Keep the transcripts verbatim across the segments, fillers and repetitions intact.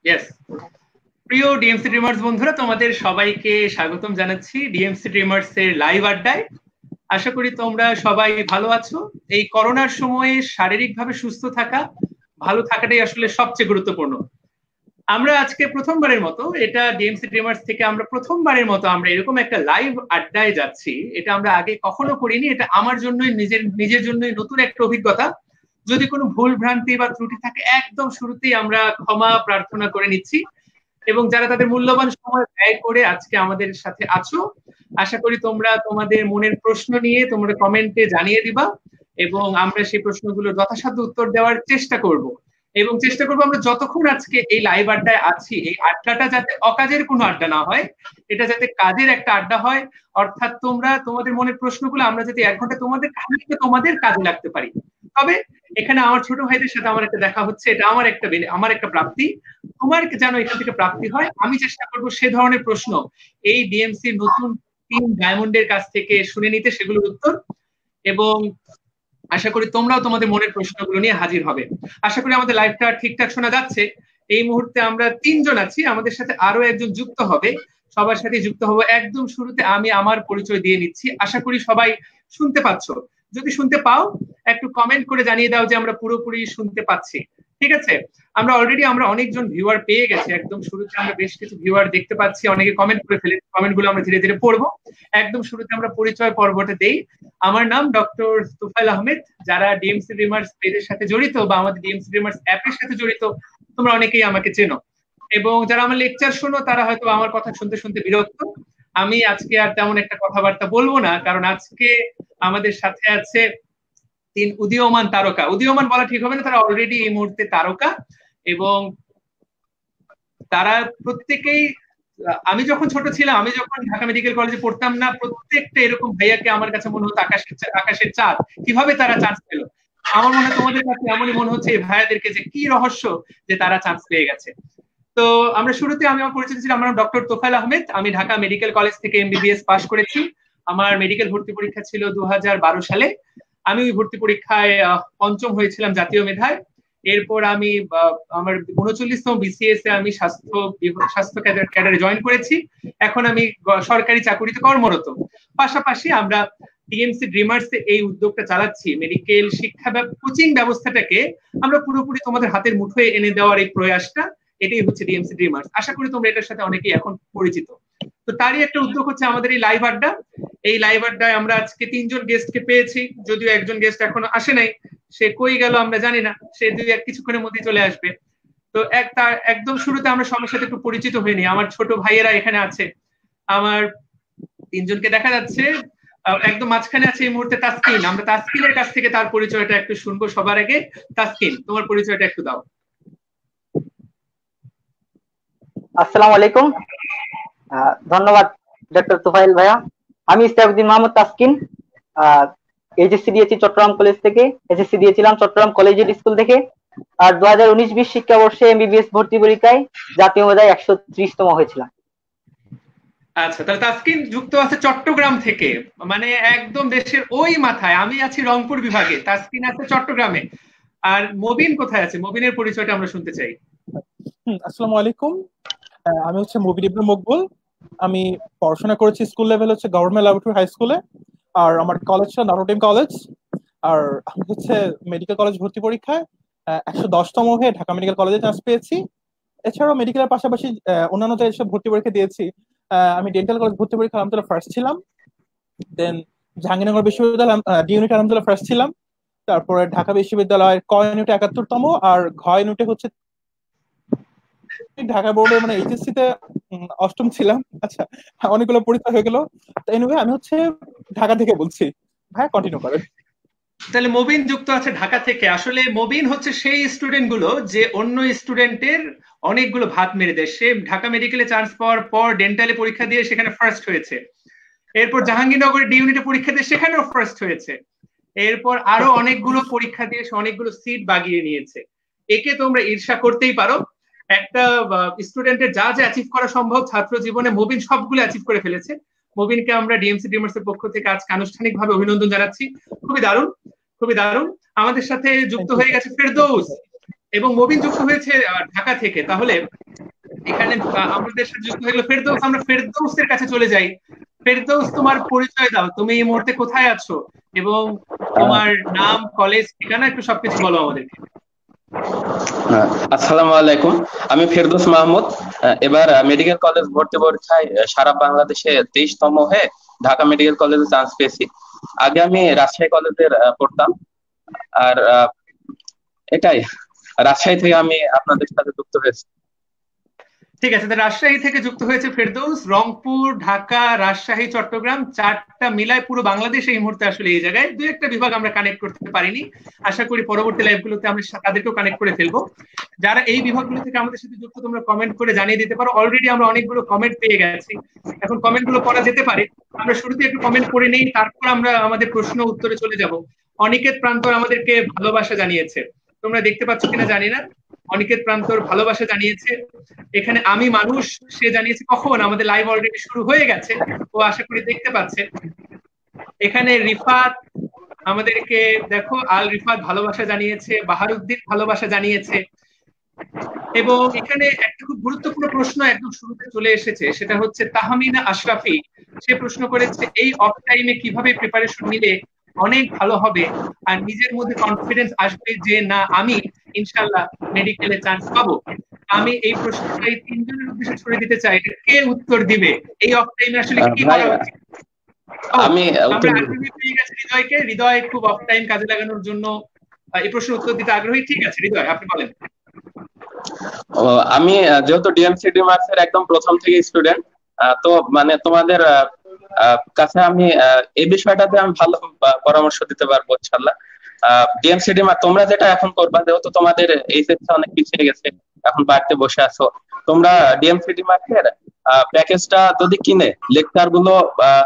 Yes, প্রিয় DMC dreamers বন্ধুরা, তোমাদের সবাইকে স্বাগতম জানাচ্ছি ডিএমসি ড্রিমার্স এর লাইভ আড্ডায়। আশা করি তোমরা সবাই ভালো আছো। এই করোনার সময়ে শারীরিকভাবে সুস্থ থাকা, ভালো থাকাটাই আসলে সবচেয়ে গুরুত্বপূর্ণ। আমরা আজকে প্রথমবারের মতো, এটা ডিএমসি ড্রিমার্স থেকে আমরা প্রথমবারের মতো আমরা এরকম একটা লাইভ আড্ডায় যাচ্ছি। এটা আমরা আগে কখনো করিনি। এটা আমার জন্যই, নিজের নিজের জন্যই নতুন একটা অভিজ্ঞতা। যদি কোনো ভুল ভ্রান্তি বা ত্রুটি থাকে একদম শুরুতেই আমরা ক্ষমা প্রার্থনা করে নিচ্ছি। এবং যারা তাদের মূল্যবান সময় ব্যয় করে আজকে আমাদের সাথে আছো, আশা করি তোমরা তোমাদের মনের প্রশ্ন নিয়ে তোমরা কমেন্টে জানিয়ে দিবা এবং আমরা সেই প্রশ্নগুলোর যথাসাধ্য উত্তর দেওয়ার চেষ্টা করব। এবং চেষ্টা করবো আমরা যতক্ষণ আজকে এই লাইভ আড্ডায় আছি, এই আড্ডাটা যাতে অকাজের কোনো আড্ডা না হয়, এটা যাতে কাজের একটা আড্ডা হয়। অর্থাৎ তোমরা তোমাদের মনের প্রশ্নগুলো আমরা যদি এক ঘন্টা তোমাদের তোমাদের কাজে লাগতে পারি। তবে এখানে আমার ছোট ভাইদের সাথে আমার একটা দেখা হচ্ছে, এটা আমার একটা আমার একটা প্রাপ্তি। তোমার যেন এখান থেকে প্রাপ্তি হয়, আমি চেষ্টা করবো সে ধরনের প্রশ্ন এই ডিএমসি নতুন টিম ডায়মন্ডের কাছ থেকে শুনে নিতে, সেগুলোর উত্তর। এবং আশা করি তোমরাও তোমাদের মনের প্রশ্নগুলো নিয়ে হাজির হবে। আশা করি আমাদের লাইভটা ঠিকঠাক শোনা যাচ্ছে। এই মুহূর্তে আমরা তিনজন আছি, আমাদের সাথে আরো একজন যুক্ত হবে। সবার সাথে যুক্ত হবো। একদম শুরুতে আমি আমার পরিচয় দিয়ে নিচ্ছি। আশা করি সবাই শুনতে পাচ্ছ। যদি শুনতে পাও একটু কমেন্ট করে জানিয়ে দাও যে আমরা পুরোপুরি শুনতে পাচ্ছি। ঠিক আছে? আমরা অলরেডি আমরা অনেকজন ভিউয়ার পেয়ে গেছি। একদম শুরুতে আমরা বেশ কিছু ভিউয়ার দেখতে পাচ্ছি, অনেকে কমেন্ট করে ফেলে। কমেন্ট গুলো আমরা ধীরে ধীরে পড়বো। একদম শুরুতে আমরা পরিচয় পর্বটা দেই। আমার নাম ডক্টর তুফাইল আহমেদ। যারা ডিএমসি ড্রিমার্স পেজের সাথে জড়িত বা আমাদের ডিএমসি ড্রিমার্স অ্যাপের সাথে জড়িত, তোমরা অনেকেই আমাকে চেনো। এবং যারা আমার লেকচার শোনো তারা হয়তো আমার কথা শুনতে শুনতে বিরক্ত। আমি আজকে আর তেমন একটা কথাবার্তা বলবো না, কারণ আজকে আমাদের সাথে আছে তিন উদীয়মান তারকা। উদীয়মান বলা ঠিক হবে না, তারা অলরেডি এই মুহূর্তে তারকা। এবং তারা প্রত্যেকেই, আমি যখন ছোট ছিলাম, আমি যখন ঢাকা মেডিকেল কলেজে পড়তাম না, প্রত্যেকটা এরকম ভাইয়াকে আমার কাছে মনে হতো আকাশের আকাশের চাঁদ। কিভাবে তারা চান্স পেল? আমার মনে হয় তোমাদের কাছে এমনই মনে হচ্ছে এই ভাইয়াদেরকে, যে কি রহস্য যে তারা চান্স পেয়ে গেছে। তো আমরা শুরুতে, আমি আমার পরিচিত ছিলাম, আমার ডক্টর তোফায়েল আহমেদ। আমি ঢাকা মেডিকেল কলেজ থেকে এমবিবিএস পাশ করেছি। আমার মেডিকেল ভর্তি পরীক্ষা ছিল দু হাজার বারো সালে। আমি ওই ভর্তি পরীক্ষায় পঞ্চম হয়েছিলাম জাতীয় মেধায়। এরপর আমি আমার উনচল্লিশতম বিসিএস এ আমি স্বাস্থ্য স্বাস্থ্য ক্যাডারে জয়েন করেছি। এখন আমি সরকারি চাকুরিতে কর্মরত। পাশাপাশি আমরা ডিএমসি ড্রিমার্স এই উদ্যোগটা চালাচ্ছি, মেডিকেল শিক্ষা কোচিং ব্যবস্থাটাকে আমরা পুরোপুরি তোমাদের হাতের মুঠোয় এনে দেওয়ার এই প্রয়াসটা, এটাই হচ্ছে ডিএমসি ড্রিমার্স। আশা করি তোমরা এটার সাথে অনেকেই এখন পরিচিত। তো তারই একটা উদ্যোগ হচ্ছে আমাদের এই লাইভ আড্ডা। এই লাইভ আড্ডায় আমরা আজকে তিনজন গেস্টকে পেয়েছি, যদিও একজন গেস্ট এখনো আসে নাই। সে কই গেল আমরা জানি না, সে দুই এক কিছুক্ষণের মধ্যে চলে আসবে। তো এক তার একদম শুরুতে আমরা সবার সাথে একটু পরিচিত হয়ে নিই। আমার ছোট ভাইয়েরা এখানে আছে, আমার তিনজনকে দেখা যাচ্ছে। একদম মাঝখানে আছে এই মুহূর্তে তাসকিন। আমরা তাসকিনের কাছ থেকে তার পরিচয়টা একটু শুনবো সবার আগে। তাসকিন, তোমার পরিচয়টা একটু দাও। আসসালামু আলাইকুম, ধন্যবাদ ডক্টর তুফাইল ভাইয়া। আমি ইস্তাকুদ্দিন মোহাম্মদ তাসকিন। এইচএসসি দিয়েছি চট্টগ্রাম কলেজ থেকে। এসএসসি দিয়েছিলাম চট্টগ্রাম কলেজিয়েট স্কুল থেকে। আর দু হাজার উনিশ বিশ শিক্ষাবর্ষে এমবিবিএস ভর্তি পরীক্ষায় জাতীয় মেধায় একশো ত্রিশতম হয়েছিলাম। আচ্ছা, তাহলে তাসকিন যুক্ত আছে চট্টগ্রাম থেকে, মানে একদম দেশের ওই মাথায়। আমি আছি রংপুর বিভাগে, তাসকিন আছে চট্টগ্রামে। আর মবিন কোথায় আছে? মবিনের পরিচয়টা আমরা শুনতে চাই। আসসালামু আলাইকুম, আমি হচ্ছে মবিন ইবনে মকবুল। আমি পড়াশোনা করেছি স্কুল লেভেল হচ্ছে গভর্নমেন্ট ল্যাবরেটরি হাই স্কুলে, আর আমার কলেজটা নটরডেম কলেজ। আর আমি হচ্ছে মেডিকেল কলেজ ভর্তি পরীক্ষায় একশো দশতম হয়ে ঢাকা মেডিকেল কলেজে চান্স পেয়েছি। এছাড়াও মেডিকেলের পাশাপাশি অন্যান্য যেসব ভর্তি পরীক্ষা দিয়েছি, আমি ডেন্টাল কলেজ ভর্তি পরীক্ষা আলহামদুলিল্লাহ ফার্স্ট ছিলাম। দেন জাহাঙ্গীরনগর বিশ্ববিদ্যালয় ডি ইউনিটে আলহামদুলিল্লাহ ফার্স্ট ছিলাম। তারপরে ঢাকা বিশ্ববিদ্যালয়ের ক ইউনিটে একাত্তরতম, আর ঘ ইউনিটে হচ্ছে ঢাকা বোর্ডে মানে এইচএসসি তে অষ্টম ছিলাম। আচ্ছা, অনেকগুলো পরীক্ষা হয়ে গেল। এনিওয়ে আমি হচ্ছে ঢাকা থেকে বলছি। ভাই কন্টিনিউ করেন। তাহলে মবিন যুক্ত আছে ঢাকা থেকে। আসলে মবিন হচ্ছে সেই স্টুডেন্ট গুলো যে অন্য স্টুডেন্টের অনেকগুলো ভাত মেরে দেয়। সে ঢাকা মেডিকেলে চান্স পাওয়ার পর ডেন্টালে পরীক্ষা দিয়ে সেখানে ফার্স্ট হয়েছে। এরপর জাহাঙ্গীরনগরের ডি ইউনিটে পরীক্ষা দিয়ে সেখানেও ফার্স্ট হয়েছে। এরপর আরো অনেকগুলো পরীক্ষা দিয়ে সে অনেকগুলো সিট বাগিয়ে নিয়েছে। একে তোমরা ঈর্ষা করতেই পারো। একটা স্টুডেন্টের যা যা অ্যাচিভ করা সম্ভব ছাত্র জীবনে মবিন সবগুলো অ্যাচিভ করে ফেলেছে। মবিনকে আমরা ডিএমসি ড্রিমার্স এর পক্ষ থেকে আজকে আনুষ্ঠানিকভাবে অভিনন্দন জানাচ্ছি। খুবই দারুণ, খুবই দারুণ। আমাদের সাথে যুক্ত হয়ে গেছে ফেরদৌস, এবং মবিন যুক্ত হয়েছে ঢাকা থেকে। তাহলে এখানে আমাদের সাথে যুক্ত হলো ফেরদৌস। আমরা ফেরদৌসের কাছে চলে যাই। ফেরদৌস, তোমার পরিচয় দাও, তুমি এই মুহূর্তে কোথায় আছো এবং তোমার নাম, কলেজ, ঠিকানা একটু সবকিছু বলো আমাদেরকে। আসসালামু আলাইকুম, আমি ফেরদৌস মাহমুদ। এবার মেডিকেল কলেজ ভর্তি পরীক্ষায় সারা বাংলাদেশে তেইশতম হয়ে ঢাকা মেডিকেল কলেজে চান্স পেয়েছি। আগে আমি রাজশাহী কলেজের পড়তাম, আর এটাই, রাজশাহী থেকে আমি আপনাদের সাথে যুক্ত হয়েছি। ঠিক আছে, রাজশাহী থেকে যুক্ত হয়েছে ফেরদৌস। রংপুর, ঢাকা, রাজশাহী, চট্টগ্রাম, চারটা মিলায় পুরো বাংলাদেশ এই মুহূর্তে আসলে এই জায়গায়। দুই একটা বিভাগ আমরা কানেক্ট করতে পারিনি, আশা করি পরবর্তী লাইভগুলোতে আমরা তাদেরকেও কানেক্ট করে ফেলবো। যারা এই বিভাগগুলো থেকে আমাদের সাথে যুক্ত, তোমরা কমেন্ট করে জানিয়ে দিতে পারো। অলরেডি আমরা অনেকগুলো কমেন্ট পেয়ে গেছি, এখন কমেন্ট গুলো পড়া যেতে পারে। আমরা শুরুতে একটু কমেন্ট করে নেই, তারপর আমরা আমাদের প্রশ্ন উত্তরে চলে যাব। অনিকেত প্রান্তর আমাদেরকে ভালোবাসা জানিয়েছে, তোমরা দেখতে পাচ্ছ কিনা জানি না। অনিকেত প্রান্তর ভালোবাসা জানিয়েছে। এখানে আমি মানুষ, সে জানিয়েছে কখন, আমাদের লাইভ অলরেডি শুরু হয়ে গেছে, ও আশা করি দেখতে পাচ্ছে। এখানে রিফাত আমাদেরকে দেখো, আল রিফাত ভালোবাসা জানিয়েছে, বাহারুদ্দিন ভালোবাসা জানিয়েছে। এবং এখানে একটা খুব গুরুত্বপূর্ণ প্রশ্ন একদম শুরুতে চলে এসেছে, সেটা হচ্ছে তাহমিনা আশরাফি। সে প্রশ্ন করেছে এই অফ টাইমে কিভাবে প্রিপারেশন নিলে অনেক ভালো হবে আর নিজের মধ্যে কনফিডেন্স আসবে যে না আমি ইনশাআল্লাহ মেডিকেলে চান্স পাবো। আমি এই প্রশ্নটা এই তিনজনের উদ্দেশ্যে ছড়ে দিতে চাই, এটা কে উত্তর দিবে? এই অফ টাইমে আসলে কি করা উচিত? আমি আমরা আগ্রহী পেয়ে গেছি হৃদয়কে। হৃদয় খুব অফ টাইম কাজে লাগানোর জন্য এই প্রশ্নের উত্তর দিতে আগ্রহী। ঠিক আছে হৃদয়, আপনি বলেন। আমি যেহেতু ডিএমসিডি মার্কসের একদম প্রথম থেকে স্টুডেন্ট, তো মানে তোমাদের কাছে আমি এই বিষয়টাতে আমি ভালো পরামর্শ দিতে পারবো ইনশাআল্লাহ। ডিএমসিডি তোমরা যেটা এখন করবা, যেহেতু তোমাদের এইচএসসি অনেক পিছিয়ে গেছে, এখন বাড়িতে বসে আছো, তোমরা ডিএমসিডি মার্কের প্যাকেজটা যদি কিনে লেকচার গুলো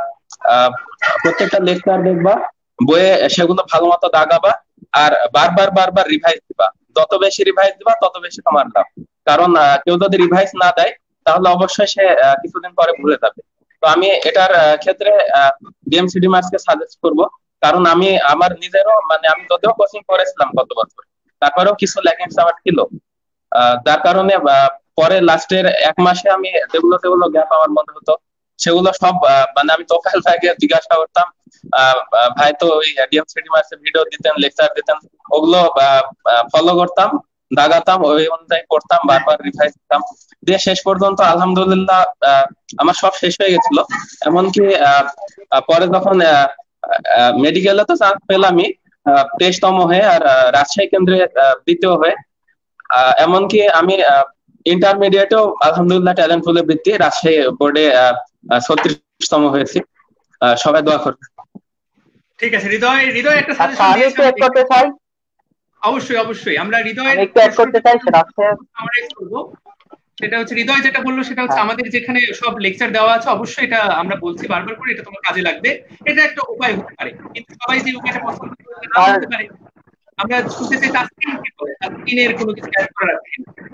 প্রত্যেকটা লেকচার দেখবা, বইয়ে সেগুলো ভালো মতো দাগাবা আর বারবার বারবার রিভাইজ দিবা। যত বেশি রিভাইজ দিবা তত বেশি তোমার লাভ, কারণ কেউ যদি রিভাইজ না দেয় তাহলে অবশ্যই সে কিছুদিন পরে ভুলে যাবে। তো আমি এটার ক্ষেত্রে ডিএমসিডি মার্কসকে সাজেস্ট করব, কারণ আমি আমার নিজেরও মানে আমি যদিও কোচিং করেছিলাম গত বছর, তারপরেও কিছু ল্যাকিংস আমার ছিল, যার কারণে পরে লাস্টের এক মাসে আমি যেগুলো যেগুলো গ্যাপ আমার মনে হতো সেগুলো সব মানে আমি তোফায়েল ভাইকে জিজ্ঞাসা করতাম, ভাই তো ওই ডিএমসিডি মার্কসের ভিডিও দিতেন, লেকচার দিতেন, ওগুলো ফলো করতাম, দাগাতাম, ওই অনুযায়ী পড়তাম, বারবার রিভাইজ দিতাম, দিয়ে শেষ পর্যন্ত আলহামদুলিল্লাহ আমার সব শেষ হয়ে গেছিল। এমনকি পরে যখন মেডিকেলে তো চান্স পেলামই তেইশতম হয়ে, আর রাজশাহী কেন্দ্রে দ্বিতীয় হয়ে, এমনকি আমি ইন্টারমিডিয়েটেও আলহামদুলিল্লাহ ট্যালেন্ট পুলে বৃত্তি রাজশাহী বোর্ডে ছত্রিশতম হয়েছি। সবাই দোয়া করবে। ঠিক আছে হৃদয়, হৃদয় একটা সাজেশন দিয়েছে, অবশ্যই অবশ্যই আমরা হৃদয়ের একটু অ্যাড করতে চাই, সেটা সামারাইজ করব। সেটা হচ্ছে হৃদয় যেটা বললো সেটা হচ্ছে আমাদের যেখানে সব লেকচার দেওয়া আছে, অবশ্যই এটা আমরা বলছি বারবার করে, এটা তোমার কাজে লাগবে, এটা একটা উপায় হতে পারে, কিন্তু সবাই যে উপায়টা পছন্দ করতে না হতে পারে। আমরা শুনতে চাই তাসকিন কি বলে, তাসকিনের কোনো কিছু অ্যাড করার আছে?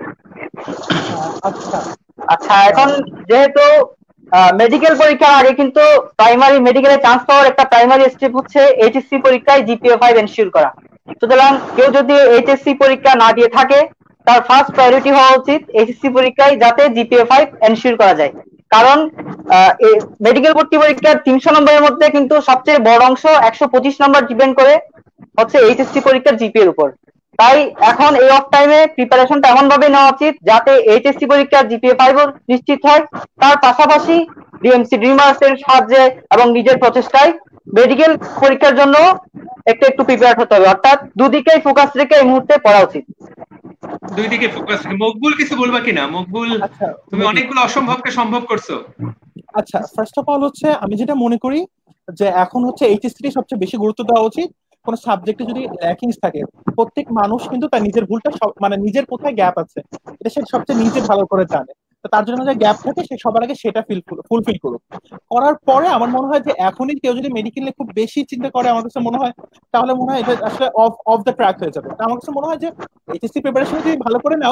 আচ্ছা আচ্ছা, এখন যেহেতু মেডিকেল পরীক্ষার আগে কিন্তু প্রাইমারি মেডিকেলে চান্স পাওয়ার একটা প্রাইমারি স্টেপ হচ্ছে এইচএসসি পরীক্ষায় জিপিএ ফাইভ এনশিওর করা। সুতরাং কেউ যদি এইচএসসি পরীক্ষা না দিয়ে থাকে, তার ফার্স্ট প্রায়োরিটি হওয়া উচিত এইচএসসি পরীক্ষায় যাতে জিপিএ ফাইভ এনশিওর করা যায়। কারণ মেডিকেল ভর্তি পরীক্ষার তিনশো নম্বরের মধ্যে কিন্তু সবচেয়ে বড় অংশ একশো পঁচিশ নম্বর ডিপেন্ড করে হচ্ছে এইচএসসি পরীক্ষার জিপিএর উপর। তাই এখন এই অফ টাইমে প্রিপারেশনটা এমন ভাবে নেওয়া উচিত যাতে এইচএসসি পরীক্ষার জিপিএ ফাইভ নিশ্চিত হয়, তার পাশাপাশি ডিএমসিডি মার্কসের সাহায্যে এবং নিজের প্রচেষ্টায় মেডিকেল পরীক্ষার জন্য একটু একটু প্রিপেয়ার হতে হবে। অর্থাৎ দুদিকেই ফোকাস রেখে এই মুহূর্তে পড়া উচিত। দুই দিকে ফোকাস রেখে। মকবুল কিছু বলবা কিনা? মকবুল, তুমি অনেকগুলো অসম্ভবকে সম্ভব করছো। আচ্ছা, ফার্স্ট অফ অল হচ্ছে আমি যেটা মনে করি যে এখন হচ্ছে এইচএসসি সবচেয়ে বেশি গুরুত্ব দেওয়া উচিত। কোন সাবজেক্টে যদি ল্যাকিংস থাকে, প্রত্যেক মানুষ কিন্তু তার নিজের ভুলটা মানে নিজের কোথায় গ্যাপ আছে এটা সে সবচেয়ে নিজে ভালো করে জানে। তো তার জন্য যে গ্যাপ থাকে সে সবার আগে সেটা ফিল ফুলফিল করুক। করার পরে আমার মনে হয় যে এখনই কেউ যদি মেডিকেল খুব বেশি চিন্তা করে, আমার কাছে মনে হয় তাহলে মনে হয় এটা আসলে অফ অফ দ্য ট্র্যাক হয়ে যাবে। আমার কাছে মনে হয় যে এইচএসসি প্রিপারেশন যদি ভালো করে নাও,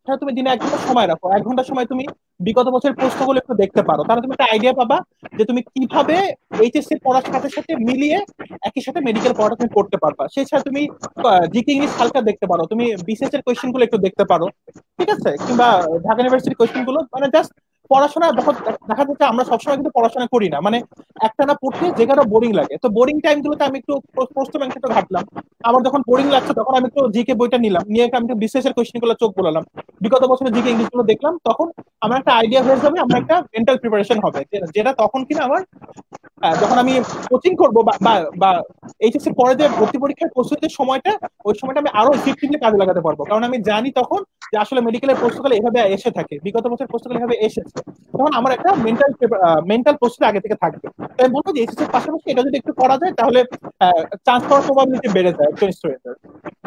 হ্যাঁ তুমি দিনে এক ঘন্টা সময় রাখো, এক ঘন্টা সময় তুমি বিগত বছরের প্রশ্নগুলো একটু দেখতে পারো, তাহলে তুমি একটা আইডিয়া পাবা যে তুমি কিভাবে এইচএসসি পড়ার সাথে সাথে মিলিয়ে একই সাথে মেডিকেল পড়াটা তুমি করতে পারবা। সেই ছাড়া তুমি জিকে ইংলিশ হালকা দেখতে পারো, তুমি বিসিএস এর কোয়েশ্চেন গুলো একটু দেখতে পারো, ঠিক আছে, কিংবা ঢাকা ইউনিভার্সিটির কোয়েশ্চেন গুলো, মানে জাস্ট পড়াশোনা দেখো। দেখা যাচ্ছে আমরা সবসময় কিন্তু পড়াশোনা করি না, মানে একটা না পড়তে যে কারো বোরিং লাগে, তো বোরিং টাইম গুলোতে আমি একটু প্রশ্ন ব্যাংক একটু ঘাটলাম, আমার যখন বোরিং লাগছে তখন আমি একটু জিকে বইটা নিলাম, নিয়ে আমি একটু বিসিএস এর কোয়েশ্চেন গুলো চোখ বোলালাম, বিগত বছরের জিকে ইংলিশ গুলো দেখলাম, তখন আমার একটা আইডিয়া হয়ে যাবে, আমার একটা মেন্টাল প্রিপারেশন হবে, যেটা তখন কিনা আমার যখন আমি কোচিং করবো বা এইচএসসি পরে যে ভর্তি পরীক্ষার প্রস্তুতির সময়টা, ওই সময়টা আমি আরো ইফেক্টিভলি কাজে লাগাতে পারবো, কারণ আমি জানি তখন যে আসলে মেডিকেলের প্রশ্নকাল এভাবে এসে থাকে, বিগত বছর প্রশ্নকাল এভাবে এসেছে, তখন আমার একটা মেন্টাল মেন্টাল প্রস্তুতি আগে থেকে থাকবে। তাই বলবো যে এইচএসসির পাশাপাশি এটা যদি একটু করা যায় তাহলে চান্স পাওয়ার প্রবাবিলিটি বেড়ে যায় একজন স্টুডেন্টের।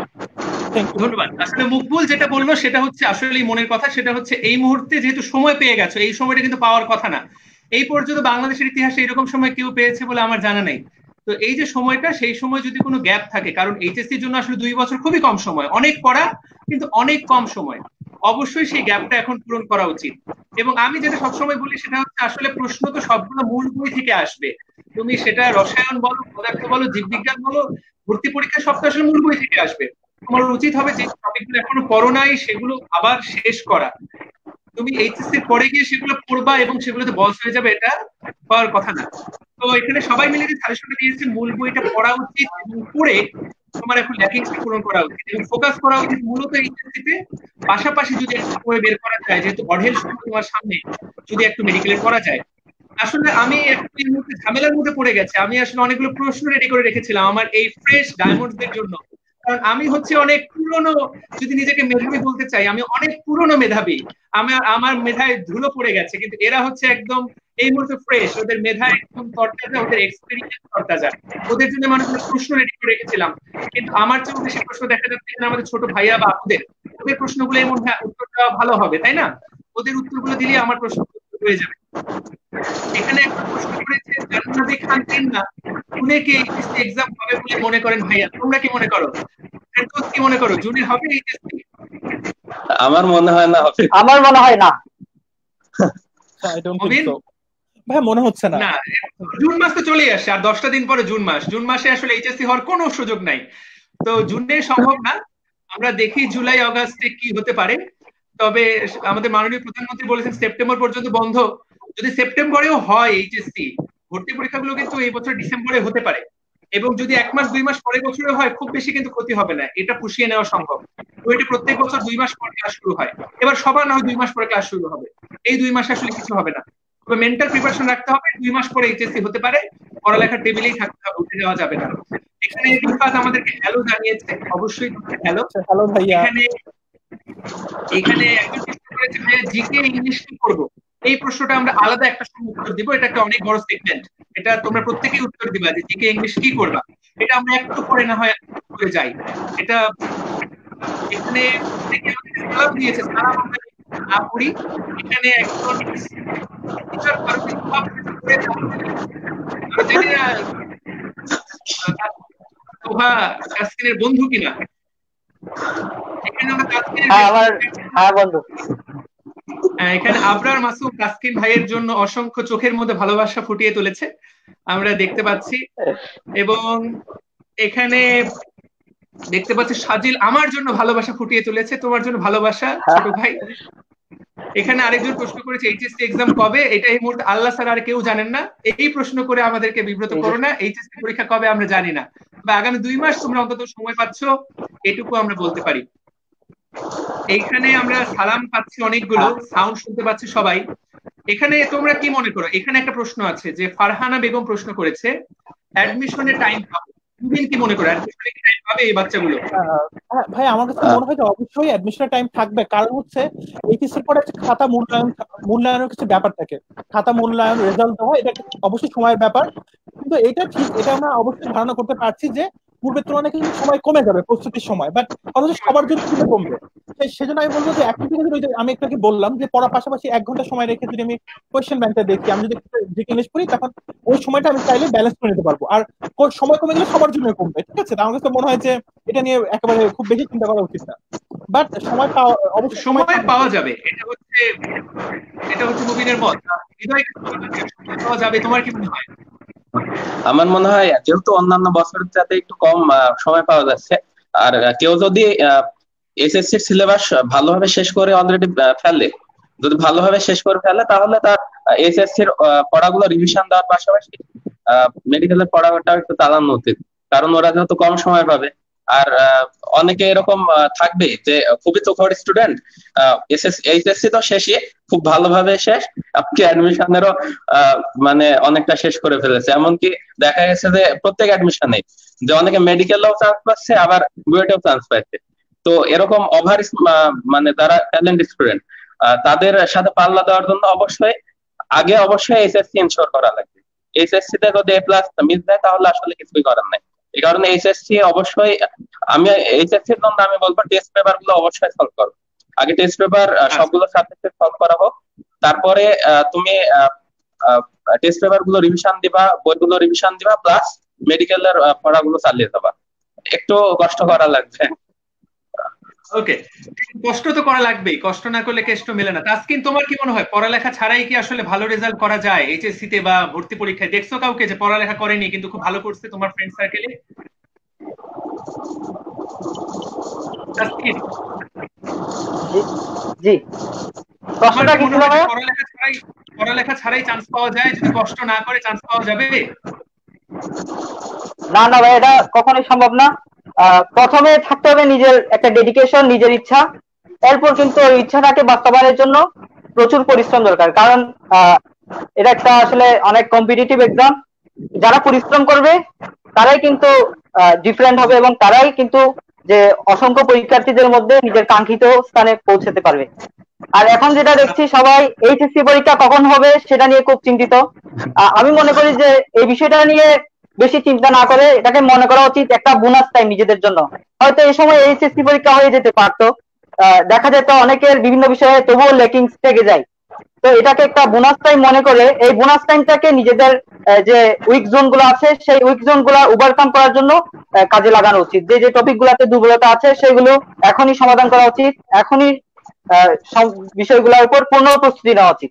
ধন্যবাদ। আসলে মকবুল যেটা বললো সেটা হচ্ছে আসলে মনের কথা, সেটা হচ্ছে এই মুহূর্তে যেহেতু সময় পেয়ে গেছো, এই সময়টা কিন্তু পাওয়ার কথা না, এই পর্যন্ত বাংলাদেশের ইতিহাসে এরকম সময় কেউ পেয়েছে বলে আমার জানা নেই। তো এই যে সময়টা, সেই সময় যদি কোনো গ্যাপ থাকে, কারণ এইচএসসির জন্য আসলে দুই বছর খুবই কম সময়, অনেক পড়া কিন্তু অনেক কম সময়, অবশ্যই সেই গ্যাপটা এখন পূরণ করা উচিত। এবং আমি যেটা সবসময় বলি সেটা হচ্ছে আসলে প্রশ্ন তো সবগুলো মূল বই থেকে আসবে, তুমি সেটা রসায়ন বলো, পদার্থ বলো, জীববিজ্ঞান বলো, ভর্তি পরীক্ষা সব তো আসলে মূল বই থেকে আসবে। তোমার উচিত হবে যে টপিকগুলো এখনো পড়ো নাই সেগুলো আবার শেষ করা, তুমি এইচএসসি পরে গিয়ে সেগুলো পড়বা এবং সেগুলোতে বস হয়ে যাবে, এটা হওয়ার কথা না। তো এখানে সবাই মিলে যে সাজেশনটা দিয়েছে মূল বইটা পড়া উচিত এবং পড়ে তোমার এখন ল্যাকিংসটা পূরণ করা উচিত এবং ফোকাস করা উচিত মূলত এইচএসসিতে, পাশাপাশি যদি একটু পড়ে বের করা যায়, যেহেতু অঢেল সময় তোমার সামনে, যদি একটু মেডিকেলে পড়া যায়। আসলে আমি একটু এই মুহূর্তে ঝামেলার মধ্যে পড়ে গেছে, আমি আসলে অনেকগুলো প্রশ্ন রেডি করে রেখেছিলাম আমার এই ফ্রেশ ডায়মন্ডসদের জন্য, কারণ আমি হচ্ছে অনেক পুরনো, যদি নিজেকে মেধাবী বলতে চাই আমি অনেক পুরনো মেধাবী, আমার আমার মেধায় ধুলো পড়ে গেছে, কিন্তু এরা হচ্ছে একদম এই মুহূর্তে ফ্রেশ, ওদের মেধা একদম তরতাজা, ওদের এক্সপেরিয়েন্স তরতাজা, ওদের জন্য মানুষের প্রশ্ন রেডি করে রেখেছিলাম। কিন্তু আমার চেয়ে বেশি প্রশ্ন দেখা যাচ্ছে এখানে আমাদের ছোট ভাইয়া বা আপুদের, ওদের প্রশ্নগুলো এমন উত্তর দেওয়া ভালো হবে, তাই না? ওদের উত্তরগুলো দিলে আমার প্রশ্ন হয়ে যাবে। এখানে একটা প্রশ্ন করেছে জান্নাতি খান তিন্না, উনি কি এইচএসসি এক্সাম হবে বলে মনে করেন? ভাইয়া তোমরা কি মনে করো? ফেরদৌস কি মনে করো, জুনে হবে এইচএসসি? আমার মনে হয় না হবে। আমার মনে হয় না। আই ডোন্ট থিংক সো ভাই, মনে হচ্ছে না। না, জুন মাস তো চলেই আসছে, আর দশটা দিন পরে জুন মাস, জুন মাসে আসলে এইচএসসি হওয়ার কোনো সুযোগ নাই, তো জুনে সম্ভব না। আমরা দেখি জুলাই আগস্টে কি হতে পারে। তবে আমাদের মাননীয় প্রধানমন্ত্রী বলেছেন সেপ্টেম্বর পর্যন্ত বন্ধ, যদি সেপ্টেম্বরেও হয় এইচএসসি ভর্তি পরীক্ষাগুলো কিন্তু এই বছর ডিসেম্বরে হতে পারে, এবং যদি এক মাস দুই মাস পরে বছরে হয় খুব বেশি কিন্তু ক্ষতি হবে না, এটা পুষিয়ে নেওয়া সম্ভব। তো এটা প্রত্যেক বছর দুই মাস পর ক্লাস শুরু হয়, এবার সবার না হয় দুই মাস পরে ক্লাস শুরু হবে, এই দুই মাসে আসলে কিছু হবে না, তবে মেন্টাল প্রিপারেশন রাখতে হবে, দুই মাস পরে এইচএসসি হতে পারে, পড়ালেখার টেবিলেই থাকতে হবে, উঠে যাওয়া যাবে না। এখানে রিফাত আমাদেরকে হ্যালো জানিয়েছে, অবশ্যই হ্যালো। হ্যালো ভাইয়া। এখানে এখানে একজন প্রশ্ন করেছে ভাইয়া জিকে ইংলিশ কি করবো, এই প্রশ্নটা আমরা আলাদা একটা সময় উত্তর দিব, এটা একটা অনেক বড় স্টেটমেন্ট, এটা তোমরা প্রত্যেকেই উত্তর দিবা যে জিকে ইংলিশ কি করবা, এটা আমরা একটু পরে না হয় করে যাই। এটা এখানে সালাম দিয়েছে, সালাম আমরা না করি, এখানে একজন বন্ধু কিনা, এখানে আমরা হ্যাঁ বন্ধু, এখানে আবরার মাসুম তাসকিন ভাইয়ের জন্য অসংখ্য চোখের মধ্যে ভালোবাসা ফুটিয়ে তুলেছে, আমরা দেখতে পাচ্ছি। এবং এখানে দেখতে পাচ্ছি সাজিল আমার জন্য ভালোবাসা ফুটিয়ে তুলেছে, তোমার জন্য ভালোবাসা ছোট ভাই। এখানে আরেকজন প্রশ্ন করেছে এইচএসসি এক্সাম কবে, এটা এই মুহূর্তে আল্লাহ স্যার আর কেউ জানেন না, এই প্রশ্ন করে আমাদেরকে বিব্রত করো না, এইচএসসি পরীক্ষা কবে আমরা জানি না, তবে আগামী দুই মাস তোমরা অন্তত সময় পাচ্ছ, এটুকু আমরা বলতে পারি। এইখানে আমরা সালাম পাচ্ছি অনেকগুলো, সাউন্ড শুনতে পাচ্ছি সবাই। এখানে তোমরা কি মনে করো, এখানে একটা প্রশ্ন আছে যে ফারহানা বেগম প্রশ্ন করেছে অ্যাডমিশনের টাইম পাবো, তুমি কি মনে করো অ্যাডমিশনের টাইম পাবে এই বাচ্চাগুলো? ভাই আমার কাছে মনে হয় যে অবশ্যই অ্যাডমিশনের টাইম থাকবে, কারণ হচ্ছে এইচএসসির পরে একটা খাতা মূল্যায়ন মূল্যায়নের কিছু ব্যাপার থাকে, খাতা মূল্যায়ন রেজাল্ট দেওয়া এটা অবশ্যই সময়ের ব্যাপার, কিন্তু এটা ঠিক, এটা আমরা অবশ্যই ধারণা করতে পারছি যে পূর্বের তুলনায় কিন্তু সময় কমে যাবে প্রস্তুতির সময়, বাট অথচ সবার জন্য কিন্তু কমবে। সেজন্য আমি বলবো যে একদিকে আমি একটু বললাম যে পড়ার পাশাপাশি এক ঘন্টা সময় রেখে যদি আমি কোয়েশ্চেন ব্যাংকটা দেখি, আমি যদি ইংলিশ পড়ি তখন ওই সময়টা আমি চাইলে ব্যালেন্স করে নিতে পারবো, আর সময় কমে গেলে সবার জন্য কমবে, ঠিক আছে? আমার কাছে মনে হয় যে এটা নিয়ে একেবারে খুব বেশি চিন্তা করা উচিত না। বাট সময় পাওয়া অবশ্যই সময় পাওয়া যাবে, এটা হচ্ছে এটা হচ্ছে মুবিনের মত। হৃদয় পাওয়া যাবে, তোমার কি মনে হয়? আমার মনে হয় যেহেতু অন্যান্য বছরের চাইতে একটু কম সময় পাওয়া যাচ্ছে, আর কেউ যদি এসএসসির সিলেবাস ভালোভাবে শেষ করে অলরেডি ফেলে, যদি ভালোভাবে শেষ করে ফেলে তাহলে তার এসএসসির পড়াগুলো রিভিশন দেওয়ার পাশাপাশি মেডিকেলের পড়াটা একটু চালানো উচিত, কারণ ওরা যেহেতু কম সময় পাবে। আর অনেকে এরকম থাকবে যে খুবই চোখর স্টুডেন্ট, এইচএসসি তো শেষই খুব ভালোভাবে শেষ, আপনি অ্যাডমিশনেরও মানে অনেকটা শেষ করে ফেলেছে। এমনকি দেখা গেছে যে প্রত্যেক অ্যাডমিশনে যে অনেকে মেডিকেলেও চান্স পাচ্ছে, আবার বুয়েটেও চান্স পাচ্ছে। তো এরকম ওভার মানে যারা ট্যালেন্ট স্টুডেন্ট তাদের সাথে পাল্লা দেওয়ার জন্য অবশ্যই আগে অবশ্যই এইচএসসি ইনশোর করা লাগবে। এইচএসসি তে যদি এ প্লাস মিস দেয় তাহলে আসলে কিছুই করার নাই। এই কারণে এইচএসসি অবশ্যই, আমি এইচএসসি এর জন্য আমি বলবো টেস্ট পেপার গুলো অবশ্যই সলভ করো। আগে টেস্ট পেপার সবগুলো সাবজেক্টে সলভ করা হোক, তারপরে তুমি টেস্ট পেপার গুলো রিভিশন দিবা, বইগুলো রিভিশন দিবা, প্লাস মেডিকেলের পড়াগুলো চালিয়ে যাবা। একটু কষ্ট করা লাগবে। ওকে, কষ্ট তো করা লাগবেই, কষ্ট না করলে কেষ্ট মেলে না। তাসকিন, তোমার কি মনে হয় পড়ালেখা ছাড়াই কি আসলে ভালো রেজাল্ট করা যায় এইচএসসি তে বা ভর্তি পরীক্ষায়? দেখছো কাউকে যে পড়ালেখা করেনি কিন্তু খুব ভালো করছে তোমার ফ্রেন্ড সার্কেলে? তাসকিন, জি, প্রশ্নটা কি ছিল ভাই? পড়ালেখা ছাড়াই পড়ালেখা ছাড়াই চান্স পাওয়া যায়, যদি কষ্ট না করে চান্স পাওয়া যাবে? না না ভাই, এটা কখনোই সম্ভব না। প্রথমে থাকতে হবে নিজের একটা ডেডিকেশন, নিজের ইচ্ছা। এরপর কিন্তু ওই ইচ্ছাটাকে বাস্তবায়নের জন্য প্রচুর পরিশ্রম দরকার, কারণ এটা একটা আসলে অনেক কম্পিটিটিভ এক্সাম। যারা পরিশ্রম করবে তারাই কিন্তু ডিফারেন্ট হবে এবং তারাই কিন্তু যে অসংখ্য পরীক্ষার্থীদের মধ্যে নিজের কাঙ্ক্ষিত স্থানে পৌঁছাতে পারবে। আর এখন যেটা দেখছি সবাই এইচএসসি পরীক্ষা কখন হবে সেটা নিয়ে খুব চিন্তিত। আমি মনে করি যে এই বিষয়টা নিয়ে বেশি চিন্তা না করে এটাকে মনে করা উচিত একটা বোনাস টাইম নিজেদের জন্য। হয়তো এই সময় এইচএসসি পরীক্ষা হয়ে যেতে পারতো, দেখা যেত অনেকের বিভিন্ন বিষয়ে তবুও লেকিংস থেকে যায়। তো এটাকে একটা বোনাস টাইম মনে করে এই বোনাস টাইমটাকে নিজেদের যে উইক জোন গুলো আছে সেই উইক জোন গুলা ওভারকাম করার জন্য কাজে লাগানো উচিত। যে যে টপিক গুলাতে দুর্বলতা আছে সেগুলো এখনই সমাধান করা উচিত, এখনই বিষয়গুলোর উপর পূর্ণ প্রস্তুতি নেওয়া উচিত।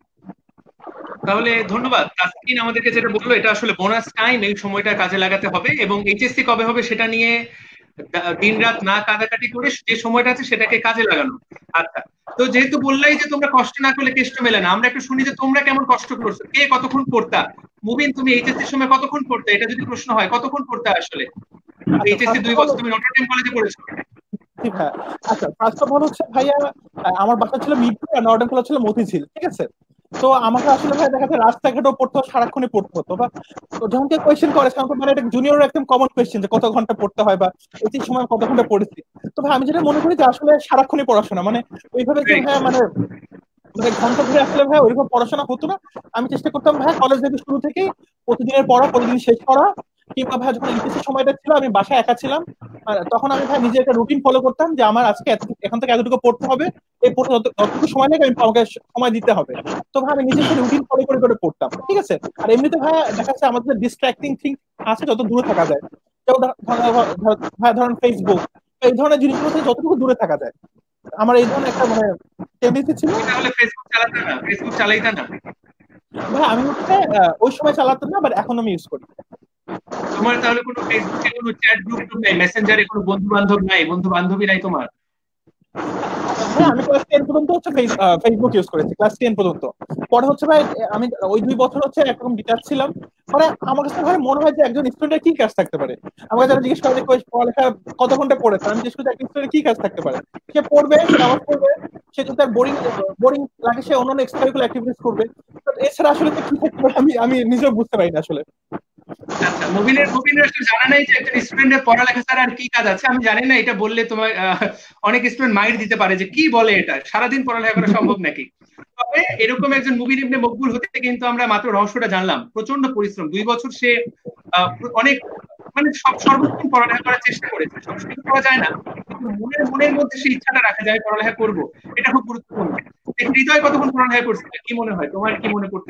তাহলে ধন্যবাদ। তাসকিন আমাদেরকে যেটা বললো এটা আসলে বোনাস টাইম, এই সময়টা কাজে লাগাতে হবে এবং এইচএসসি কবে হবে সেটা নিয়ে দিন রাত না কাটাকাটি করে যে সময়টা আছে সেটাকে কাজে লাগানো। আচ্ছা, তো যেহেতু বললাই যে তোমরা কষ্ট না করলে কেষ্ট মেলে না, আমরা একটু শুনি যে তোমরা কেমন কষ্ট করছো, কে কতক্ষণ পড়তা? মুবিন, তুমি এইচএসসির সময় কতক্ষণ পড়তে? এটা যদি প্রশ্ন হয় কতক্ষণ পড়তে আসলে? এইচএসসি দুই বছর তুমি নটর ডেম কলেজে পড়েছো। হ্যাঁ, আচ্ছা, ফার্স্ট অফ অল হচ্ছে ভাইয়া আমার বাসা ছিল মিরপুর আর নটর ডেম কলেজ ছিল মতিঝিল, ঠিক আছে? তো আমাকে আসলে ভাই দেখা যাচ্ছে রাস্তাঘাটও পড়তে হতো, সারাক্ষণই পড়তে হতো। বা যখন কেউ কোয়েশ্চেন করে মানে এটা জুনিয়র একদম কমন কোয়েশ্চেন যে কত ঘন্টা পড়তে হয় বা এই সময় কত ঘন্টা পড়েছি। তো ভাই আমি যেটা মনে করি যে আসলে সারাক্ষণই পড়াশোনা, মানে ওইভাবে যে ভাই মানে মানে ঘন্টা ধরে আসলে ভাই ওইভাবে পড়াশোনা হতো না। আমি চেষ্টা করতাম ভাই কলেজ থেকে শুরু থেকেই প্রতিদিনের পড়া প্রতিদিন শেষ করা, কিংবা ভাই যখন ইংলিশের সময়টা ছিল আমি বাসায় একা ছিলাম তখন আমি ভাই নিজে একটা রুটিন ফলো করতাম যে আমার আজকে এখান থেকে এতটুকু পড়তে হবে, এই পড়তে যতটুকু সময় লাগে আমাকে সময় দিতে হবে। তো ভাই আমি নিজে একটা রুটিন ফলো করে করে পড়তাম, ঠিক আছে? আর এমনিতে ভাই দেখা যাচ্ছে আমাদের ডিস্ট্রাক্টিং থিং আছে যত দূরে থাকা যায়, ভাই ধরেন ফেসবুক এই ধরনের জিনিসগুলো থেকে যতটুকু দূরে থাকা যায়, আমার এই ধরনের একটা মানে টেন্ডেন্সি ছিল। তাহলে ফেসবুক চালাতে না, ফেসবুক চালাইতা না? ভাই আমি হচ্ছে ওই সময় চালাতাম না, বাট এখন আমি ইউজ করি। তোমার তাহলে কোনো ফেসবুকে কোনো চ্যাট গ্রুপ নাই, মেসেঞ্জারে কোনো বন্ধু বান্ধব নাই, বন্ধু বান্ধবী নাই তোমার? হ্যাঁ, আমি ক্লাস টেন পর্যন্ত হচ্ছে ফেসবুক ইউজ করেছি, ক্লাস টেন পর্যন্ত। পরে হচ্ছে ভাই আমি ওই দুই বছর হচ্ছে একরকম ডিটাচ ছিলাম। মানে আমার কাছে ভাই মনে হয় যে একজন স্টুডেন্টের কি কাজ থাকতে পারে, আমাকে যারা জিজ্ঞেস করে যে পড়ালেখা কত ঘন্টা পড়েছে, আমি জিজ্ঞেস করি একজন স্টুডেন্টের কি কাজ থাকতে পারে। সে পড়বে, সে নামাজ পড়বে, সে যদি তার বোরিং বোরিং লাগে সে অন্যান্য এক্সট্রা কারিকুলার অ্যাক্টিভিটিস করবে। এছাড়া আসলে কি থাকতে পারে আমি আমি নিজেও বুঝতে পারি না আসলে। আচ্ছা, মুবিনের মুবিনের আসলে জানা নাই যে একটা স্টুডেন্টের পড়ালেখা ছাড়া আর কি কাজ আছে। আমি জানি না, এটা বললে তোমার অনেক স্টুডেন্ট মাইর দিতে পারে যে কি বলে এটা, সারাদিন পড়ালেখা করা সম্ভব নাকি? তবে এরকম একজন মুবিন ইবনে মকবুল হতে কিন্তু আমরা মাত্র রহস্যটা জানলাম। প্রচন্ড পরিশ্রম, দুই বছর সে অনেক মানে সব সর্বোত্তম পড়ালেখা করার চেষ্টা করেছে। সবসময় করা যায় না, কিন্তু মনের মনের মধ্যে সেই ইচ্ছাটা রাখা যায় পড়ালেখা করব, এটা খুব গুরুত্বপূর্ণ। হৃদয় কতক্ষণ পড়ালেখা করছে, কি মনে হয় তোমার, কি মনে করতে?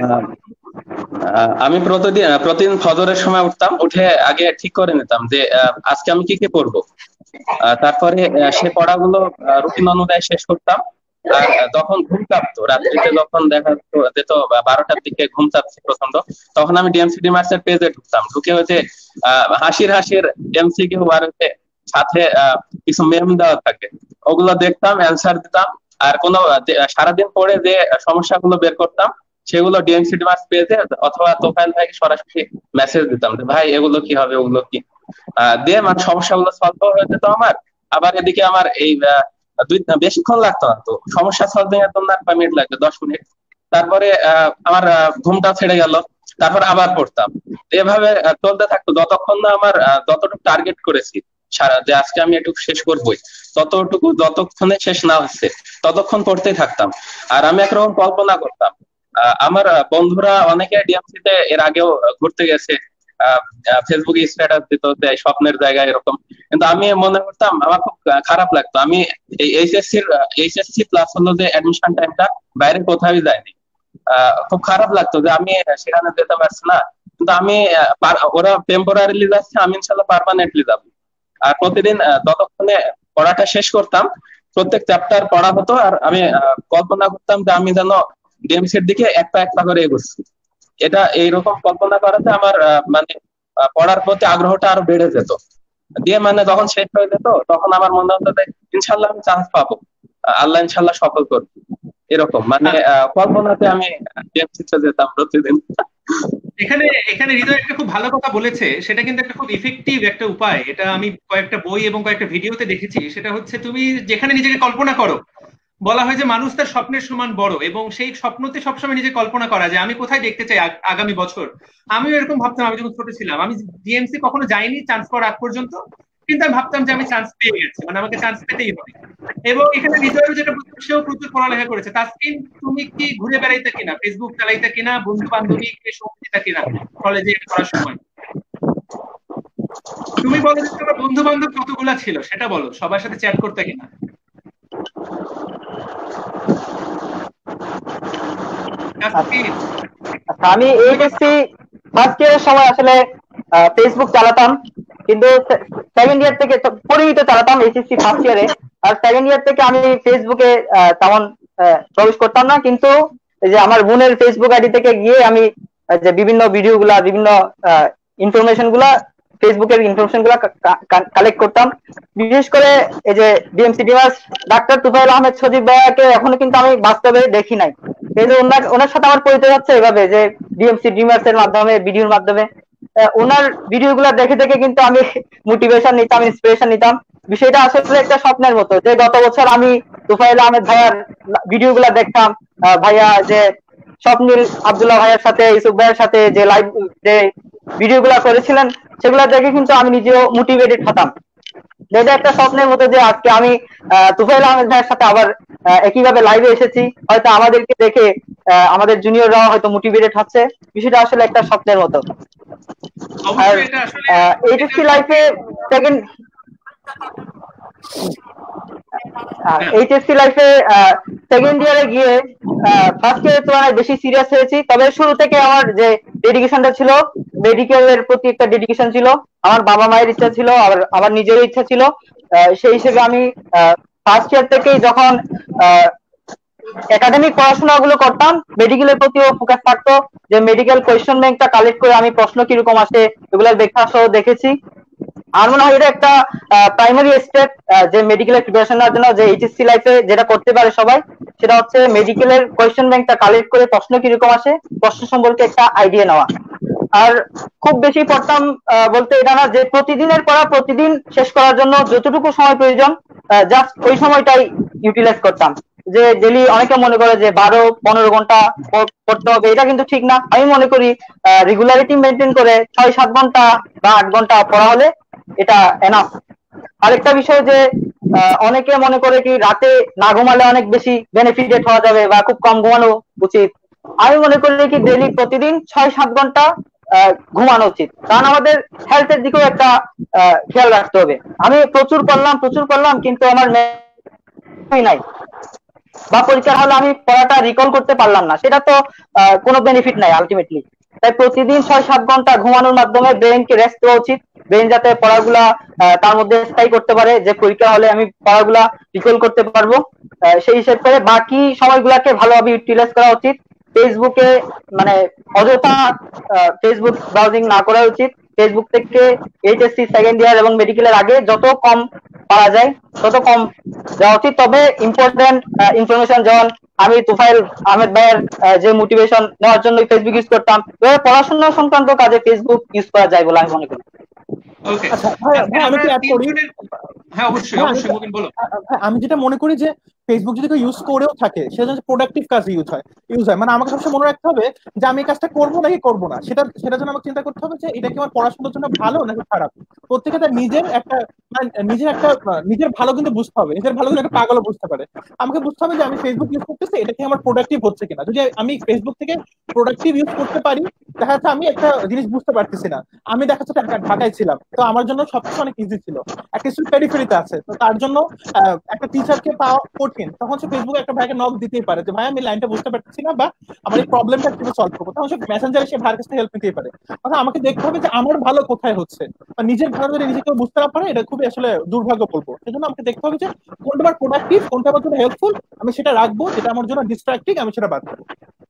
আমি প্রতিদিন প্রতিদিন ফজরের সময় উঠতাম, উঠে আগে ঠিক করে নিতাম যে আজকে আমি কি কি পড়বো। তারপরে সে পড়াগুলো রুটিন অনুযায়ী শেষ করতাম। আর যখন ঘুম চাপতো রাত্রিতে, যখন দেখা যেত বারোটার দিকে ঘুম চাপছে প্রচন্ড, তখন আমি ডিএমসি ডিমার্স এর পেজে ঢুকতাম। ঢুকে হচ্ছে হাসির হাসির এমসিকিউ আর হচ্ছে সাথে কিছু মেম দেওয়া থাকে, ওগুলো দেখতাম, অ্যান্সার দিতাম। আর কোনো সারাদিন পরে যে সমস্যাগুলো বের করতাম সেগুলো ডিএমসি ডিমার্স পেজে অথবা তোফায়েল ভাইকে সরাসরি মেসেজ দিতাম যে ভাই এগুলো কি হবে, ওগুলো কি দিয়ে মানে সমস্যাগুলো সলভ হয়ে যেত আমার। আবার এদিকে আমার এই দুই বেশিক্ষণ লাগতো না, তো সমস্যা সলভিং এর জন্য কয় মিনিট লাগতো, দশ মিনিট। তারপরে আমার ঘুমটা ছেড়ে গেল, তারপর আবার পড়তাম। এভাবে চলতে থাকতো যতক্ষণ না আমার যতটুকু টার্গেট করেছি সারা যে আজকে আমি একটু শেষ করবোই, ততটুকু যতক্ষণে শেষ না হচ্ছে ততক্ষণ পড়তেই থাকতাম। আর আমি একরকম কল্পনা করতাম, আমার বন্ধুরা অনেকে ডিএমসি তে এর আগেও ঘুরতে গেছে, ফেসবুকে স্ট্যাটাস দিত স্বপ্নের জায়গায় এরকম, কিন্তু আমি মনে করতাম আমার খুব খারাপ লাগতো। আমি এই এইচএসসি এইচএসসি প্লাস হলো যে অ্যাডমিশন টাইমটা বাইরে কোথাও যায়নি, খুব খারাপ লাগতো যে আমি সেখানে যেতে পারছি না। কিন্তু আমি ওরা টেম্পোরারিলি যাচ্ছে, আমি ইনশাল্লাহ পার্মানেন্টলি যাবো। আর প্রতিদিন যতক্ষণে পড়াটা শেষ করতাম, প্রত্যেক চ্যাপ্টার পড়া হতো, আর আমি কল্পনা করতাম যে আমি যেন ডিএমসির দিকে একটা একটা করে এগোচ্ছি। এটা এইরকম কল্পনা করাতে আমার মানে পড়ার প্রতি আগ্রহটা আরো বেড়ে যেত। দিয়ে মানে যখন শেষ হয়ে যেত তখন আমার মনে হতো যে ইনশাল্লাহ আমি চান্স পাবো, আল্লাহ ইনশাল্লাহ সফল করবে, এরকম মানে কল্পনাতে আমি ডিএমসিতে যেতাম প্রতিদিন। এখানে এখানে হৃদয় একটা খুব ভালো কথা বলেছে, সেটা কিন্তু একটা খুব ইফেক্টিভ একটা উপায়। এটা আমি কয়েকটা বই এবং কয়েকটা ভিডিওতে দেখেছি। সেটা হচ্ছে তুমি যেখানে নিজেকে কল্পনা করো, বলা হয় যে মানুষ তার স্বপ্নের সমান বড়, এবং সেই স্বপ্নতে সবসময় নিজে কল্পনা করা যায় আমি কোথায় দেখতে চাই আগামী বছর। আমিও এরকম ভাবতাম, আমি যখন ছোট ছিলাম, আমি ডিএমসি কখনো যাইনি চান্স পাওয়ার আগ পর্যন্ত, কিন্তু আমি ভাবতাম যে আমি চান্স পেয়ে গেছি, মানে আমাকে চান্স পেতেই হবে। এবং এখানে হৃদয়ের যেটা সেও প্রচুর পড়ালেখা করেছে। তাসকিন, তুমি কি ঘুরে বেড়াইতে কিনা, ফেসবুক চালাইতে কিনা, বন্ধু বান্ধবী সঙ্গীতা কিনা কলেজে পড়ার সময়? তুমি বলো যে তোমার বন্ধু বান্ধব কতগুলা ছিল সেটা বলো, সবার সাথে চ্যাট করতে কিনা? আমি এইচএসসি ফার্স্ট ইয়ারের সময় আসলে ফেসবুক চালাতাম, কিন্তু সেকেন্ড ইয়ার থেকে পরিমিত চালাতাম এইচএসসি ফার্স্ট ইয়ারে। আর সেকেন্ড ইয়ার থেকে আমি ফেসবুকে তেমন প্রবেশ করতাম না, কিন্তু এই যে আমার বোনের ফেসবুক আইডি থেকে গিয়ে আমি যে বিভিন্ন ভিডিও গুলা, বিভিন্ন ইনফরমেশন গুলা, ফেসবুকের ইনফরমেশন গুলা কালেক্ট করতাম। বিশেষ করে এই যে ডিএমসি ডিমার্স ডাক্তার তুফাইল আহমেদ সজীব ভাইয়াকে এখনো কিন্তু আমি বাস্তবে দেখি নাই, এই যে ওনার ওনার সাথে আমার পরিচয় হচ্ছে এভাবে যে ডিএমসি ডিমার্স এর মাধ্যমে, ভিডিওর মাধ্যমে। ওনার ভিডিও গুলা দেখে দেখে কিন্তু আমি মোটিভেশন নিতাম, ইন্সপিরেশন নিতাম। বিষয়টা আসলে একটা স্বপ্নের মতো, যে গত বছর আমি তুফাইল আহমেদ ভাইয়ার ভিডিও গুলা দেখতাম, ভাইয়া যে স্বপ্নিল আব্দুল্লাহ ভাইয়ের সাথে, ইউসুফ ভাইয়ের সাথে যে লাইভ যে ভিডিও গুলা করেছিলেন, সেগুলা দেখে কিন্তু আমি নিজেও মোটিভেটেড হতাম। এটা একটা স্বপ্নের মতো যে আজকে আমি তুফাইল আহমেদ ভাইয়ের সাথে আবার একইভাবে লাইভে এসেছি, হয়তো আমাদেরকে দেখে আমাদের জুনিয়ররাও হয়তো মোটিভেটেড হচ্ছে। বিষয়টা আসলে একটা স্বপ্নের মতো। আর এইচএসসি লাইফে সেকেন্ড এইচএসসি লাইফে সেকেন্ড ইয়ারে গিয়ে ফার্স্ট ইয়ারের তুলনায় বেশি সিরিয়াস হয়েছি। তবে শুরু থেকে আমার যে ডেডিকেশনটা ছিল, মেডিকেলের প্রতি একটা ডেডিকেশন ছিল, আমার বাবা মায়ের ইচ্ছা ছিল, আবার আমার নিজেরও ইচ্ছা ছিল। সেই হিসেবে আমি ফার্স্ট ইয়ার থেকেই যখন একাডেমিক পড়াশোনা গুলো করতাম, মেডিকেলের প্রতিও ফোকাস থাকতো, যে মেডিকেল কোয়েশ্চেন ব্যাংকটা কালেক্ট করে আমি প্রশ্ন কিরকম আসে এগুলোর ব্যাখ্যা সহ দেখেছি। আর মনে হয় এটা একটা প্রাইমারি স্টেপ যে মেডিকেলের প্রিপারেশন নেওয়ার জন্য, যে এইচএসসি লাইফে যেটা করতে পারে সবাই, সেটা হচ্ছে মেডিকেলের কোয়েশ্চেন ব্যাংকটা কালেক্ট করে প্রশ্ন কিরকম আসে, প্রশ্ন সম্পর্কে একটা আইডিয়া নেওয়া। আর খুব বেশি পড়তাম বলতে এটা না, যে প্রতিদিনের পড়া প্রতিদিন শেষ করার জন্য যতটুকু সময় প্রয়োজন জাস্ট ওই সময়টাই ইউটিলাইজ করতাম। যে ডেলি অনেকে মনে করে যে বারো পনেরো ঘন্টা পড়তে হবে, এটা কিন্তু ঠিক না। আমি মনে করি রেগুলারিটি মেনটেন করে ছয় সাত ঘন্টা বা আট ঘন্টা পড়া হলে এটা এনাফ। আরেকটা বিষয় যে অনেকে মনে করে কি রাতে না ঘুমালে অনেক বেশি বেনিফিটেড হওয়া যাবে বা খুব কম ঘুমানো উচিত। আমি মনে করি কি ডেলি প্রতিদিন ছয় সাত ঘন্টা ঘুমানো উচিত, কারণ আমাদের হেলথের দিকেও একটা খেয়াল রাখতে হবে। আমি প্রচুর পড়লাম প্রচুর পড়লাম কিন্তু আমার নাই, বা পরীক্ষার হলে আমি পড়াটা রিকল করতে পারলাম না, সেটা তো কোনো বেনিফিট নাই আলটিমেটলি। তাই প্রতিদিন ছয় সাত ঘন্টা ঘুমানোর মাধ্যমে ব্রেনকে রেস্ট দেওয়া উচিত। ব্রেন যাতে পড়াগুলা তার মধ্যে স্থায়ী করতে পারে, যে পরীক্ষা হলে আমি পড়াগুলা রিকল করতে পারবো, সেই হিসেব করে বাকি সময়গুলাকে ভালোভাবে ইউটিলাইজ করা উচিত। ফেসবুকে মানে অযথা ফেসবুক ব্রাউজিং না করা উচিত। ফেসবুক থেকে এইচএসসি সেকেন্ড ইয়ার এবং মেডিকেলের আগে যত কম পারা যায় তত কম যাওয়া উচিত। তবে ইম্পর্টেন্ট ইনফরমেশন যেমন আমি তুফাইল আহমেদ ভাইয়ের যে মোটিভেশন নেওয়ার জন্য ফেসবুক ইউজ করতাম, এভাবে পড়াশোনা সংক্রান্ত কাজে ফেসবুক ইউজ করা যায় বলে আমি মনে করি। ওকে, আচ্ছা ভাই ভাই আমি কি অ্যাড করি? হ্যাঁ অবশ্যই অবশ্যই মুবিন বলো। আমি যেটা মনে করি যে ফেসবুক যদি কেউ ইউজ করেও থাকে সেটা যেন প্রোডাক্টিভ কাজে ইউজ হয় ইউজ হয় মানে আমাকে সবসময় মনে রাখতে হবে যে আমি এই কাজটা করবো নাকি করবো না, সেটা সেটার জন্য আমাকে চিন্তা করতে হবে যে এটা কি আমার পড়াশোনার জন্য ভালো নাকি খারাপ। প্রত্যেকে তার নিজের একটা মানে নিজের একটা নিজের ভালো কিন্তু বুঝতে হবে, নিজের ভালো কিন্তু একটা পাগলও বুঝতে পারে। আমাকে বুঝতে হবে যে আমি ফেসবুক ইউজ করতেছি এটা কি আমার প্রোডাক্টিভ হচ্ছে কিনা। যদি আমি ফেসবুক থেকে প্রোডাক্টিভ ইউজ করতে পারি, দেখা যাচ্ছে আমি একটা জিনিস বুঝতে পারতেছি না, আমি দেখা যাচ্ছে ঢাকায় ছিলাম, তো আমার জন্য সবকিছু অনেক ইজি ছিল। একটা স্টুডেন্ট পেরিফেরিতে আছে, তো তার জন্য একটা টিচারকে পাওয়া কঠিন, তখন সে ফেসবুকে একটা ভাইকে নক দিতেই পারে যে ভাই আমি লাইনটা বুঝতে পারতেছি না বা আমার এই প্রবলেমটা কিভাবে সলভ করবো, তখন সে মেসেঞ্জারে সে ভাইয়ের কাছে হেল্প নিতেই পারে। অর্থাৎ আমাকে দেখতে হবে যে আমার ভালো কোথায় হচ্ছে, বা নিজের ভালো যদি নিজেকে বুঝতে না পারে এটা খুবই আসলে দুর্ভাগ্য বলবো। সেজন্য আমাকে দেখতে হবে যে কোনটা আমার প্রোডাক্টিভ, কোনটা আমার জন্য হেল্পফুল, আমি সেটা রাখবো, যেটা আমার জন্য ডিস্ট্রাক্টিং আমি সেটা বাদ দেবো।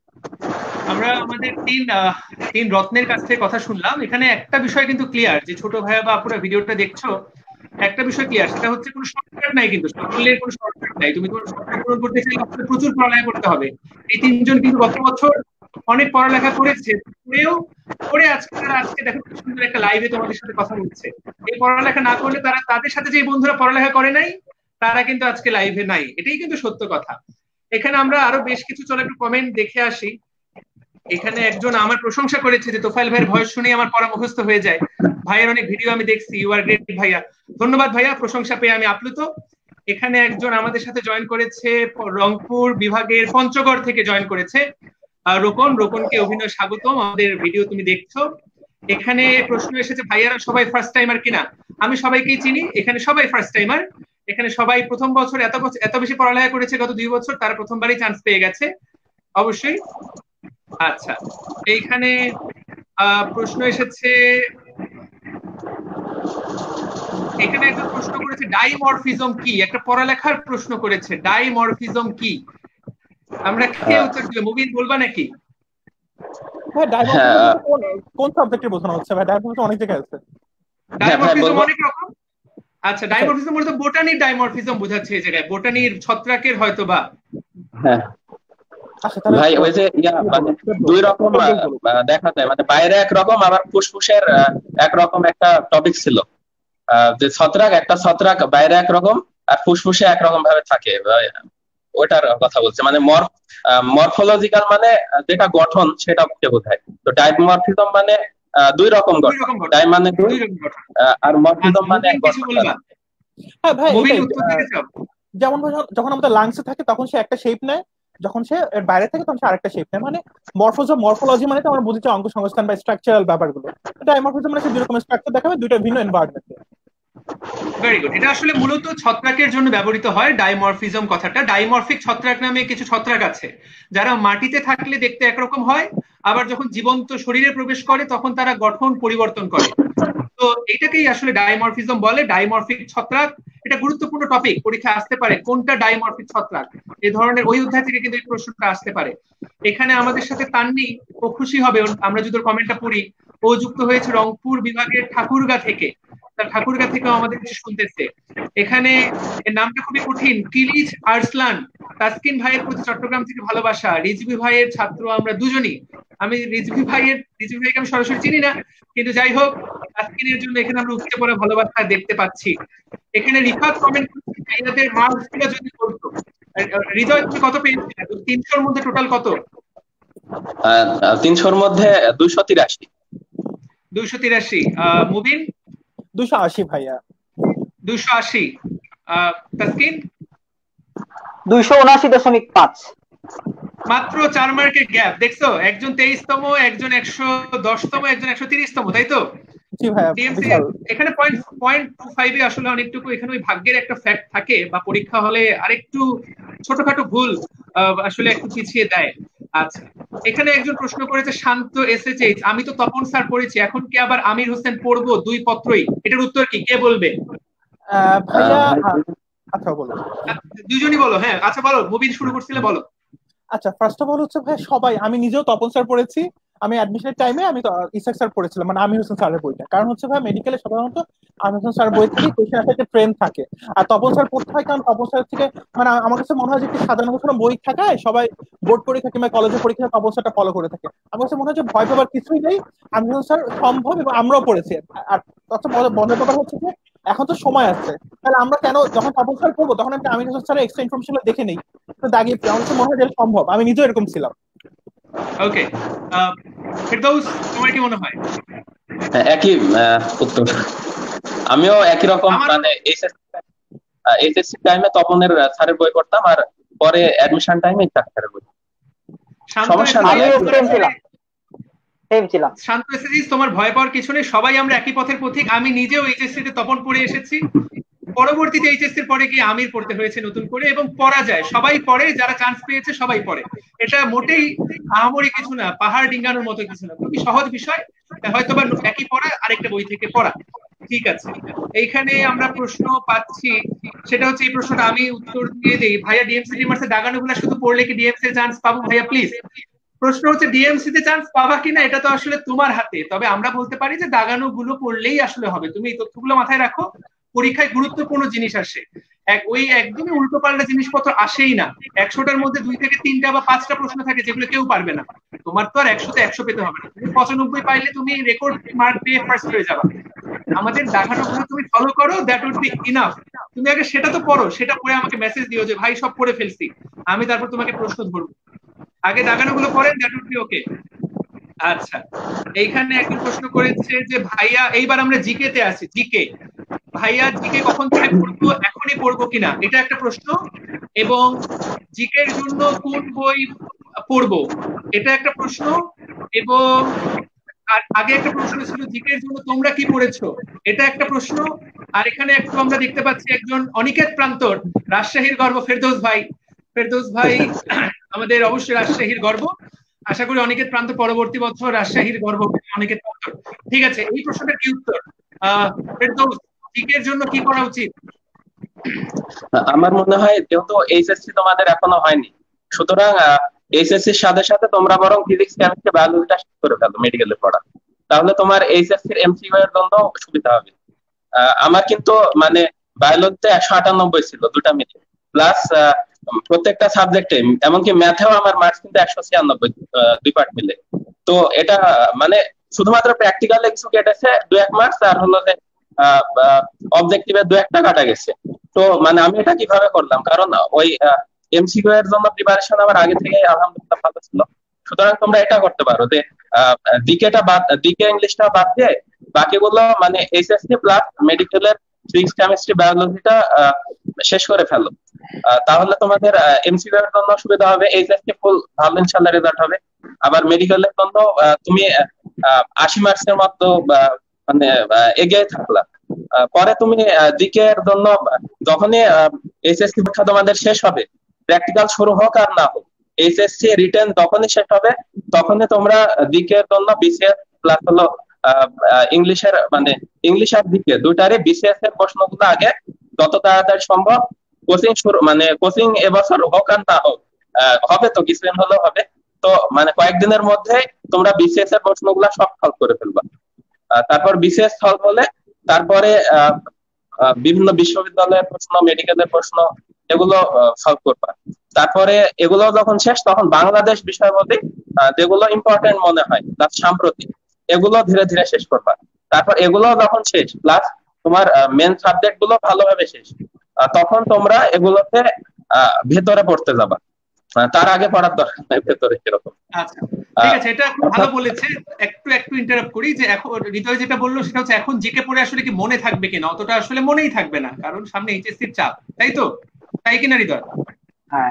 আমরা আমাদের তিন তিন রত্নের কাছ থেকে কথা শুনলাম। এখানে একটা বিষয় কিন্তু ক্লিয়ার, যে ছোট ভাইয়া বা আপুরা ভিডিওটা দেখছো, একটা বিষয় ক্লিয়ার, সেটা হচ্ছে কোনো শর্টকাট নাই, কিন্তু সাফল্যের কোনো শর্টকাট নাই। তুমি তোমার শর্টকাট পূরণ করতে চাইলে আপনাকে প্রচুর পড়ালেখা করতে হবে। এই তিনজন কিন্তু গত বছর অনেক পড়ালেখা করেছে, করেও করে আজকে তারা আজকে দেখো খুব সুন্দর একটা লাইভে তোমাদের সাথে কথা বলছে। এই পড়ালেখা না করলে তারা তাদের সাথে যে বন্ধুরা পড়ালেখা করে নাই তারা কিন্তু আজকে লাইভে নাই, এটাই কিন্তু সত্য কথা। এখানে আমরা আরো বেশ কিছু চলো একটু কমেন্ট দেখে আসি। এখানে একজন আমার প্রশংসা করেছে যে তোফাইল ভাইয়ের ভয়েস শুনেই আমার পড়া মুখস্থ হয়ে যায়, ভাইয়ের অনেক ভিডিও আমি দেখছি, ইউ আর গ্রেট ভাইয়া। ধন্যবাদ ভাইয়া, প্রশংসা পেয়ে আমি আপ্লুত। এখানে একজন আমাদের সাথে জয়েন করেছে রংপুর বিভাগের পঞ্চগড় থেকে জয়েন করেছে, রোকন। রোকনকে অভিনয় স্বাগতম, আমাদের ভিডিও তুমি দেখছো। এখানে প্রশ্ন এসেছে ভাইয়ারা সবাই ফার্স্ট টাইমার কিনা। আমি সবাইকেই চিনি, এখানে সবাই ফার্স্ট টাইমার। এখানে সবাই প্রথম বছর এত এত বেশি পড়ালেখা করেছে গত দুই বছর, তারা প্রথমবারই চান্স পেয়ে গেছে অবশ্যই। আচ্ছা, এইখানে প্রশ্ন এসেছে, এখানে একটা প্রশ্ন করেছে ডাইমরফিজম কি, একটা পড়ালেখার প্রশ্ন করেছে, ডাইমরফিজম কি? আমরা কে উত্তর দিলে মুবিন বলবা নাকি? হ্যাঁ, ডাইমরফিজম কোন কোন সাবজেক্টে বোঝানো হচ্ছে ভাই? ডাইমরফিজম অনেক জায়গায় আছে। ডাইমরফিজম অনেক রকম। আচ্ছা, ডাইমরফিজম বলতে বোটানির ডাইমরফিজম বোঝাচ্ছে এই জায়গায়, বোটানির ছত্রাকের হয়তো বা। হ্যাঁ ভাই, ওই যে মানে দুই রকম দেখা যায়, মানে বাইরে একরকম আবার ফুসফুসের একরকম একটা টপিক ছিল, যে ছত্রাক একটা ছত্রাক বাইরে একরকম আর ফুসফুসে একরকম ভাবে থাকে, ওটার কথা বলছে। মানে মরফোলজিক্যাল মানে যেটা গঠন সেটা বোঝায়। তো ডাইমরফিজম মানে দুই রকম গঠন, ডাই মানে দুই আর মরফিজম মানে এক গঠন। হ্যাঁ ভাই, যেমন যখন আমাদের লাংসে থাকে তখন সে একটা শেপ নেয়, যখন সে এর বাইরে থাকে তখন সে আরেকটা শেপ নেয়। মানে মরফোজম মরফোলজি মানে তো আমরা বুঝছি অঙ্গ সংস্থান বা স্ট্রাকচারাল ব্যাপারগুলো। ডাইমরফিজম মানে সে দুই রকমের স্ট্রাকচার দেখাবে দুইটা ভিন্ন এনভায়রনমেন্টে। Very good. এটা আসলে মূলত ছত্রাকের জন্য ব্যবহৃত হয় ডাইমরফিজম কথাটা। ডাইমরফিক ছত্রাক নামে কিছু ছত্রাক আছে যারা মাটিতে থাকলে দেখতে একরকম হয়, আবার যখন জীবন্ত শরীরে প্রবেশ করে তখন তারা গঠন পরিবর্তন করে। তো এটাকেই আসলে ডাইমরফিজম বলে, ডাইমরফিক ছত্রাক। এটা গুরুত্বপূর্ণ টপিক, পরীক্ষা আসতে পারে কোনটা ডাইমরফিক ছত্রাক, এই ধরনের ওই অধ্যায় থেকে কিন্তু এই প্রশ্নটা আসতে পারে। এখানে আমাদের সাথে তান্নি, ও খুশি হবে আমরা যদি কমেন্টটা পড়ি। ও যুক্ত হয়েছে রংপুর বিভাগের ঠাকুরগা থেকে, তার ঠাকুরগা থেকেও আমাদের কিছু শুনতেছে। এখানে এর নামটা খুবই কঠিন, কিলিজ আরসলান। তাসকিন ভাইয়ের প্রতি চট্টগ্রাম থেকে ভালোবাসা। রিজভি ভাইয়ের ছাত্র আমরা দুজনই। আমি রিজভি ভাইয়ের রিজভি ভাইকে আমি সরাসরি চিনি না, কিন্তু যাই হোক তাসকিনের জন্য এখানে আমরা উপচে পড়া ভালোবাসা দেখতে পাচ্ছি। এখানে রিফাত কমেন্ট করছে ভাইয়াদের মার্কসগুলো যদি বলতো। হৃদয় তুমি কত পেয়েছিলে? তিনশোর মধ্যে টোটাল কত? তিনশোর মধ্যে দুইশো তিরাশি। দুইশো তিরাশি। মুবিন? দুইশো আশি ভাইয়া। দুইশো আশি। তাসকিন? দুইশো উনআশি দশমিক পাঁচ। মাত্র চার মার্কের গ্যাপ, দেখছো? একজন তেইশতম, একজন একশো দশতম, একজন একশো তিরিশতম, তাই তো? এখানে পয়েন্ট পয়েন্ট টু ফাইভে আসলে অনেকটুকু এখানে ওই ভাগ্যের একটা ফ্যাক্ট থাকে, বা পরীক্ষা হলে আরেকটু ছোটখাটো ভুল আসলে একটু পিছিয়ে দেয়। আচ্ছা, এখানে একজন প্রশ্ন করেছে শান্ত এসএচএইচ, আমি তো তপন স্যার পড়েছি, এখন কি আবার আমির হোসেন পড়বো দুই পত্রই? এটার উত্তর কি, কে বলবে? ভাইয়া আচ্ছা বলো, দুজনই বলো। হ্যাঁ আচ্ছা বলো, মুবিন শুরু করছিলে, বলো। আচ্ছা ফার্স্ট অফ অল হচ্ছে ভাই সবাই, আমি নিজেও তপন স্যার পড়েছি, আমি অ্যাডমিশনের টাইমে আমি তো ইসাক স্যার পড়েছিলাম, মানে আমির হোসেন স্যারের বইটা। কারণ হচ্ছে ভাই মেডিকেলে সাধারণত আমির হোসেন স্যার বই থেকে কোশ্চেন আসার একটা ট্রেন্ড থাকে, আর তপন স্যার পড়তে হয় কারণ তপন স্যার থেকে মানে আমার কাছে মনে হয় যে একটি সাধারণ কোনো বই থাকায় সবাই বোর্ড পরীক্ষা কিংবা কলেজের পরীক্ষা তপন স্যারটা ফলো করে থাকে। আমার কাছে মনে হয় যে ভয় পাবার কিছুই নেই, আমির হোসেন স্যার সম্ভব এবং আমরাও পড়েছি। আর তখন মজার ব্যাপার হচ্ছে যে এখন তো সময় আছে, তাহলে আমরা কেন যখন তপন স্যার পড়বো তখন আমি আমির হোসেন স্যারের এক্সট্রা ইনফরমেশন দেখে নেই, তো দাগিয়ে আমার কাছে মনে হয় যে সম্ভব। আমি নিজেও এরকম ছিলাম। ওকে, ফেরদৌস তোমার কি মনে হয়? একই উত্তর, আমিও একই রকম, মানে এইচএসসি টাইমে তপনের স্যারের বই পড়তাম, আর পরে অ্যাডমিশন টাইমে ইসাক স্যারের বই। সমস্যা নেই, শান্ত এসএসসি তোমার ভয় পাওয়ার কিছু নেই, সবাই আমরা একই পথের পথিক। আমি নিজেও এইচএসসি তে তপন পড়ে এসেছি, পরবর্তীতে এইচএসসি এর পরে গিয়ে আমির পড়তে হয়েছে নতুন করে, এবং পড়া যায়, সবাই পড়ে, যারা চান্স পেয়েছে সবাই পড়ে। এটা মোটেই আহামরি কিছু না, পাহাড় ডিঙ্গানোর মতো কিছু না, খুবই সহজ বিষয়। হয়তো বা একই পড়া আরেকটা বই থেকে পড়া। ঠিক আছে, এইখানে আমরা প্রশ্ন পাচ্ছি, সেটা হচ্ছে এই প্রশ্নটা আমি উত্তর দিয়ে দেই। ভাইয়া ডিএমসি ডিমার্সে দাগানোগুলো শুধু পড়লে কি ডিএমসি এর চান্স পাবো? ভাইয়া প্লিজ, প্রশ্ন হচ্ছে ডিএমসি তে চান্স পাবা কিনা এটা তো আসলে তোমার হাতে, তবে আমরা বলতে পারি যে দাগানো গুলো পড়লেই আসলে হবে। তুমি এই তথ্যগুলো মাথায় রাখো, পরীক্ষায় গুরুত্বপূর্ণ জিনিস আসে, এক ওই একদমই উল্টো পাল্টা জিনিসপত্র আসেই না। একশোটার মধ্যে দুই থেকে তিনটা বা পাঁচটা প্রশ্ন থাকে যেগুলো কেউ পারবে না, তোমার তো আর একশোতে একশো পেতে হবে না, তুমি পঁচানব্বই পাইলে তুমি রেকর্ড মার্ক পেয়ে ফার্স্ট হয়ে যাবা। আমাদের দেখানো গুলো তুমি ফলো করো, দ্যাট উড বি ইনাফ। তুমি আগে সেটা তো পড়ো, সেটা পড়ে আমাকে মেসেজ দিও যে ভাই সব পড়ে ফেলছি, আমি তারপর তোমাকে প্রশ্ন ধরবো। আগে দাগানো গুলো পড়েন, দ্যাট উড বি ওকে। আচ্ছা, এইখানে একজন প্রশ্ন করেছে যে ভাইয়া, এইবার আমরা জিকে তে আসি। জিকে, ভাইয়া জিকে কখন থেকে পড়বো, এখনই পড়বো কিনা, এটা একটা প্রশ্ন। এবং জিকে এর জন্য কোন বই পড়বো, এটা একটা প্রশ্ন। এবং আর আগে একটা প্রশ্ন ছিল জিকে এর জন্য তোমরা কি পড়েছো, এটা একটা প্রশ্ন। আর এখানে একটু আমরা দেখতে পাচ্ছি একজন অনিকেত প্রান্তর, রাজশাহীর গর্ব ফেরদৌস ভাই। ফেরদৌস ভাই আমাদের অবশ্যই রাজশাহীর গর্ব, আশা করি অনিকেত প্রান্ত পরবর্তী বছর রাজশাহীর গর্ব অনিকেত প্রান্তর। ঠিক আছে, এই প্রশ্নটার কি উত্তর? আহ ফেরদৌস, জিকের জন্য কি করা উচিত? আমার মনে হয় যেহেতু এইচএসসি তোমাদের এখনো হয়নি, সুতরাং এইচএসসির সাথে সাথে তোমরা বরং ফিজিক্স কেমিস্ট্রি বায়োলজিটা শেষ করে ফেলো মেডিকেলে পড়া, তাহলে তোমার এইচএসসির এমসিকিউ এর জন্য সুবিধা হবে। আমার কিন্তু মানে বায়োলজিতে একশো আটানব্বই ছিল দুটা মিলে, প্লাস প্রত্যেকটা সাবজেক্টে, এমনকি ম্যাথেও আমার মার্কস কিন্তু একশো ছিয়ানব্বই দুই পার্ট মিলে। তো এটা মানে শুধুমাত্র প্র্যাকটিক্যালে কিছু কেটেছে দু এক মার্কস, আর হলো যে অবজেক্টিভে দু একটা কাটা গেছে। তো মানে আমি এটা কিভাবে করলাম, কারণ ওই এমসিকিউ এর জন্য প্রিপারেশন আমার আগে থেকে আলহামদুলিল্লাহ ভালো ছিল। সুতরাং তোমরা এটা করতে পারো যে ডিকেটা বাদ, ডিকে ইংলিশটা বাদ দিয়ে বাকিগুলো মানে এইচএসসি প্লাস মেডিকেলের ফিজিক্স কেমিস্ট্রি বায়োলজিটা শেষ করে ফেলো, তাহলে তোমাদের এমসিকিউ এর জন্য সুবিধা হবে, এইচএসসি ফুল ভালো ইনশাআল্লাহ রেজাল্ট হবে। আবার মেডিকেলের জন্য তুমি আশি মার্কসের মতো মানে এগিয়ে থাকলা। পরে তুমি জিকে এর জন্য যখনই এইচএসসি পরীক্ষা তোমাদের শেষ হবে, প্র্যাকটিক্যাল শুরু হোক আর না হোক, এইচএসসি রিটেন যখনই শেষ হবে তখনই তোমরা জিকে এর জন্য বিসিএস প্লাস হলো ইংলিশের মানে ইংলিশ আর জিকে দুইটারে বিসিএস এর প্রশ্নগুলো আগে যত তাড়াতাড়ি সম্ভব কোচিং শুরু, মানে কোচিং এবছর হোক আর না হোক, হবে তো কিছুদিন হলেও হবে, তো মানে কয়েকদিনের মধ্যে তোমরা বিসিএস এর প্রশ্নগুলো সব সলভ করে ফেলবা। তারপর বিসিএস সলভ হলে তারপরে বিভিন্ন বিশ্ববিদ্যালয়ের প্রশ্ন, মেডিকেলের প্রশ্ন, এগুলো সলভ করবা। তারপরে এগুলো যখন শেষ তখন বাংলাদেশ বিষয়বস্তু যেগুলো ইম্পর্টেন্ট মনে হয় প্লাস সাম্প্রতিক, এগুলো ধীরে ধীরে শেষ করবা। তারপর এগুলো যখন শেষ প্লাস তোমার মেন সাবজেক্ট গুলো ভালোভাবে শেষ, তখন তোমরা এগুলোতে ভেতরে পড়তে যাবা, তার আগে পড়ার দরকার নাই ভেতরে এরকম। আচ্ছা ঠিক আছে, এটা খুব ভালো বলেছে। একটু একটু ইন্টারাপ্ট করি যে এখন হৃদয় যেটা বললো সেটা হচ্ছে এখন জিকে পড়ে আসলে কি মনে থাকবে কিনা, অতটা আসলে মনেই থাকবে না, কারণ সামনে এইচএসসির চাপ, তাই তো? তাই কিনা হৃদয়? হ্যাঁ।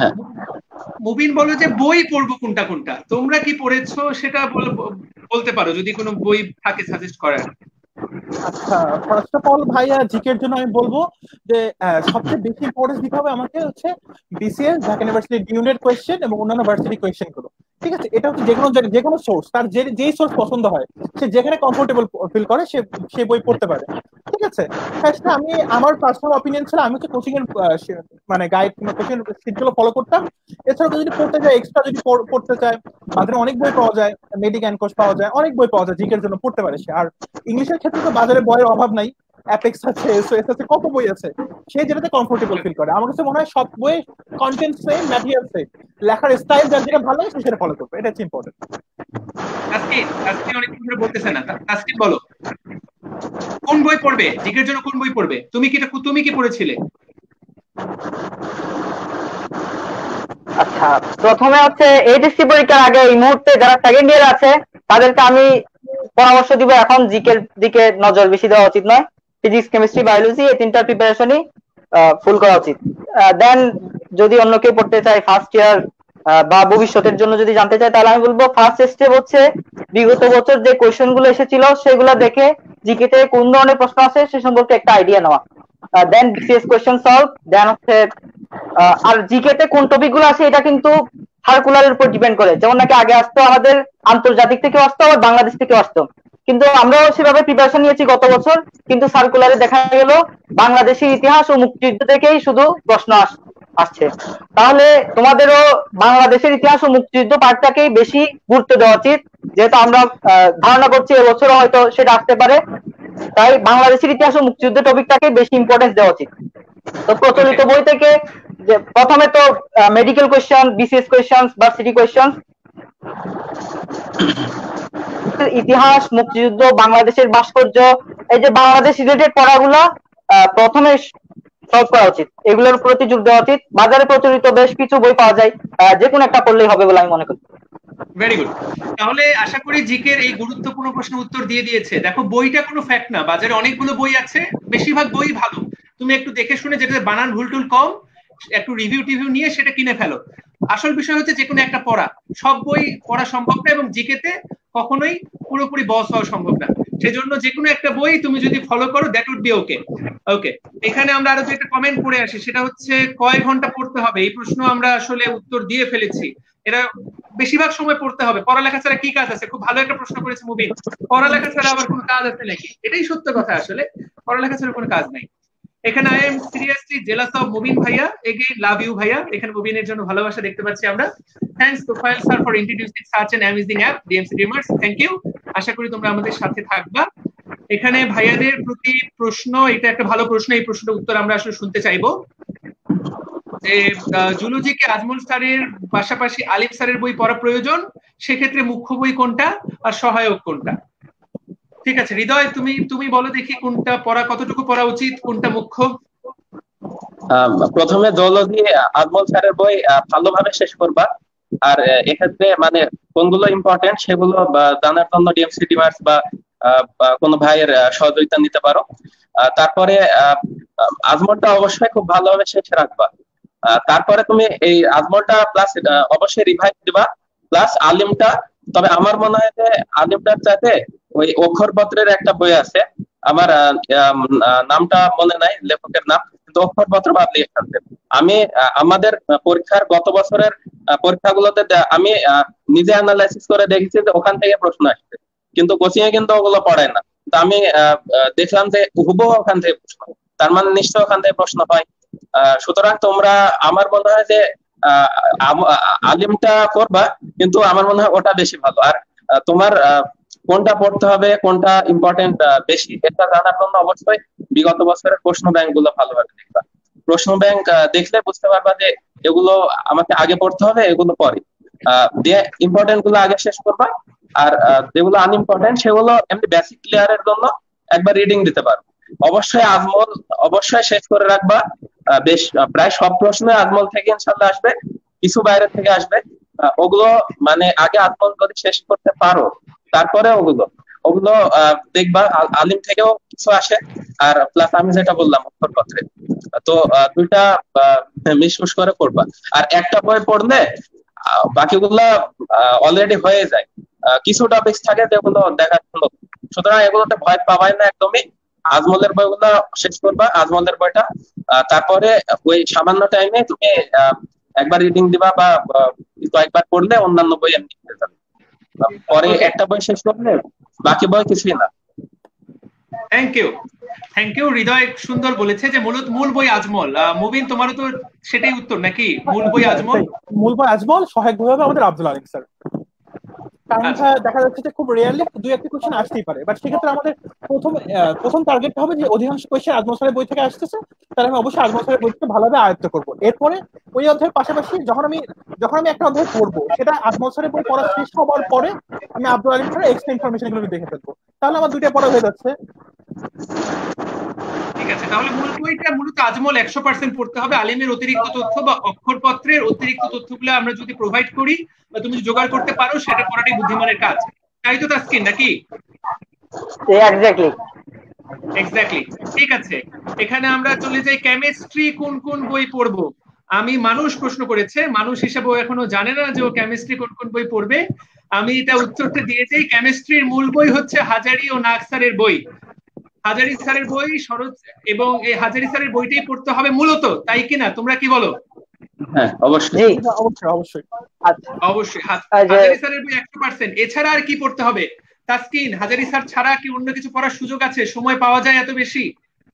মুবিন বলো যে বই পড়বো কোনটা কোনটা, তোমরা কি পড়েছো সেটা বলতে পারো যদি কোনো বই থাকে সাজেস্ট করার। আচ্ছা, ফার্স্ট অফ অল ভাইয়া জিকের জন্য আমি বলবো যে সবচেয়ে বেশি ইম্পর্টেন্স দিতে হবে আমাকে হচ্ছে BCS, Dhaka university unit question এবং অন্যান্য ভার্সিটি কোয়েশ্চেন গুলো। ঠিক আছে, এটা হচ্ছে যে কোনো জায়গায় যে কোনো সোর্স, তার যে যেই সোর্স পছন্দ হয় সে যেখানে কমফোর্টেবল ফিল করে সে সেই বই পড়তে পারে। ঠিক আছে, হ্যাঁ আমি আমার পার্সোনাল অপিনিয়ন ছিল আমি হচ্ছে কোচিং এর মানে গাইড কিংবা কোচিং এর সিটগুলো ফলো করতাম। এছাড়াও যদি পড়তে যায় এক্সট্রা যদি পড়তে চায় বাজারে অনেক বই পাওয়া যায়, মেডিক অ্যান্ড কোর্স পাওয়া যায়, অনেক বই পাওয়া যায় জিকের জন্য পড়তে পারে সে। আর ইংলিশের ক্ষেত্রে তো বাজারে বইয়ের অভাব নাই, অ্যাপেক্স আছে, এসওএস আছে, কত বই আছে, সে যেটাতে কমফোর্টেবল ফিল করে। আমার কাছে মনে হয় সব বই কন্টেন্ট সেম, ম্যাটেরিয়াল সেম, লেখার স্টাইল যার যেটা ভালো লাগে সে সেটা ফলো করবে, এটা হচ্ছে ইম্পর্টেন্ট। আজকে আজকে অনেক ধরে বলতেছে না, আজকে বলো কোন বই পড়বে, জিকের জন্য কোন বই পড়বে? তুমি কি তুমি কি পড়েছিলে? আচ্ছা, প্রথমে হচ্ছে এইচএসসি পরীক্ষার আগে এই মুহূর্তে যারা সেকেন্ড ইয়ার আছে তাদেরকে আমি পরামর্শ দিব এখন জিকের দিকে নজর বেশি দেওয়া উচিত নয়। ফিজিক্স, কেমিস্ট্রি, বায়োলজি এই তিনটার প্রিপারেশনই ফুল করা উচিত। দেন যদি অন্য কেউ পড়তে চায় ফার্স্ট ইয়ার বা ভবিষ্যতের জন্য যদি জানতে চায় তাহলে আমি বলবো ফার্স্ট স্টেপ হচ্ছে বিগত বছর যে কোয়েশ্চেন গুলো এসেছিল সেগুলো দেখে জিকেতে কোন ধরনের প্রশ্ন আছে সে সম্পর্কে একটা আইডিয়া নেওয়া, then BCS question solve, then হচ্ছে আর জিকেতে কোন টপিক গুলো আছে এটা কিন্তু সার্কুলারের উপর ডিপেন্ড করে। যেমন নাকি আগে আসতো আমাদের আন্তর্জাতিক থেকে আসতো আবার বাংলাদেশ থেকে আসতো, কিন্তু আমরাও সেভাবে প্রিপারেশন নিয়েছি গত বছর, কিন্তু সার্কুলারে দেখা গেল বাংলাদেশের ইতিহাস ও মুক্তিযুদ্ধ থেকেই শুধু প্রশ্ন আসছে। তাহলে তোমাদেরও বাংলাদেশের ইতিহাস ও মুক্তিযুদ্ধ পার্টটাকেই বেশি গুরুত্ব দেওয়া উচিত, যেহেতু আমরা ধারণা করছি এবছরও হয়তো সেটা আসতে পারে, তাই বাংলাদেশের ইতিহাস ও মুক্তিযুদ্ধ টপিকটাকে বেশি ইম্পর্টেন্স দেওয়া উচিত। তো প্রচলিত বই থেকে যে প্রথমে তো মেডিকেল কোয়েশ্চেন, বিসিএস কোয়েশ্চেন বা সিটি কোয়েশ্চেন, ইতিহাস, মুক্তিযুদ্ধ, বাংলাদেশের ভাস্কর্য, এই যে বাংলাদেশ রিলেটেড পড়াগুলা প্রথমে সলভ করা উচিত, এগুলোর প্রতি জোর দেওয়া উচিত। বাজারে প্রচলিত বেশ কিছু বই পাওয়া যায়, যে কোনো একটা পড়লেই হবে বলে আমি মনে করি। ভেরি গুড, তাহলে আশা করি জিকের এই গুরুত্বপূর্ণ প্রশ্নের উত্তর দিয়ে দিয়েছে। দেখো বইটা কোনো ফ্যাক্ট না, বাজারে অনেকগুলো বই আছে, বেশিরভাগ বই ভালো, তুমি একটু দেখে শুনে যেটা বানান ভুল টুল কম একটু রিভিউ টিভিউ নিয়ে সেটা কিনে ফেলো। আসল বিষয় হচ্ছে যে কোনো একটা পড়া, সব বই পড়া সম্ভব না এবং জিকেতে কখনোই পুরোপুরি বস হওয়া সম্ভব না, সেজন্য যে কোনো একটা বই তুমি যদি ফলো করো that would be okay. Okay, এখানে আমরা আরো যে একটা কমেন্ট পড়ে আসি সেটা হচ্ছে কয় ঘন্টা পড়তে হবে, এই প্রশ্ন আমরা আসলে উত্তর দিয়ে ফেলেছি। এরা বেশিরভাগ সময় পড়তে হবে, পড়ালেখা ছাড়া কি কাজ আছে? খুব ভালো একটা প্রশ্ন করেছে মুবিন, পড়ালেখা ছাড়া আবার কোনো কাজ আছে নাকি? এটাই সত্য কথা, আসলে পড়ালেখা ছাড়া কোনো কাজ নাই। এখানে I am seriously jealous of Mubin ভাইয়া, এগেইন লাভ ইউ ভাইয়া, এখানে মুবিনের জন্য ভালোবাসা দেখতে পাচ্ছি আমরা। Thanks Tofayel sir for introducing such an amazing app DMC dreamers, thank you. আশা করি তোমরা আমাদের সাথে থাকবা। এখানে ভাইয়াদের প্রতি প্রশ্ন, এটা একটা ভালো প্রশ্ন, এই প্রশ্নটার উত্তর আমরা আসলে শুনতে চাইবো যে জুলজিকে আজমল স্যারের পাশাপাশি আলিফ স্যারের বই পড়া প্রয়োজন, সেক্ষেত্রে মুখ্য বই কোনটা আর সহায়ক কোনটা? ঠিক আছে হৃদয়, তুমি তুমি বলো দেখি কোনটা পড়া, কতটুকু পড়া উচিত, কোনটা মুখ্য? প্রথমে জুলজি আজমল স্যারের বই ভালোভাবে শেষ করবা, আর এক্ষেত্রে মানে কোনগুলো ইম্পর্টেন্ট সেগুলো জানার জন্য ডিএমসি ডিমার্স বা কোনো ভাইয়ের সহযোগিতা নিতে পারো। তারপরে আজমলটা অবশ্যই খুব ভালোভাবে শেষ রাখবা। তারপরে তুমি এই আজমলটা প্লাস অবশ্যই রিভাইজ দিবা, প্লাস আলিমটা। তবে আমার মনে হয় যে আলিমটার চাইতে ওই অক্ষরপত্রের একটা বই আছে, আমার নামটা মনে নাই লেখকের নাম, কিন্তু অক্ষরপত্র বাদলি এখানে আমি আমাদের পরীক্ষার গত বছরের পরীক্ষাগুলোতে আমি নিজে অ্যানালাইসিস করে দেখেছি যে ওখান থেকে প্রশ্ন আসছে, কিন্তু কোচিং এ কিন্তু ওগুলো পড়ায় না। তো আমি দেখলাম যে হুবহু ওখান থেকে প্রশ্ন, তার মানে নিশ্চয় ওখান থেকে প্রশ্ন হয়। সুতরাং তোমরা আমার মনে হয় যে আলিমটা করবা, কিন্তু আমার মনে হয় ওটা বেশি ভালো। আর তোমার কোনটা পড়তে হবে, কোনটা ইম্পর্টেন্ট বেশি, এটা জানার জন্য অবশ্যই বিগত বছরের প্রশ্ন ব্যাংক গুলো ভালোভাবে দেখবা। প্রশ্ন ব্যাংক দেখলে বুঝতে পারবা যে এগুলো আমাকে আগে পড়তে হবে, এগুলো পরে দিয়ে ইম্পর্টেন্ট গুলো আগে শেষ করবা, আর যেগুলো আনইম্পর্টেন্ট সেগুলো এমনি বেসিক ক্লিয়ারের জন্য একবার রিডিং দিতে পারো। অবশ্যই আজমল অবশ্যই শেষ করে রাখবা, বেশ প্রায় সব প্রশ্ন আজমল থেকে ইনশাল্লাহ আসবে, কিছু বাইরে থেকে আসবে, ওগুলো মানে আগে আজমল যদি শেষ করতে পারো তারপরে ওগুলো ওগুলো দেখবা আলিম থেকেও কিছু আসে, আর প্লাস আমি যেটা বললাম অক্ষরপত্রে, তো দুইটা মিশমুশ করে পড়বা। আর একটা বই পড়লে বাকিগুলা অলরেডি হয়ে যায়, কিছু টপিক থাকে যেগুলো দেখার জন্য, সুতরাং এগুলোতে ভয় পাবাই না একদমই। আজমলের বইগুলো শেষ করবা, আজমলের বইটা, তারপরে ওই সামান্য টাইমে তুমি একবার রিডিং দিবা বা কয়েকবার পড়লে অন্যান্য বই এমনি হয়ে যাবে, পরে একটা বই শেষ করলে বাকি বই কিছুই না। Thank you thank you Hridoy সুন্দর বলেছে যে মূলত মূল বই আজমল। মুবিন, তোমারও তো সেটাই উত্তর নাকি? মূল বই আজমল, মূল বই আজমল, সহায়ক বই হবে আমাদের আব্দুল আলিম স্যার। কারণ দেখা যাচ্ছে যে খুব রেয়ারলি দুই একটা কোশ্চেন আসতেই পারে, বাট সেক্ষেত্রে আমাদের প্রথম প্রথম টার্গেট হবে যে অধিকাংশ কোশ্চেন আজমল স্যারের বই থেকে আসতেছে, তাহলে আমি অবশ্যই আজমল স্যারের বই থেকে ভালোভাবে আয়ত্ত করবো। এরপরে ওই অধ্যায়ের পাশাপাশি যখন আমি যখন আমি একটা অধ্যায় পড়বো, সেটা আজমল স্যারের বই পড়া শেষ হওয়ার পরে আমি আব্দুল আলিম স্যারের এক্সট্রা ইনফরমেশন গুলো দেখে ফেলবো, তাহলে আমার দুইটা পড়া হয়ে যাচ্ছে। ঠিক আছে, তাহলে মূল বইটা মূলত আজমল একশো পার্সেন্ট পড়তে হবে। আলিমের অতিরিক্ত তথ্য বা অক্ষরপত্রের অতিরিক্ত তথ্যগুলো আমরা যদি প্রোভাইড করি বা তুমি জোগাড় করতে পারো, সেটা পড়াটাই বুদ্ধিমানের কাজ, তাই তো তাসকিন নাকি? এক্স্যাক্টলি এক্স্যাক্টলি ঠিক আছে, এখানে আমরা চলে যাই কেমিস্ট্রি কোন কোন বই পড়বো। আমি মানুষ প্রশ্ন করেছে, মানুষ হিসেবে ও এখনো জানে না যে ও কেমিস্ট্রি কোন কোন বই পড়বে। আমি এটা উত্তরটা দিয়ে যাই, কেমিস্ট্রির মূল বই হচ্ছে হাজারি ও নাগ স্যারের বই। হাজারি স্যারের বই সরোজ, এবং এই হাজারি স্যারের বইটাই পড়তে হবে মূলত, তাই কিনা? তোমরা কি বলো? হ্যাঁ অবশ্যই অবশ্যই অবশ্যই অবশ্যই হাজারি স্যারের বই একশো পার্সেন্ট। এছাড়া আর কি পড়তে হবে তাসকিন? হাজারি স্যার ছাড়া কি অন্য কিছু পড়ার সুযোগ আছে? সময় পাওয়া যায় এত বেশি?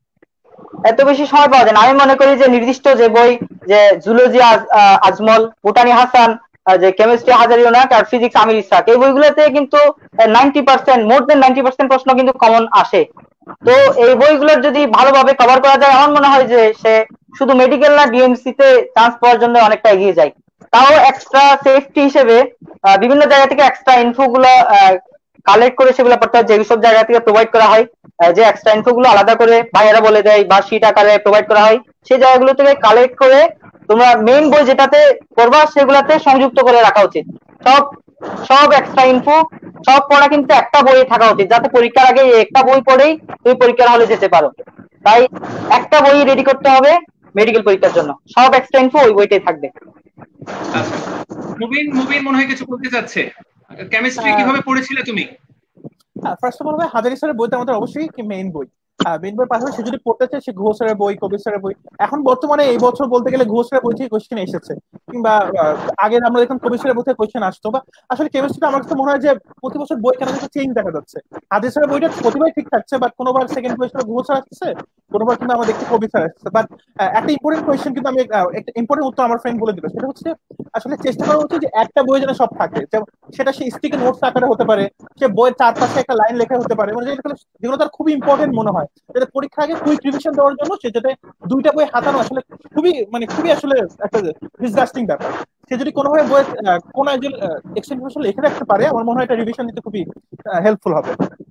এত বেশি সময় পাওয়া যায় না। আমি মনে করি যে নির্দিষ্ট যে বই, যে জুলজি আজমল, বোটানি হাসান, যে কেমিস্ট্রি হাজারি ওনাক, আর ফিজিক্স আমির ইসহাক, এই বইগুলোতে কিন্তু ninety percent more than ninety percent প্রশ্ন কিন্তু কমন আসে। তো এই বইগুলোর যদি ভালোভাবে কভার করা যায়, আমার মনে হয় যে সে শুধু মেডিকেল না ডিএমসি তে চান্স পাওয়ার জন্য অনেকটা এগিয়ে যায়। তাও এক্সট্রা সেফটি হিসেবে বিভিন্ন জায়গা থেকে এক্সট্রা ইনফো গুলো কালেক্ট করে সেগুলো পড়তে হয়, যেসব জায়গা থেকে প্রোভাইড করা হয়, যে এক্সট্রা ইনফো গুলো আলাদা করে ভাইয়ারা বলে দেয় বা শিট আকারে প্রোভাইড করা হয়, সেই জায়গাগুলো থেকে কালেক্ট করে তোমরা মেইন বই যেটাতে পড়বা সেগুলাতে সংযুক্ত করে রাখা উচিত। সব সব এক্সট্রা ইনফো সব পড়া কিন্তু একটা বইয়ে থাকা উচিত, যাতে পরীক্ষার আগে একটা বই পড়েই তুমি পরীক্ষার হলে যেতে পারো। তাই একটা বই রেডি করতে হবে মেডিকেল পরীক্ষার জন্য, সব এক্সট্রা ইনফো ওই বইটাই থাকবে। আচ্ছা, মুবিন মুবিন মনে হয় কিছু বলতে চাচ্ছে। কেমিস্ট্রি কিভাবে পড়েছিলে তুমি? ফার্স্ট অফ অল ভাই, হাজারি স্যারের বইটা আমাদের অবশ্যই কি মেইন বই। মেইন বই পাশাপাশি সে যদি পড়তে চায়, সে ঘোষ স্যারের বই, কবির স্যারের বই, এখন বর্তমানে এই বছর বলতে গেলে ঘোষ স্যারের বই থেকে কোশ্চেন এসেছে, কিংবা আগে আমরা দেখুন কবির স্যারের বই থেকে কোশ্চেন আসতো। বা আসলে কেমিস্ট্রিটা আমার কাছে মনে হয় যে প্রতি বছর বই কেন একটা চেঞ্জ দেখা যাচ্ছে। হাজারি স্যারের বইটা প্রতিবার ঠিক থাকছে, বাট কোনোবার সেকেন্ড কোয়েশ্চেন ঘোষ স্যার আসছে, কোনোবার কিন্তু আমরা দেখছি কবির স্যার আসছে। বাট একটা ইম্পর্টেন্ট কোয়েশ্চেন কিন্তু আমি একটা ইম্পর্টেন্ট উত্তর আমার ফ্রেন্ড বলে দিল, সেটা হচ্ছে আসলে চেষ্টা করা উচিত যে একটা বই যেন সব থাকে, সেটা সে স্টিকি নোটস আকারে হতে পারে, সে বইয়ের চারপাশে একটা লাইন লেখা হতে পারে, মানে যেগুলো তার খুবই ইম্পর্টেন্ট মনে হয়, যাতে পরীক্ষা আগে কুইক রিভিশন দেওয়ার জন্য সে যাতে দুইটা বই হাতানো আসলে খুবই মানে খুবই আসলে একটা ডিসগাস্টিং ব্যাপার। সে যদি কোনোভাবে বইয়ের কোন একজন এক্সট্রা ইনফরমেশন লিখে রাখতে পারে, আমার মনে হয় এটা রিভিশন দিতে খুবই হেল্পফুল হবে।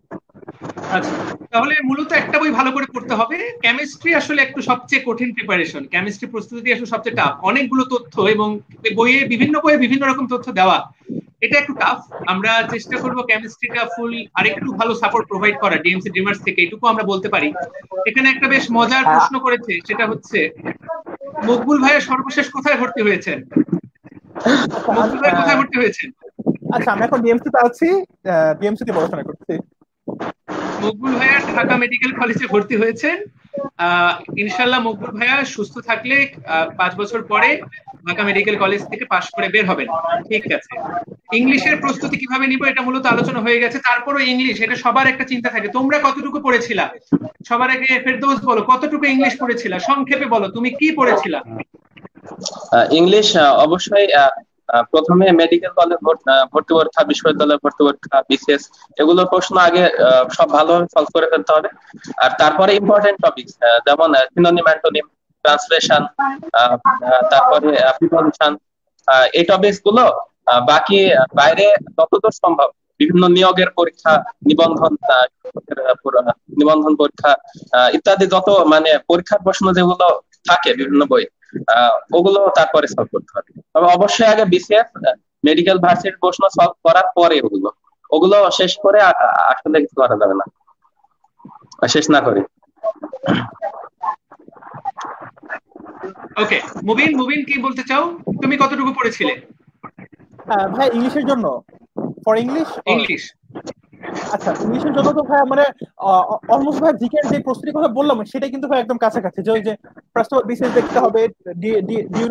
আচ্ছা, তাহলে মূলত একটা বই ভালো করে পড়তে হবে। কেমিস্ট্রি আসলে একটু সবচেয়ে কঠিন প্রিপারেশন, কেমিস্ট্রি প্রস্তুতি আসলে সবচেয়ে টাফ, অনেকগুলো তথ্য এবং বইয়ে বিভিন্ন বইয়ে বিভিন্ন রকম তথ্য দেওয়া, এটা একটু টাফ। আমরা চেষ্টা করব কেমিস্ট্রিটা ফুল আরেকটু ভালো সাপোর্ট প্রোভাইড করা ডিএমসি ড্রিমার্স থেকে, এটুকু আমরা বলতে পারি। এখানে একটা বেশ মজার প্রশ্ন করেছে, সেটা হচ্ছে মকবুল ভাইয়া সর্বশেষ কোথায় ভর্তি হয়েছেন? মকবুল ভাই কোথায় ভর্তি হয়েছেন? আচ্ছা, আমি এখন ডিএমসি তে আছি, ডিএমসি তে পড়াশোনা করছি। মকবুল ভাইয়া ঢাকা মেডিকেল কলেজে ভর্তি হয়েছেন। আহ ইনশাল্লাহ মকবুল ভাইয়া সুস্থ থাকলে পাঁচ বছর পরে ঢাকা মেডিকেল কলেজ থেকে পাশ করে বের হবেন। ঠিক আছে, ইংলিশের প্রস্তুতি কিভাবে নিব এটা মূলত আলোচনা হয়ে গেছে। তারপরও ইংলিশ, এটা সবার একটা চিন্তা থাকে, তোমরা কতটুকু পড়েছিলা? সবার আগে ফেরদৌস বলো, কতটুকু ইংলিশ পড়েছিলা? সংক্ষেপে বলো, তুমি কি পড়েছিলা? ইংলিশ অবশ্যই প্রথমে মেডিকেল কলেজ ভর্তি পরীক্ষা, বিশ্ববিদ্যালয় ভর্তি পরীক্ষা, বিসিএস, এগুলোর প্রশ্ন আগে সব ভালোভাবে সলভ করে ফেলতে হবে। আর তারপরে ইম্পর্টেন্ট টপিক যেমন সিনোনিম, অ্যান্টোনিম, ট্রান্সলেশন, তারপরে প্রিপোজিশন, এই টপিকস গুলো বাকি বাইরে যতদূর সম্ভব বিভিন্ন নিয়োগের পরীক্ষা, নিবন্ধন নিবন্ধন পরীক্ষা ইত্যাদি যত মানে পরীক্ষার প্রশ্ন যেগুলো থাকে বিভিন্ন বই, আহ ওগুলো তারপরে সলভ করতে হবে। তবে অবশ্যই আগে বিসিএস মেডিকেল ভার্সিটির প্রশ্ন সলভ করার পরে ওগুলো ওগুলো শেষ করে আসলে কিছু করা যাবে না, শেষ না করে। ওকে, মুবিন মুবিন কি বলতে চাও? তুমি কতটুকু পড়েছিলে? ভাই ইংলিশের জন্য, ফর ইংলিশ ইংলিশ আচ্ছা, ইংলিশের জন্য তো ভাই মানে অলমোস্ট ভাই জিকের যে প্রস্তুতির কথা বললাম সেটা কিন্তু ভাই একদম কাছাকাছি। যে ওই যে ফার্স্ট অফ অল বিসিএস দেখতে হবে,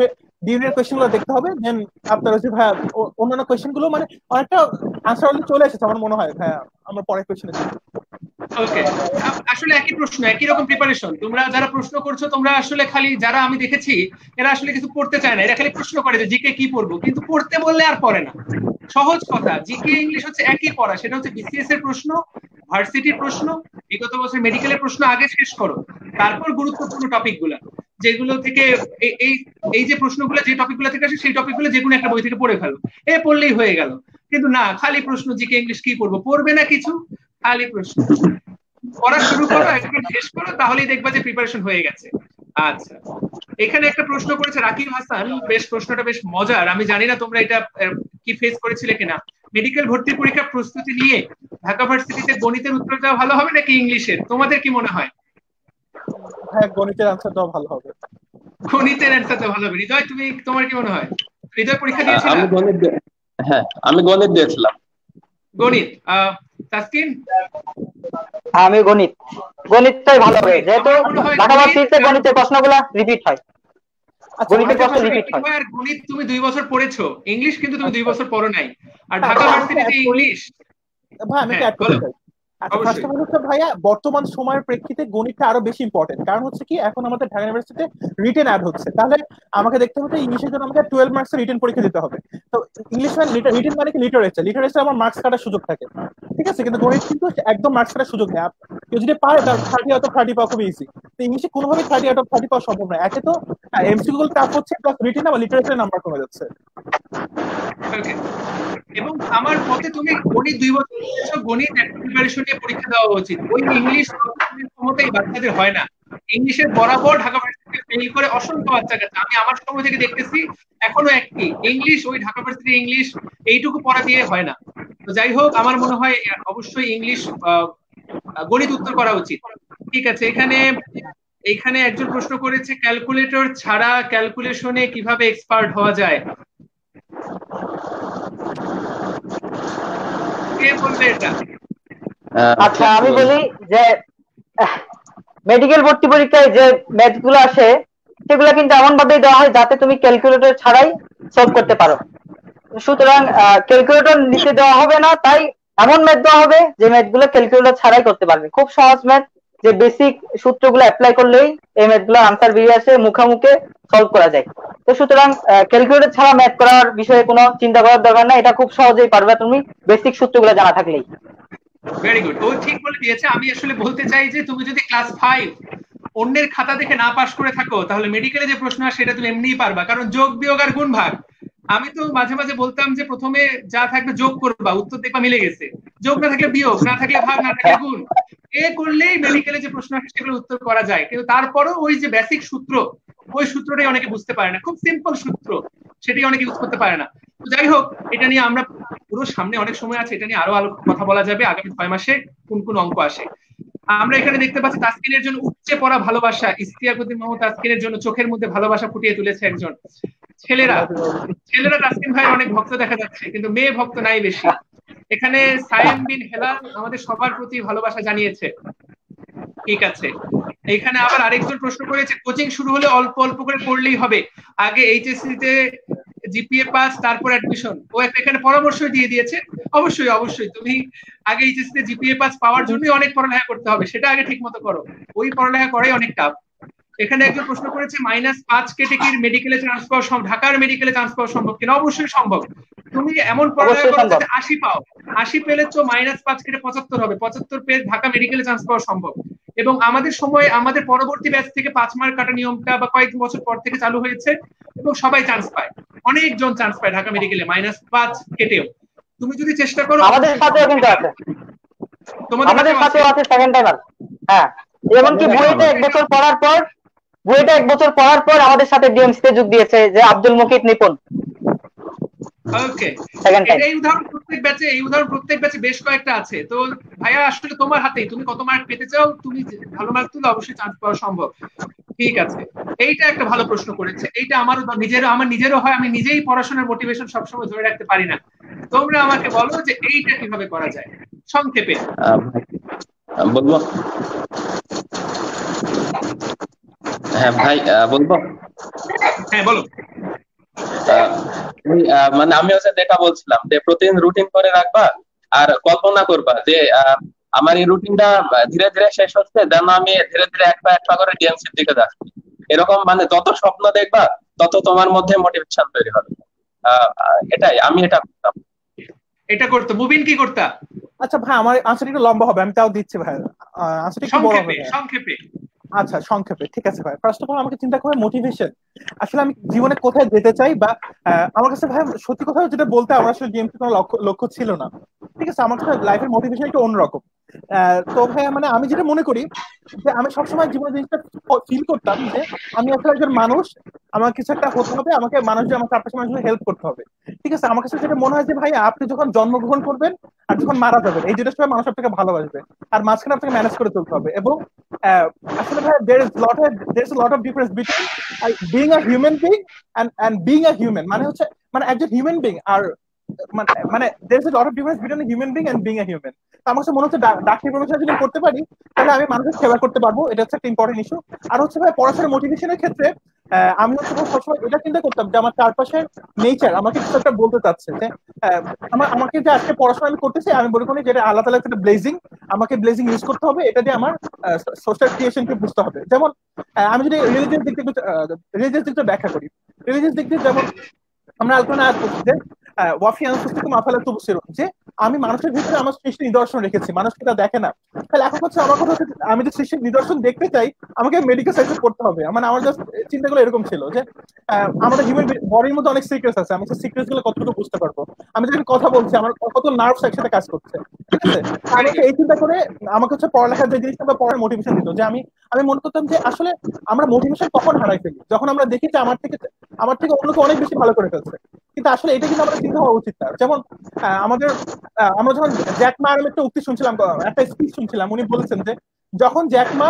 ডিউনের কোয়েশ্চেন গুলো দেখতে হবে, দেন আপনার হচ্ছে ভাইয়া অন্যান্য কোয়েশ্চেন গুলো মানে অনেকটা আনসার অলরেডি চলে এসেছে আমার মনে হয় ভাইয়া, আমরা পরের কোয়েশ্চেনে যাব। ওকে, আসলে একই প্রশ্ন, একই রকম প্রিপারেশন। তোমরা যারা প্রশ্ন করছো তোমরা আসলে খালি, যারা আমি দেখেছি এরা আসলে কিছু পড়তে চায় না, এরা খালি প্রশ্ন করে যে জিকে কি পড়বো, কিন্তু পড়তে বললে আর পড়ে না। সহজ কথা, জিকে ইংলিশ হচ্ছে একই পড়া, সেটা হচ্ছে বিসিএস এর প্রশ্ন, ভার্সিটির প্রশ্ন, বিগত বছর মেডিকেলের প্রশ্ন আগে শেষ করো, তারপর গুরুত্বপূর্ণ টপিক গুলা যেগুলো থেকে এই এই যে প্রশ্নগুলো যে টপিকগুলো থেকে আসে সেই টপিকগুলো যে কোনো একটা বই থেকে পড়ে ফেলো, এ পড়লেই হয়ে গেল। কিন্তু না, খালি প্রশ্ন জিকে ইংলিশ কি পড়বো, পড়বে না কিছু, খালি প্রশ্ন। পড়া শুরু করো, একবার শেষ করো, তাহলেই দেখবা যে প্রিপারেশন হয়ে গেছে। আচ্ছা, এখানে একটা প্রশ্ন করেছে রাকিব হাসান, বেশ প্রশ্নটা বেশ মজার, আমি জানি না তোমরা এটা কি ফেস করেছিলে কিনা। মেডিকেল ভর্তি পরীক্ষার প্রস্তুতি নিয়ে ঢাকা ভার্সিটিতে গণিতের উত্তর দেওয়া ভালো হবে নাকি ইংলিশের, তোমাদের কি মনে হয়? হ্যাঁ, গণিতের আনসার দেওয়া ভালো হবে। গণিতের অ্যান্সার দেওয়া ভালো হবে। হৃদয়, তুমি, তোমার কি মনে হয়? হৃদয় পরীক্ষা দিয়েছিল? আমি গণিত, হ্যাঁ আমি গণিত দিয়েছিলাম। গণিত। আহ তাসকিন? আমি গণিত, গণিতটাই ভালো হবে, যেহেতু ঢাকা ভার্সিটিতে গণিতের প্রশ্নগুলো রিপিট হয়। গণিতের প্রশ্ন রিপিট হয়। আর গণিত তুমি দুই বছর পড়েছো, ইংলিশ কিন্তু তুমি দুই বছর পড়ো নাই, আর ঢাকা ভার্সিটিতে ইংলিশ। ভাই আমি একটা অ্যাড করতে চাই। আচ্ছা, ফার্স্ট অফ অল হচ্ছে ভাইয়া বর্তমান সময়ের প্রেক্ষিতে গণিতটা আরো বেশি ইম্পর্টেন্ট, কারণ হচ্ছে কি এখন আমাদের ঢাকা ইউনিভার্সিটিতে রিটেন অ্যাড হচ্ছে, তাহলে আমাকে দেখতে হবে ইংলিশের জন্য আমাকে টুয়েলভ মার্কসের রিটেন পরীক্ষা দিতে হবে। তো ইংলিশ মানে রিটেন মানে কি লিটারেচার, লিটারেচার আমার মার্কস কাটার সুযোগ থাকে, ঠিক আছে, কিন্তু গণিত কিন্তু একদম মার্কস কাটার সুযোগ নেই। কেউ যদি পারে তার থার্টি আউট অফ থার্টি পাওয়া খুব ইজি, তো ইংলিশে কোনোভাবেই থার্টি আউট অফ থার্টি পাওয়া সম্ভব নয়। একে তো এমসিকিউ গুলো টাফ হচ্ছে, প্লাস রিটেন আবার লিটারেচারের নাম্বার কমে যাচ্ছে। এবং আমার মতে তুমি গণিত দুই বছর গণিত একটা প্রিপারেশন নিয়ে পরীক্ষা দেওয়া উচিত। ওই ইংলিশ ক্ষমতাই বাচ্চাদের হয় না, ইংলিশের বরাবর ঢাকা ভার্সিটিতে ফেল করে অসংখ্য বাচ্চা কাছে আমি আমার সময় থেকে দেখতেছি, এখনো একটি ইংলিশ, ওই ঢাকা ভার্সিটি ইংলিশ এইটুকু পড়া দিয়ে হয় না। তো যাই হোক, আমার মনে হয় অবশ্যই ইংলিশ গণিত উত্তর করা উচিত। ঠিক আছে, এখানে এখানে একজন প্রশ্ন করেছে ক্যালকুলেটর ছাড়া ক্যালকুলেশনে কিভাবে এক্সপার্ট হওয়া যায়। কে বলবে এটা? আচ্ছা, আমি বলি যে মেডিকেল ভর্তি পরীক্ষায় যে ম্যাথ গুলো আসে সেগুলো কিন্তু এমন ভাবে দেওয়া হয় যাতে তুমি ক্যালকুলেটর ছাড়াই সলভ করতে পারো। সুতরাং ক্যালকুলেটর নিতে দেওয়া হবে না, তাই এমন ম্যাথ দেওয়া হবে যে ম্যাথ গুলো ক্যালকুলেটর ছাড়াই করতে পারবে। খুব সহজ ম্যাথ, যে বেসিক সূত্রগুলো অ্যাপ্লাই করলেই এই ম্যাথ গুলো আনসার বেরিয়ে আসে, মুখে সলভ করা যায়। তো সুতরাং ক্যালকুলেটর ছাড়া ম্যাথ করার বিষয়ে কোনো চিন্তা করার দরকার নাই, এটা খুব সহজেই পারবে তুমি বেসিক সূত্রগুলো জানা থাকলেই। ভেরি গুড, ও ঠিক বলে দিয়েছে। আমি আসলে বলতে চাই যে তুমি যদি ক্লাস ফাইভ অন্যের খাতা দেখে না পাস করে থাকো, তাহলে মেডিকেলে যে প্রশ্ন আসে সেটা তুমি এমনিই পারবা, কারণ যোগ বিয়োগ আর গুণ ভাগ। আমি তো মাঝে মাঝে বলতাম যে প্রথমে যা থাকবে যোগ করবা, উত্তর দেখবা মিলে গেছে, যোগ না থাকলে বিয়োগ, না থাকলে ভাগ, না থাকলে গুণ, এ করলেই মেডিকেলে যে প্রশ্ন আসে সেগুলো উত্তর করা যায়। কিন্তু তারপরও ওই যে বেসিক সূত্র, ওই সূত্রটাই অনেকে বুঝতে পারে না, খুব সিম্পল সূত্র, সেটি অনেকে ইউজ করতে পারে না। তো যাই হোক, এটা নিয়ে আমরা পুরো সামনে অনেক সময় আছে, এটা নিয়ে আরো আলো কথা বলা যাবে আগামী ছয় মাসে কোন কোন অঙ্ক আসে। আমরা এখানে দেখতে পাচ্ছি তাসকিনের জন্য উপচে পড়া ভালোবাসা, ইস্তিয়াকুদ্দিন মোহাম্মদ তাসকিনের জন্য চোখের মধ্যে ভালোবাসা ফুটিয়ে তুলেছে একজন। ছেলেরা ছেলেরা তাসকিন ভাই অনেক ভক্ত দেখা যাচ্ছে, কিন্তু মেয়ে ভক্ত নাই বেশি। এখানে সায়েম বিন হেলাল আমাদের সবার প্রতি ভালোবাসা জানিয়েছে। ঠিক আছে, এখানে আবার আরেকজন প্রশ্ন করেছে কোচিং শুরু হলে অল্প অল্প করে পড়লেই হবে, আগে এইচএসসি তে জিপিএ পাস তারপর অ্যাডমিশন। ও একটা এখানে পরামর্শ দিয়ে দিয়েছে। অবশ্যই অবশ্যই তুমি আগে এইচএসসি তে জিপিএ পাস পাওয়ার জন্যই অনেক পড়ালেখা করতে হবে, সেটা আগে ঠিক মতো করো, ওই পড়ালেখা করাই অনেক টাফ। এখানে একজন প্রশ্ন করেছে মাইনাস পাঁচ কেটে কি মেডিকেলে চান্স পাওয়া সম্ভব, ঢাকার মেডিকেলে চান্স পাওয়া সম্ভব কিনা? অবশ্যই সম্ভব। তুমি এমন পড়ালেখা করো যাতে আশি পাও, আশি পেলে তো মাইনাস পাঁচ কেটে পঁচাত্তর হবে, পঁচাত্তর পেয়ে ঢাকা মেডিকেলে চান্স পাওয়া সম্ভব। এবং আমাদের সময় আমাদের পরবর্তী ব্যাচ থেকে পাঁচ মার্ক কাটা নিয়মটা বা কয়েক বছর পর থেকে চালু হয়েছে এবং সবাই চান্স পায়, অনেকজন চান্স পায় ঢাকা মেডিকেলে মাইনাস পাঁচ কেটেও। তুমি যদি চেষ্টা করো, আমাদের সাথেও কিন্তু আছে, আমাদের সাথেও আছে সেকেন্ড টাইমার। হ্যাঁ, এমনকি বুয়েটে এক বছর পড়ার পর বুয়েটে এক বছর পড়ার পর আমাদের সাথে ডিএমসি তে যোগ দিয়েছে যে আব্দুল মুকিত নিপুন। ওকে, এই উদাহরণ প্রত্যেক ব্যাচে এই উদাহরণ প্রত্যেক ব্যাচে বেশ কয়েকটা আছে। তো ভাইয়া আসলে তোমার হাতেই, তুমি কত মার্ক পেতে চাও, তুমি ভালো মার্ক তুলে অবশ্যই চান্স পাওয়া সম্ভব। ঠিক আছে, এইটা একটা ভালো প্রশ্ন করেছে, এইটা আমারও নিজেরও আমার নিজেরও হয়, আমি নিজেই পড়াশোনার মোটিভেশন সবসময় ধরে রাখতে পারি না। তোমরা আমাকে বলো যে এইটা কিভাবে করা যায় সংক্ষেপে। বলবো? হ্যাঁ ভাই বলবো। হ্যাঁ বলো। মানে আমি হচ্ছে যেটা বলছিলাম যে প্রতিদিন রুটিন করে রাখবা আর কল্পনা করবা যে আমার এই রুটিনটা ধীরে ধীরে শেষ হচ্ছে, যেন আমি ধীরে ধীরে একটা একটা করে ডিএমসির দিকে যাচ্ছি। এরকম মানে যত স্বপ্ন দেখবা তত তোমার মধ্যে মোটিভেশন তৈরি হবে। এটাই আমি এটা করতাম। এটা করতো। মুবিন কি করতা? আচ্ছা ভাই, আমার আনসারটা একটু লম্বা হবে, আমি তাও দিচ্ছি ভাই। আনসারটা একটু বড় হবে। সংক্ষেপে। আচ্ছা সংক্ষেপে, ঠিক আছে ভাই। ফার্স্ট অফ অল আমাকে চিন্তা করে মোটিভেশন, আসলে আমি জীবনে কোথায় যেতে চাই, বা আমার কাছে ভাই সত্যি কথা যেটা বলতে আমার আসলে ডিএমসি কোনো লক্ষ্য ছিল না, ঠিক আছে। আমার কাছে লাইফের মোটিভেশন একটু অন্যরকম। তো ভাই মানে আমি যেটা মনে করি যে আমি সবসময় জীবনে জিনিসটা ফিল করতাম যে আমি আসলে একজন মানুষ, আমার কিছু একটা হতে হবে, আমাকে মানুষদের আমার চারপাশে মানুষের হেল্প করতে হবে, ঠিক আছে। আমার কাছে যেটা মনে হয় যে ভাই আপনি যখন জন্মগ্রহণ করবেন আর যখন মারা যাবেন, এই দুটোর সময় মানুষ আপনাকে ভালোবাসবে, আর মাঝখানে আপনাকে ম্যানেজ করে চলতে হবে। এবং আসলে ভাই there is lot of there is a lot of difference between being a human being and and being a human, মানে হচ্ছে মানে একজন হিউম্যান বিং আর মানে there is a lot of difference between a human being and being a human। আমার কাছে মনে হচ্ছে ডাক্তারি প্রফেশন যদি করতে পারি তাহলে আমি মানুষের সেবা করতে পারবো, এটা হচ্ছে একটা ইম্পর্টেন্ট ইস্যু। আর হচ্ছে ভাই পড়াশোনার মোটিভেশনের ক্ষেত্রে আমি হচ্ছে সবসময় এটা চিন্তা করতাম যে আমার চারপাশের নেচার আমাকে কিছু একটা বলতে চাচ্ছে, যে আমার আমাকে যে আজকে পড়াশোনা আমি করতেছি, আমি মনে করি যেটা আল্লাহ তাআলা একটা ব্লেজিং, আমাকে ব্লেজিং ইউজ করতে হবে, এটা দিয়ে আমার সোশ্যাল ক্রিয়েশনকে বুঝতে হবে। যেমন আমি যদি রিলিজিয়াস দিক থেকে রিলিজিয়াস দিকটা ব্যাখ্যা করি, রিলিজিয়াস দিক দিয়ে যেমন আমরা আলোচনা করছি যে ওয়াফি আনফুসিকুম আফালা তুবসিরুন, যে আমি মানুষের ভিতরে আমার সৃষ্টির নিদর্শন রেখেছি, মানুষকে তা দেখে না। তাহলে এখন হচ্ছে আমার কথা হচ্ছে আমি যে সৃষ্টির নিদর্শন দেখতে চাই আমাকে মেডিকেল সায়েন্স পড়তে হবে। মানে আমার জাস্ট চিন্তাগুলো এরকম ছিল যে আমাদের হিউম্যান বডির মধ্যে অনেক সিক্রেটস আছে, আমি সেই সিক্রেটস গুলো কতটুকু বুঝতে পারবো, আমি যখন কথা বলছি আমার কত নার্ভস একসাথে কাজ করছে, ঠিক আছে। আমাকে এই চিন্তা করে আমাকে হচ্ছে পড়ালেখার যে জিনিসটা বা পড়ার মোটিভেশন দিত, যে আমি আমি মনে করতাম যে আসলে আমরা মোটিভেশন কখন হারাই ফেলি, যখন আমরা দেখি যে আমার থেকে আমার থেকে অন্য কেউ অনেক বেশি ভালো করে ফেলছে। কিন্তু আসলে এটা কিন্তু আমাদের চিন্তা হওয়া উচিত না। যেমন আমাদের আমরা যখন জ্যাক মা একটা উক্তি শুনছিলাম, একটা স্পিচ শুনছিলাম, উনি বলেছেন যে যখন জ্যাক মা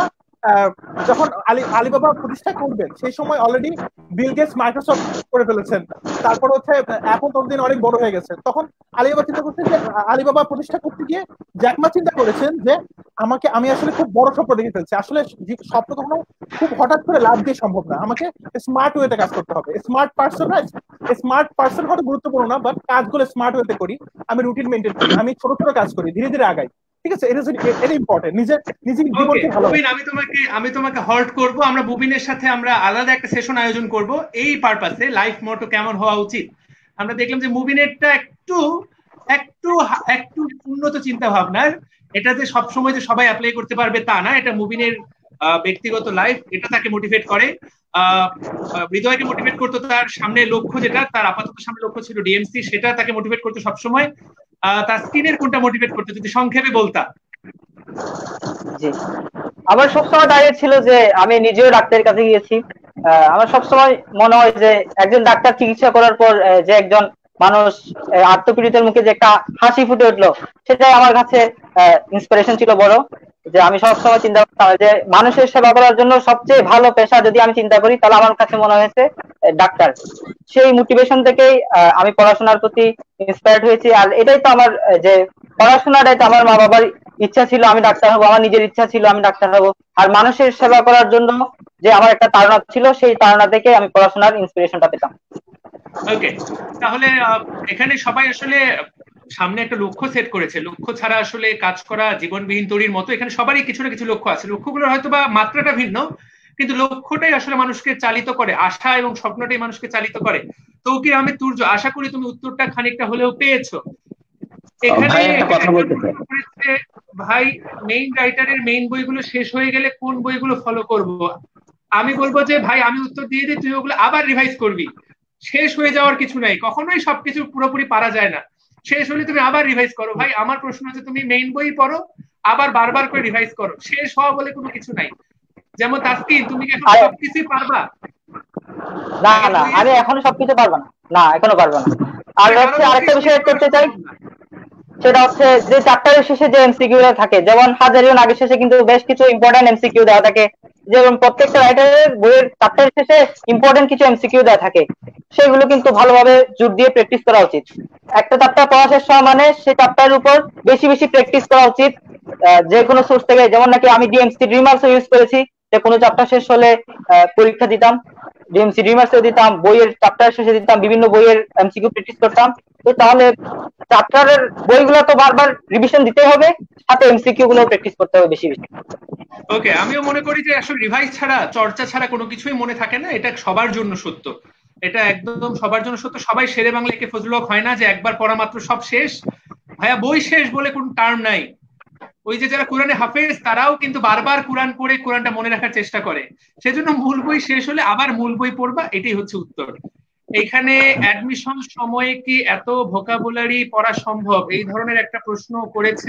যখন আলি আলিবাবা প্রতিষ্ঠা করবেন সেই সময় অলরেডি বিল গেটস মাইক্রোসফট করে ফেলেছেন, তারপর হচ্ছে অ্যাপল ততদিন অনেক বড় হয়ে গেছে। তখন আলিবাবা চিন্তা করছেন যে আলিবাবা প্রতিষ্ঠা করতে গিয়ে জ্যাক মা চিন্তা করেছেন যে আমাকে আমি আসলে খুব বড় স্বপ্ন দেখে ফেলছি, আসলে স্বপ্ন কখনো খুব হঠাৎ করে লাভ দিয়ে সম্ভব না, আমাকে স্মার্ট ওয়েতে কাজ করতে হবে। স্মার্ট পার্সন স্মার্ট পার্সন হয়তো গুরুত্বপূর্ণ না, বাট কাজগুলো স্মার্ট ওয়েতে করি, আমি রুটিন মেনটেন করি, আমি ছোট ছোট কাজ করি, ধীরে ধীরে আগাই, ঠিক আছে। এটা এটা ইম্পর্টেন্ট, নিজের নিজের জীবনকে ভালো। আমি তোমাকে আমি তোমাকে হল্ট করব, আমরা বুবিনের সাথে আমরা আলাদা একটা সেশন আয়োজন করব এই পারপাসে, লাইফ মোটো কেমন হওয়া উচিত। আমরা দেখলাম যে মুবিনেরটা একটু একটু একটু উন্নত চিন্তা ভাবনার, এটা যে সবসময় যে সবাই অ্যাপ্লাই করতে পারবে তা না, এটা মুবিনের ব্যক্তিগত লাইফ, এটা তাকে মোটিভেট করে। আহ হৃদয়কে মোটিভেট করতো তার সামনে লক্ষ্য, যেটা তার আপাতত সামনে লক্ষ্য ছিল ডিএমসি, সেটা তাকে মোটিভেট করতো সবসময়। আহ তার স্কিনের কোনটা মোটিভেট করতো যদি সংক্ষেপে বলতা? জি, আমার সবসময় টার্গেট ছিল যে আমি নিজেও ডাক্তারের কাছে গিয়েছি, আমার সবসময় মনে হয় যে একজন ডাক্তার চিকিৎসা করার পর যে একজন মানুষ আত্মপীড়িতের মুখে যে একটা হাসি ফুটে উঠলো, সেটাই আমার কাছে ইন্সপিরেশন ছিল বড়। যে আমি সবসময় চিন্তা করতাম যে মানুষের সেবা করার জন্য সবচেয়ে ভালো পেশা যদি আমি চিন্তা করি তাহলে আমার কাছে মনে হয়েছে ডাক্তার। সেই মোটিভেশন থেকেই আমি পড়াশোনার প্রতি ইন্সপায়ার্ড হয়েছি। আর এটাই তো আমার যে পড়াশোনাটাই তো আমার মা বাবার ইচ্ছা ছিল আমি ডাক্তার হবো, আমার নিজের ইচ্ছা ছিল আমি ডাক্তার হবো, আর মানুষের সেবা করার জন্য যে আমার একটা তাড়না ছিল, সেই তাড়না থেকে আমি পড়াশোনার ইন্সপিরেশনটা পেতাম। ওকে, তাহলে এখানে সবাই আসলে সামনে একটা লক্ষ্য সেট করেছে, লক্ষ্য ছাড়া আসলে কাজ করা জীবনবিহীন তৈরির মতো। এখানে সবারই কিছু না কিছু লক্ষ্য আছে, লক্ষ্যগুলোর হয়তো বা মাত্রাটা ভিন্ন, কিন্তু লক্ষ্যটাই আসলে মানুষকে চালিত করে, আশা এবং স্বপ্নটাই মানুষকে চালিত করে। তো কি আমি তুর্য, আশা করি তুমি উত্তরটা খানিকটা হলেও পেয়েছো। এখানে ভাই মেইন রাইটারের মেইন বইগুলো শেষ হয়ে গেলে কোন বইগুলো ফলো করব? আমি বলবো যে ভাই আমি উত্তর দিয়ে দিই, তুই ওগুলো আবার রিভাইজ করবি, শেষ হয়ে যাওয়ার কিছু নাই, কখনোই সবকিছু পুরোপুরি পারা যায় না, শেষ হলে তুমি আবার রিভাইজ করো। ভাই আমার প্রশ্ন হচ্ছে তুমি মেইন বই পড়ো, আবার বারবার করে রিভাইজ করো, শেষ হওয়া বলে কোনো কিছু নাই। যেমন তাসকিন, তুমি কি এখন সবকিছু পারবা? না না, আমি এখনো সবকিছু পারবো না, না এখনো পারবো না। আর হচ্ছে আরেকটা বিষয় করতে চাই, সেটা হচ্ছে যে চ্যাপ্টারের শেষে যে এমসিকিউ থাকে, যেমন হাজারিও নাগের শেষে কিন্তু বেশ কিছু ইম্পর্টেন্ট এমসিকিউ দেওয়া থাকে, যেমন প্রত্যেকটা রাইটারের বইয়ের চ্যাপ্টারের শেষে ইম্পর্টেন্ট কিছু এমসিকিউ দেওয়া থাকে, সেগুলো কিন্তু ভালোভাবে জোর দিয়ে প্র্যাকটিস করা উচিত। একটা চ্যাপ্টার পড়া শেষ হওয়া মানে সেই চ্যাপ্টারের উপর বেশি বেশি প্র্যাকটিস করা উচিত যে কোনো সোর্স থেকে। যেমন নাকি আমি ডিএমসি ড্রিমার্স ইউজ করেছি, যে কোনো চ্যাপ্টার শেষ হলে পরীক্ষা দিতাম, ডিএমসি ড্রিমার্সও দিতাম, বইয়ের চ্যাপ্টার শেষে দিতাম, বিভিন্ন বইয়ের এমসিকিউ প্র্যাকটিস করতাম। তো তাহলে চ্যাপ্টারের বইগুলো তো বারবার রিভিশন দিতে হবে, সাথে এমসিকিউ গুলো প্র্যাকটিস করতে হবে বেশি বেশি। ওকে, আমিও মনে করি যে আসলে রিভাইজ ছাড়া, চর্চা ছাড়া কোনো কিছুই মনে থাকে না। এটা সবার জন্য সত্য, এটা একদম সবার জন্য সত্য। সবাই শেরে বাংলা কে ফজলুল হক হয় না যে একবার পড়া মাত্র সব শেষ। ভাইয়া বই শেষ বলে কোনো টার্ম নাই। ওই যে যারা কোরআনে হাফেজ তারাও কিন্তু বারবার কোরআন পড়ে কোরআনটা মনে রাখার চেষ্টা করে। সেজন্য মূল বই শেষ হলে আবার মূল বই পড়বা, এটাই হচ্ছে উত্তর। এখানে অ্যাডমিশন সময়ে কি এত ভোকাবুলারি পড়া সম্ভব, এই ধরনের একটা প্রশ্ন করেছে।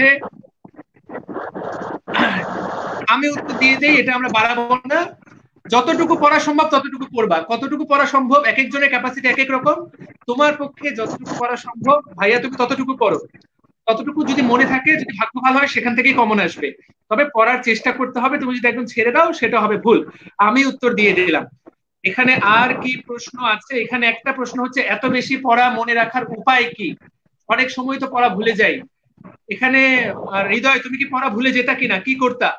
আমি উত্তর দিয়ে দেই, এটা আমরা বাড়াবো না। যতটুকু পড়া সম্ভব ততটুকু পড়বা। কতটুকু পড়া সম্ভব এক একজনের ক্যাপাসিটি এক এক রকম। তোমার পক্ষে যতটুকু পড়া সম্ভব ভাইয়া তুমি ততটুকু পড়ো। ততটুকু যদি মনে থাকে, যদি ভাগ্য ভালো হয় সেখান থেকেই কমন আসবে। তবে পড়ার চেষ্টা করতে হবে। তুমি যদি একদম ছেড়ে দাও সেটা হবে ভুল। আমি উত্তর দিয়ে দিলাম। এখানে আর কি প্রশ্ন আছে? এখানে একটা প্রশ্ন হচ্ছে এত বেশি পড়া মনে রাখার উপায় কি? অনেক সময় তো পড়া ভুলে যাই। এখানে হৃদয়, তুমি কি পড়া ভুলে যেতা কিনা, কি করতা?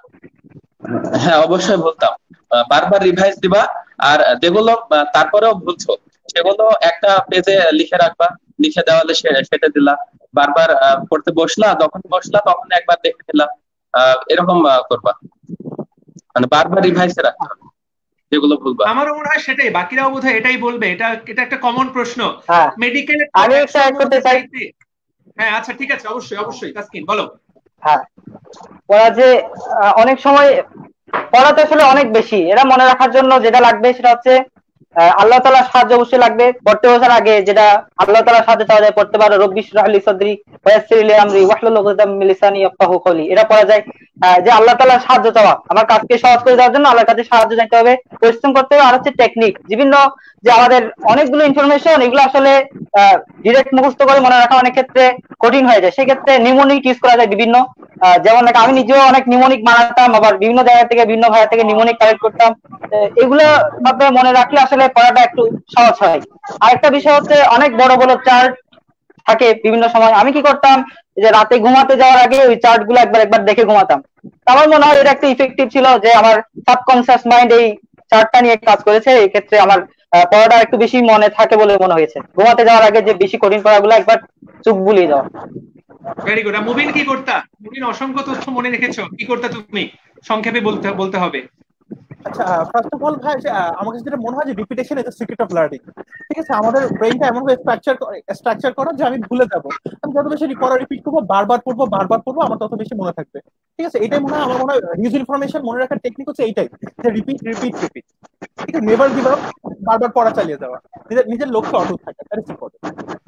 হ্যাঁ, অবশ্যই বলতাম। বারবার রিভাইজ দিবা, আর যেগুলো তারপরেও ভুলছো সেগুলো একটা পেজে লিখে রাখবা, লিখে দেওয়ালে সেটা দিলা। বারবার পড়তে বসলা, যখন বসলা তখন একবার দেখে দিলাম, এরকম করবা। মানে বারবার রিভাইজে রাখতে হবে যেগুলো ভুলবা। আমারও মনে হয় সেটাই, বাকিরাও বোধহয় এটাই বলবে। এটা এটা একটা কমন প্রশ্ন মেডিকেলে। আমি একটা করতে চাই। হ্যাঁ আচ্ছা ঠিক আছে, অবশ্যই অবশ্যই তাসকিন বলো। হ্যাঁ, পড়া যে অনেক সময় পড়াতে আসলে অনেক বেশি, এরা মনে রাখার জন্য যেটা লাগবে সেটা হচ্ছে আল্লাহ তাআলার সাহায্য অবশ্যই লাগবে। পড়তে বসার আগে যেটা আল্লাহ তাআলার সাহায্য চাওয়া যায়, পড়তে পারো রব্বি ইশরাহ লি সাদরি ওয়া ইয়াসসির লি আমরি ওয়াহলুল উকদাতাম মিন লিসানি ইয়াফকাহু কওলি। এটা পড়া যায়। যে আল্লাহ তাআলার সাহায্য চাওয়া, আমার কাজকে সহজ করে দেওয়ার জন্য আল্লাহর কাছে সাহায্য চাইতে হবে, পরিশ্রম করতে হবে। আর হচ্ছে টেকনিক, বিভিন্ন যে আমাদের অনেকগুলো ইনফরমেশন, এগুলো আসলে ডিরেক্ট মুখস্থ করে মনে রাখা অনেক ক্ষেত্রে কঠিন হয়ে যায়। সেক্ষেত্রে নিউমোনিক ইউজ করা যায় বিভিন্ন। যেমন আমি নিজেও অনেক নিউমোনিক বানাতাম, আবার বিভিন্ন জায়গা থেকে বিভিন্ন ভাইয়া থেকে নিউমোনিক কালেক্ট করতাম। এগুলো ভাবে মনে রাখলে আসলে পড়াটা একটু সহজ হয়। আরেকটা বিষয় হচ্ছে অনেক বড় বড় চার্ট থাকে বিভিন্ন সময়। আমি কি করতাম, যে রাতে ঘুমাতে যাওয়ার আগে ওই চার্ট গুলো একবার একবার দেখে ঘুমাতাম। আমার মনে হয় এটা একটা ইফেক্টিভ ছিল, যে আমার সাবকনসিয়াস মাইন্ড এই চার্টটা নিয়ে কাজ করেছে। এই ক্ষেত্রে আমার পড়াটা একটু বেশি মনে থাকে বলে মনে হয়েছে। ঘুমাতে যাওয়ার আগে যে বেশি কঠিন পড়াগুলো একবার চুপ বুলিয়ে যাওয়া। Very good. মুবিন কি করতা? মুবিন অসংখ্য তথ্য মনে রেখেছো, কি করতা তুমি? সংক্ষেপে বলতে বলতে হবে। আচ্ছা, ফার্স্ট অফ অল ভাই, আমার কাছে যেটা মনে হয় যে repetition is the secret of learning. ঠিক আছে, আমাদের ব্রেইনটা এমন ভাবে স্ট্রাকচার স্ট্রাকচার করা যে আমি ভুলে যাব। আমি যত বেশি পড়া রিপিট করবো, বারবার পড়বো বারবার পড়বো, আমার তত বেশি মনে থাকবে। ঠিক আছে, এটাই মনে হয় আমার মনে হয় নিউজ ইনফরমেশন মনে রাখার টেকনিক হচ্ছে এইটাই, যে রিপিট রিপিট রিপিট। ঠিক আছে, নেভার গিভ আপ, বারবার পড়া চালিয়ে যাওয়া, নিজের নিজের লক্ষ্যে অটুট থাকা, that is important.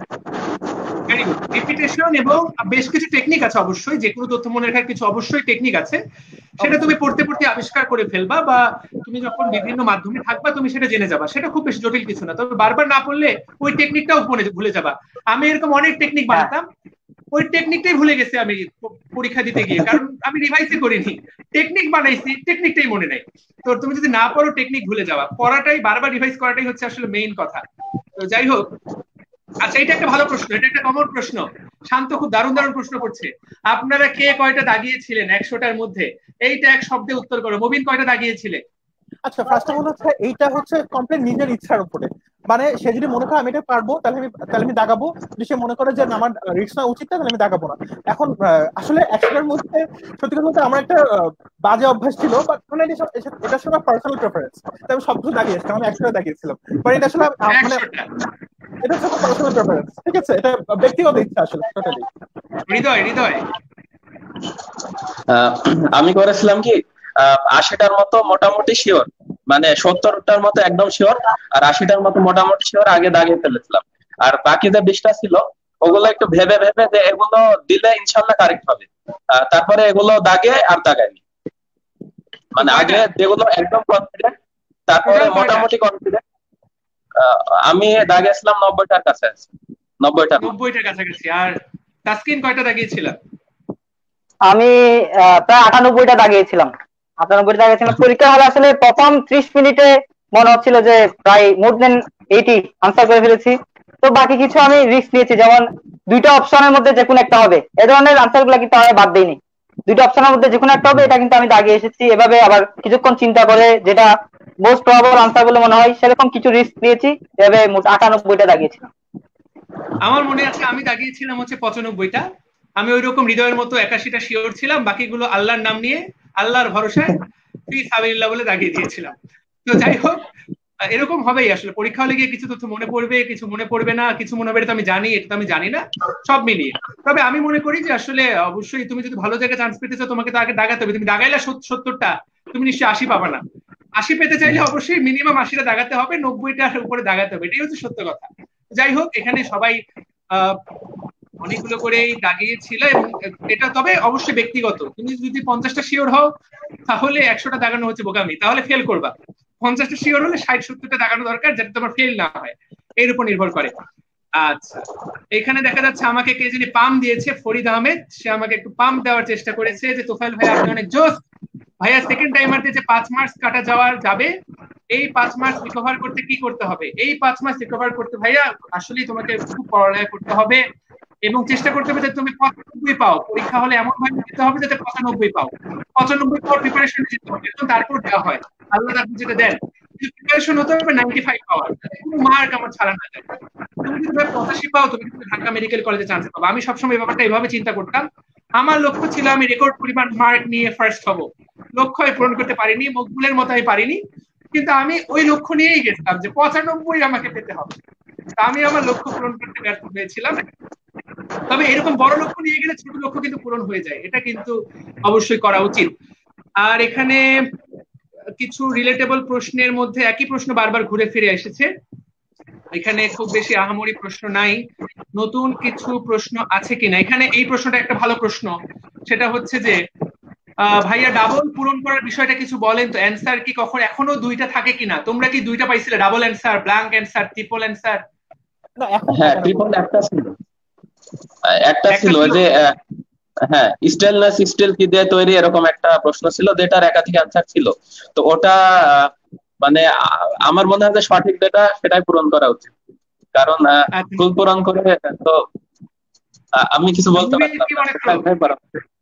Very good. Repetition এবং বেশ কিছু টেকনিক আছে অবশ্যই, যে কোনো তথ্য মনে রাখার কিছু অবশ্যই টেকনিক আছে। সেটা তুমি পড়তে পড়তে আবিষ্কার করে ফেলবা, বা তুমি যখন বিভিন্ন মাধ্যমে থাকবা তুমি সেটা জেনে যাবা। সেটা খুব বেশি জটিল কিছু না, তবে বারবার না পড়লে ওই টেকনিকটাও ভুলে যাবা। আমি এরকম অনেক টেকনিক বানাতাম, ওই টেকনিকটাই ভুলে গেছি আমি পরীক্ষা দিতে গিয়ে, কারণ আমি রিভাইজই করিনি। টেকনিক বানাইছি, টেকনিকটাই মনে নাই। তো তুমি যদি না পড়ো টেকনিক ভুলে যাবা। পড়াটাই বারবার রিভাইজ করাটাই হচ্ছে আসলে মেইন কথা। তো যাই হোক, আচ্ছা এটা একটা ভালো প্রশ্ন, এটা একটা কমন প্রশ্ন। শান্ত খুব দারুণ দারুণ প্রশ্ন করছে। আপনারা কে কয়টা দাগিয়েছিলেন একশোটার মধ্যে? এইটা এক শব্দে উত্তর করো। মুবিন কয়টা দাগিয়েছিলে? আচ্ছা, ফার্স্ট অফ অল হচ্ছে এইটা হচ্ছে কমপ্লিট নিজের ইচ্ছার উপরে। মানে সে যদি মনে করে আমি এটা পারবো, তাহলে আমি তাহলে আমি দাগাবো। যদি সে মনে করে যে আমার রিস্ক নেওয়া উচিত, তাহলে আমি দাগাবো না। এখন আসলে একশোটার মধ্যে সত্যি কথা বলতে আমার একটা বাজে অভ্যাস ছিল, বাট মানে এটা আসলে পার্সোনাল প্রেফারেন্স। আমি সব কিছু দাগিয়েছিলাম, আমি একশোটা দাগিয়েছিলাম, বাট এটা আসলে মানে এটা হচ্ছে পার্সোনাল প্রেফারেন্স। ঠিক আছে, এটা ব্যক্তিগত ইচ্ছা আসলে টোটালি। হৃদয় হৃদয় আমি করেছিলাম কি আশিটার মতো মোটামুটি শিওর, মানে সত্তরটার মতো একদম শিওর, আর আশিটার মতো মোটামুটি শিওর আগে দাগিয়ে ফেলেছিলাম। আর বাকি যে বিশটা ছিল ওগুলো একটু ভেবে ভেবে যে এগুলো দিলে ইনশাল্লাহ কারেক্ট হবে, তারপরে এগুলো দাগে আর দাগাইনি। মানে আগে যেগুলো একদম কনফিডেন্ট, তারপরে মোটামুটি কনফিডেন্ট। আমি দাগিয়েছিলাম নব্বইটার কাছে, নব্বইটা নব্বইটার কাছাকাছি। আর তাসকিন কয়টা দাগিয়েছিলাম? আমি প্রায় আটানব্বইটা দাগিয়েছিলাম। আটানব্বইটা দাগিয়েছিলাম। পরীক্ষা হলে আসলে প্রথম ত্রিশ মিনিটে মনে হচ্ছিল যে প্রায় মোর দেন এইটি আনসার করে ফেলেছি। তো বাকি কিছু আমি রিস্ক নিয়েছি, যেমন দুইটা অপশনের মধ্যে যে কোনো একটা হবে, এই ধরনের আনসার গুলা কিন্তু আমি বাদ দিইনি। দুইটা অপশনের মধ্যে যে কোনো একটা হবে, এটা কিন্তু আমি দাগিয়ে এসেছি এভাবে। আবার কিছুক্ষণ চিন্তা করে যেটা মোস্ট প্রবাবল আনসার বলে মনে হয় সেরকম কিছু রিস্ক নিয়েছি, এভাবে মোট আটানব্বইটা দাগিয়েছিলাম। আমার মনে আছে আমি দাগিয়েছিলাম হচ্ছে পঁচানব্বইটা। আমি ওই রকম হৃদয়ের মতো একাশিটা শিওর ছিলাম, বাকিগুলো আল্লাহর নাম নিয়ে আল্লাহর ভরসায় ফি সাবিলিল্লাহ বলে দাগিয়ে দিয়েছিলাম। তো যাই হোক, এরকম হবেই আসলে, পরীক্ষা হলে গিয়ে কিছু তথ্য মনে পড়বে, কিছু মনে পড়বে না, কিছু মনে হবে এটা তো আমি জানি, এটা তো আমি জানি না, সব মিলিয়ে। তবে আমি মনে করি যে আসলে অবশ্যই তুমি যদি ভালো জায়গায় চান্স পেতে চাও তোমাকে তো আগে দাগাতে হবে। তুমি দাগাইলে সত্তরটা, তুমি নিশ্চয়ই আশি পাবা না। আশি পেতে চাইলে অবশ্যই মিনিমাম আশিটা দাগাতে হবে, নব্বইটার উপরে দাগাতে হবে, এটাই হচ্ছে সত্য কথা। যাই হোক, এখানে সবাই আহ অনেকগুলো করেই দাগিয়েছিল, এবং এটা তবে অবশ্যই ব্যক্তিগত। তুমি যদি পঞ্চাশটা শিওর হও তাহলে একশোটা দাগানো হচ্ছে বোকামি, তাহলে ফেল করবা। পঞ্চাশটা শিওর হলে ষাট সত্তরটা দাগানো দরকার, যাতে তোমার ফেল না হয়, এর উপর নির্ভর করে। আচ্ছা, এখানে দেখা যাচ্ছে আমাকে কে যিনি পাম দিয়েছে, ফরিদ আহমেদ, সে আমাকে একটু পাম দেওয়ার চেষ্টা করেছে যে তোফায়েল ভাই আপনি অনেক জোস ভাইয়া, সেকেন্ড টাইমার যে পাঁচ মার্কস কাটা যাওয়ার যাবে, এই পাঁচ মাস রিকভার করতে কি করতে হবে? এই পাঁচ মাস রিকভার করতে ভাইয়া আসলে তোমাকে খুব পড়ালেখা করতে হবে এবং চেষ্টা করতে হবে যে তুমি পঁচানব্বই পাও। পরীক্ষা হলে এমন ভাবে দিতে হবে যাতে পঁচানব্বই পাও, পঁচানব্বই পাওয়ার প্রিপারেশন দিতে হবে, এবং তারপর দেওয়া হয় আল্লাহ তারপর যেটা দেন। প্রিপারেশন হতে হবে নাইনটি ফাইভ পাওয়ার, কোনো মার্ক আমার ছাড়া না যায়। তুমি যদি পঁচাশি পাও তুমি কিন্তু ঢাকা মেডিকেল কলেজে চান্স পাবো। আমি সবসময় এই ব্যাপারটা এইভাবে চিন্তা করতাম। আমার লক্ষ্য ছিল আমি রেকর্ড পরিমাণ মার্ক নিয়ে ফার্স্ট হব। লক্ষ্য আমি পূরণ করতে পারিনি, মকবুলের মতো আমি পারিনি, কিন্তু আমি ওই লক্ষ্য নিয়েই গেছিলাম যে পঁচানব্বই আমাকে পেতে হবে। আমি আমার লক্ষ্য পূরণ করতে ব্যর্থ হয়েছিলাম। তবে এরকম বড় লক্ষ্য নিয়ে গেলে ছোট লক্ষ্য কিন্তু পূরণ হয়ে যায়, এটা কিন্তু অবশ্যই করা উচিত। আর এখানে কিছু রিলেটেবল প্রশ্নের মধ্যে একই প্রশ্ন বারবার ঘুরে ফিরে এসেছে, এখানে খুব বেশি আহামরি প্রশ্ন নাই, নতুন কিছু প্রশ্ন আছে কিনা। এখানে এই প্রশ্নটা একটা ভালো প্রশ্ন, সেটা হচ্ছে যে ভাইয়া ডাবল পূরণ করার বিষয়টা কিছু বলেন তো, অ্যান্সার কি কখন এখনো দুইটা থাকে কিনা? তোমরা কি দুইটা পাইছিলে, double answer, blank answer, triple answer? না, এখন হ্যাঁ, ট্রিপল একটা ছিল, একটা ছিল যে হ্যাঁ স্টেলনেস স্টিল কি দিয়ে তৈরি, এরকম একটা প্রশ্ন ছিল যেটার একাধিক অ্যান্সার ছিল। তো ওটা মানে আমার মনে হয় যে সঠিক যেটা সেটাই পূরণ করা উচিত, কারণ ফুল পূরণ করে তো আমি কিছু বলতে পারতাম।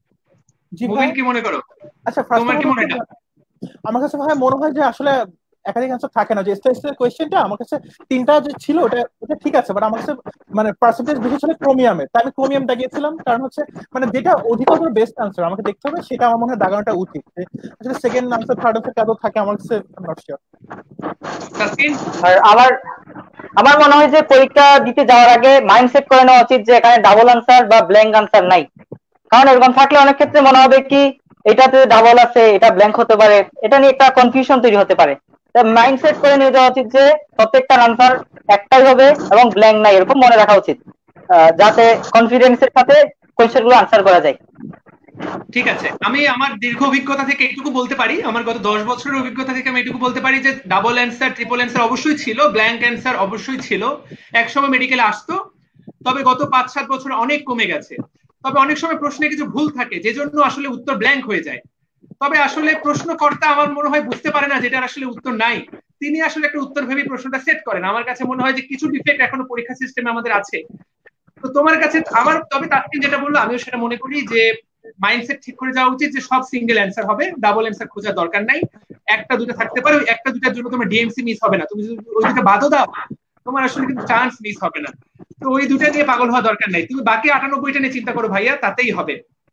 জি ভাই, কি মনে করো? আচ্ছা, তোমার কি মনে হয়? আমার কাছে ভাই মনে হয় যে আসলে একাধিক অ্যান্সার থাকে না। যে স্টেটিস্টিক্যাল কোশ্চেনটা আমার কাছে তিনটা যে ছিল ওটা ওটা ঠিক আছে, বাট আমার কাছে মানে পার্সেন্টেজ বেশি ছিল ক্রোমিয়ামে, তাই আমি ক্রোমিয়ামটা গিয়েছিলাম। কারণ হচ্ছে মানে যেটা অধিকতর বেস্ট আনসার আমাকে দেখতে হবে, সেটা আমার মনে হয় দাগানোটা উচিত। আসলে সেকেন্ড আনসার থার্ড আনসার কত থাকে আমার কাছে নট শিওর। আর আমার আমার মনে হয় যে পরীক্ষা দিতে যাওয়ার আগে মাইন্ডসেট করে নেওয়া উচিত যে এখানে ডাবল আনসার বা ব্ল্যাঙ্ক আনসার নাই। কারণ এরকম থাকলে অনেক ক্ষেত্রে মনে হবে কি এটাতে ডাবল আছে, এটা ব্ল্যাঙ্ক হতে পারে, এটা নিয়ে একটা কনফিউশন তৈরি হতে পারে। মাইন্ডসেট করে নিয়ে যাওয়া উচিত যে প্রত্যেকটা আনসার একটাই হবে এবং ব্ল্যাঙ্ক নাই, এরকম মনে রাখা উচিত, যাতে কনফিডেন্সের সাথে কোয়েশ্চেন গুলো আনসার করা যায়। ঠিক আছে, আমি আমার দীর্ঘ অভিজ্ঞতা থেকে এইটুকু বলতে পারি, আমার গত দশ বছরের অভিজ্ঞতা থেকে আমি এইটুকু বলতে পারি যে ডাবল অ্যান্সার, ট্রিপল অ্যান্সার অবশ্যই ছিল, ব্ল্যাঙ্ক অ্যান্সার অবশ্যই ছিল, একসময় মেডিকেলে আসতো, তবে গত পাঁচ সাত বছরে অনেক কমে গেছে। তবে অনেক সময় প্রশ্নে কিছু ভুল থাকে যে জন্য আসলে উত্তর ব্ল্যাঙ্ক হয়ে যায়। তবে আসলে প্রশ্নকর্তা আমার মনে হয় বুঝতে পারে না যেটার আসলে উত্তর নাই, তিনি আসলে একটা উত্তর ভেবে প্রশ্নটা সেট করেন। আমার কাছে মনে হয় যে কিছু ডিফেক্ট এখনো পরীক্ষা সিস্টেমে আমাদের আছে। তো তোমার কাছে আমার তবে তাসকিন যেটা বললো আমিও সেটা মনে করি যে মাইন্ডসেট ঠিক করে যাওয়া উচিত যে সব সিঙ্গেল অ্যান্সার হবে, ডাবল অ্যান্সার খোঁজার দরকার নাই, একটা দুটো থাকতে পারে, ওই একটা দুটার জন্য তোমার ডিএমসি মিস হবে না। তুমি যদি ওই দুটো বাদও দাও তোমার আসলে কিন্তু চান্স মিস হবে না। তো ওই দুটা নিয়ে পাগল হওয়া দরকার নাই, তুমি বাকি আটানব্বইটা নিয়ে চিন্তা করো ভাইয়া, তাতেই হবে।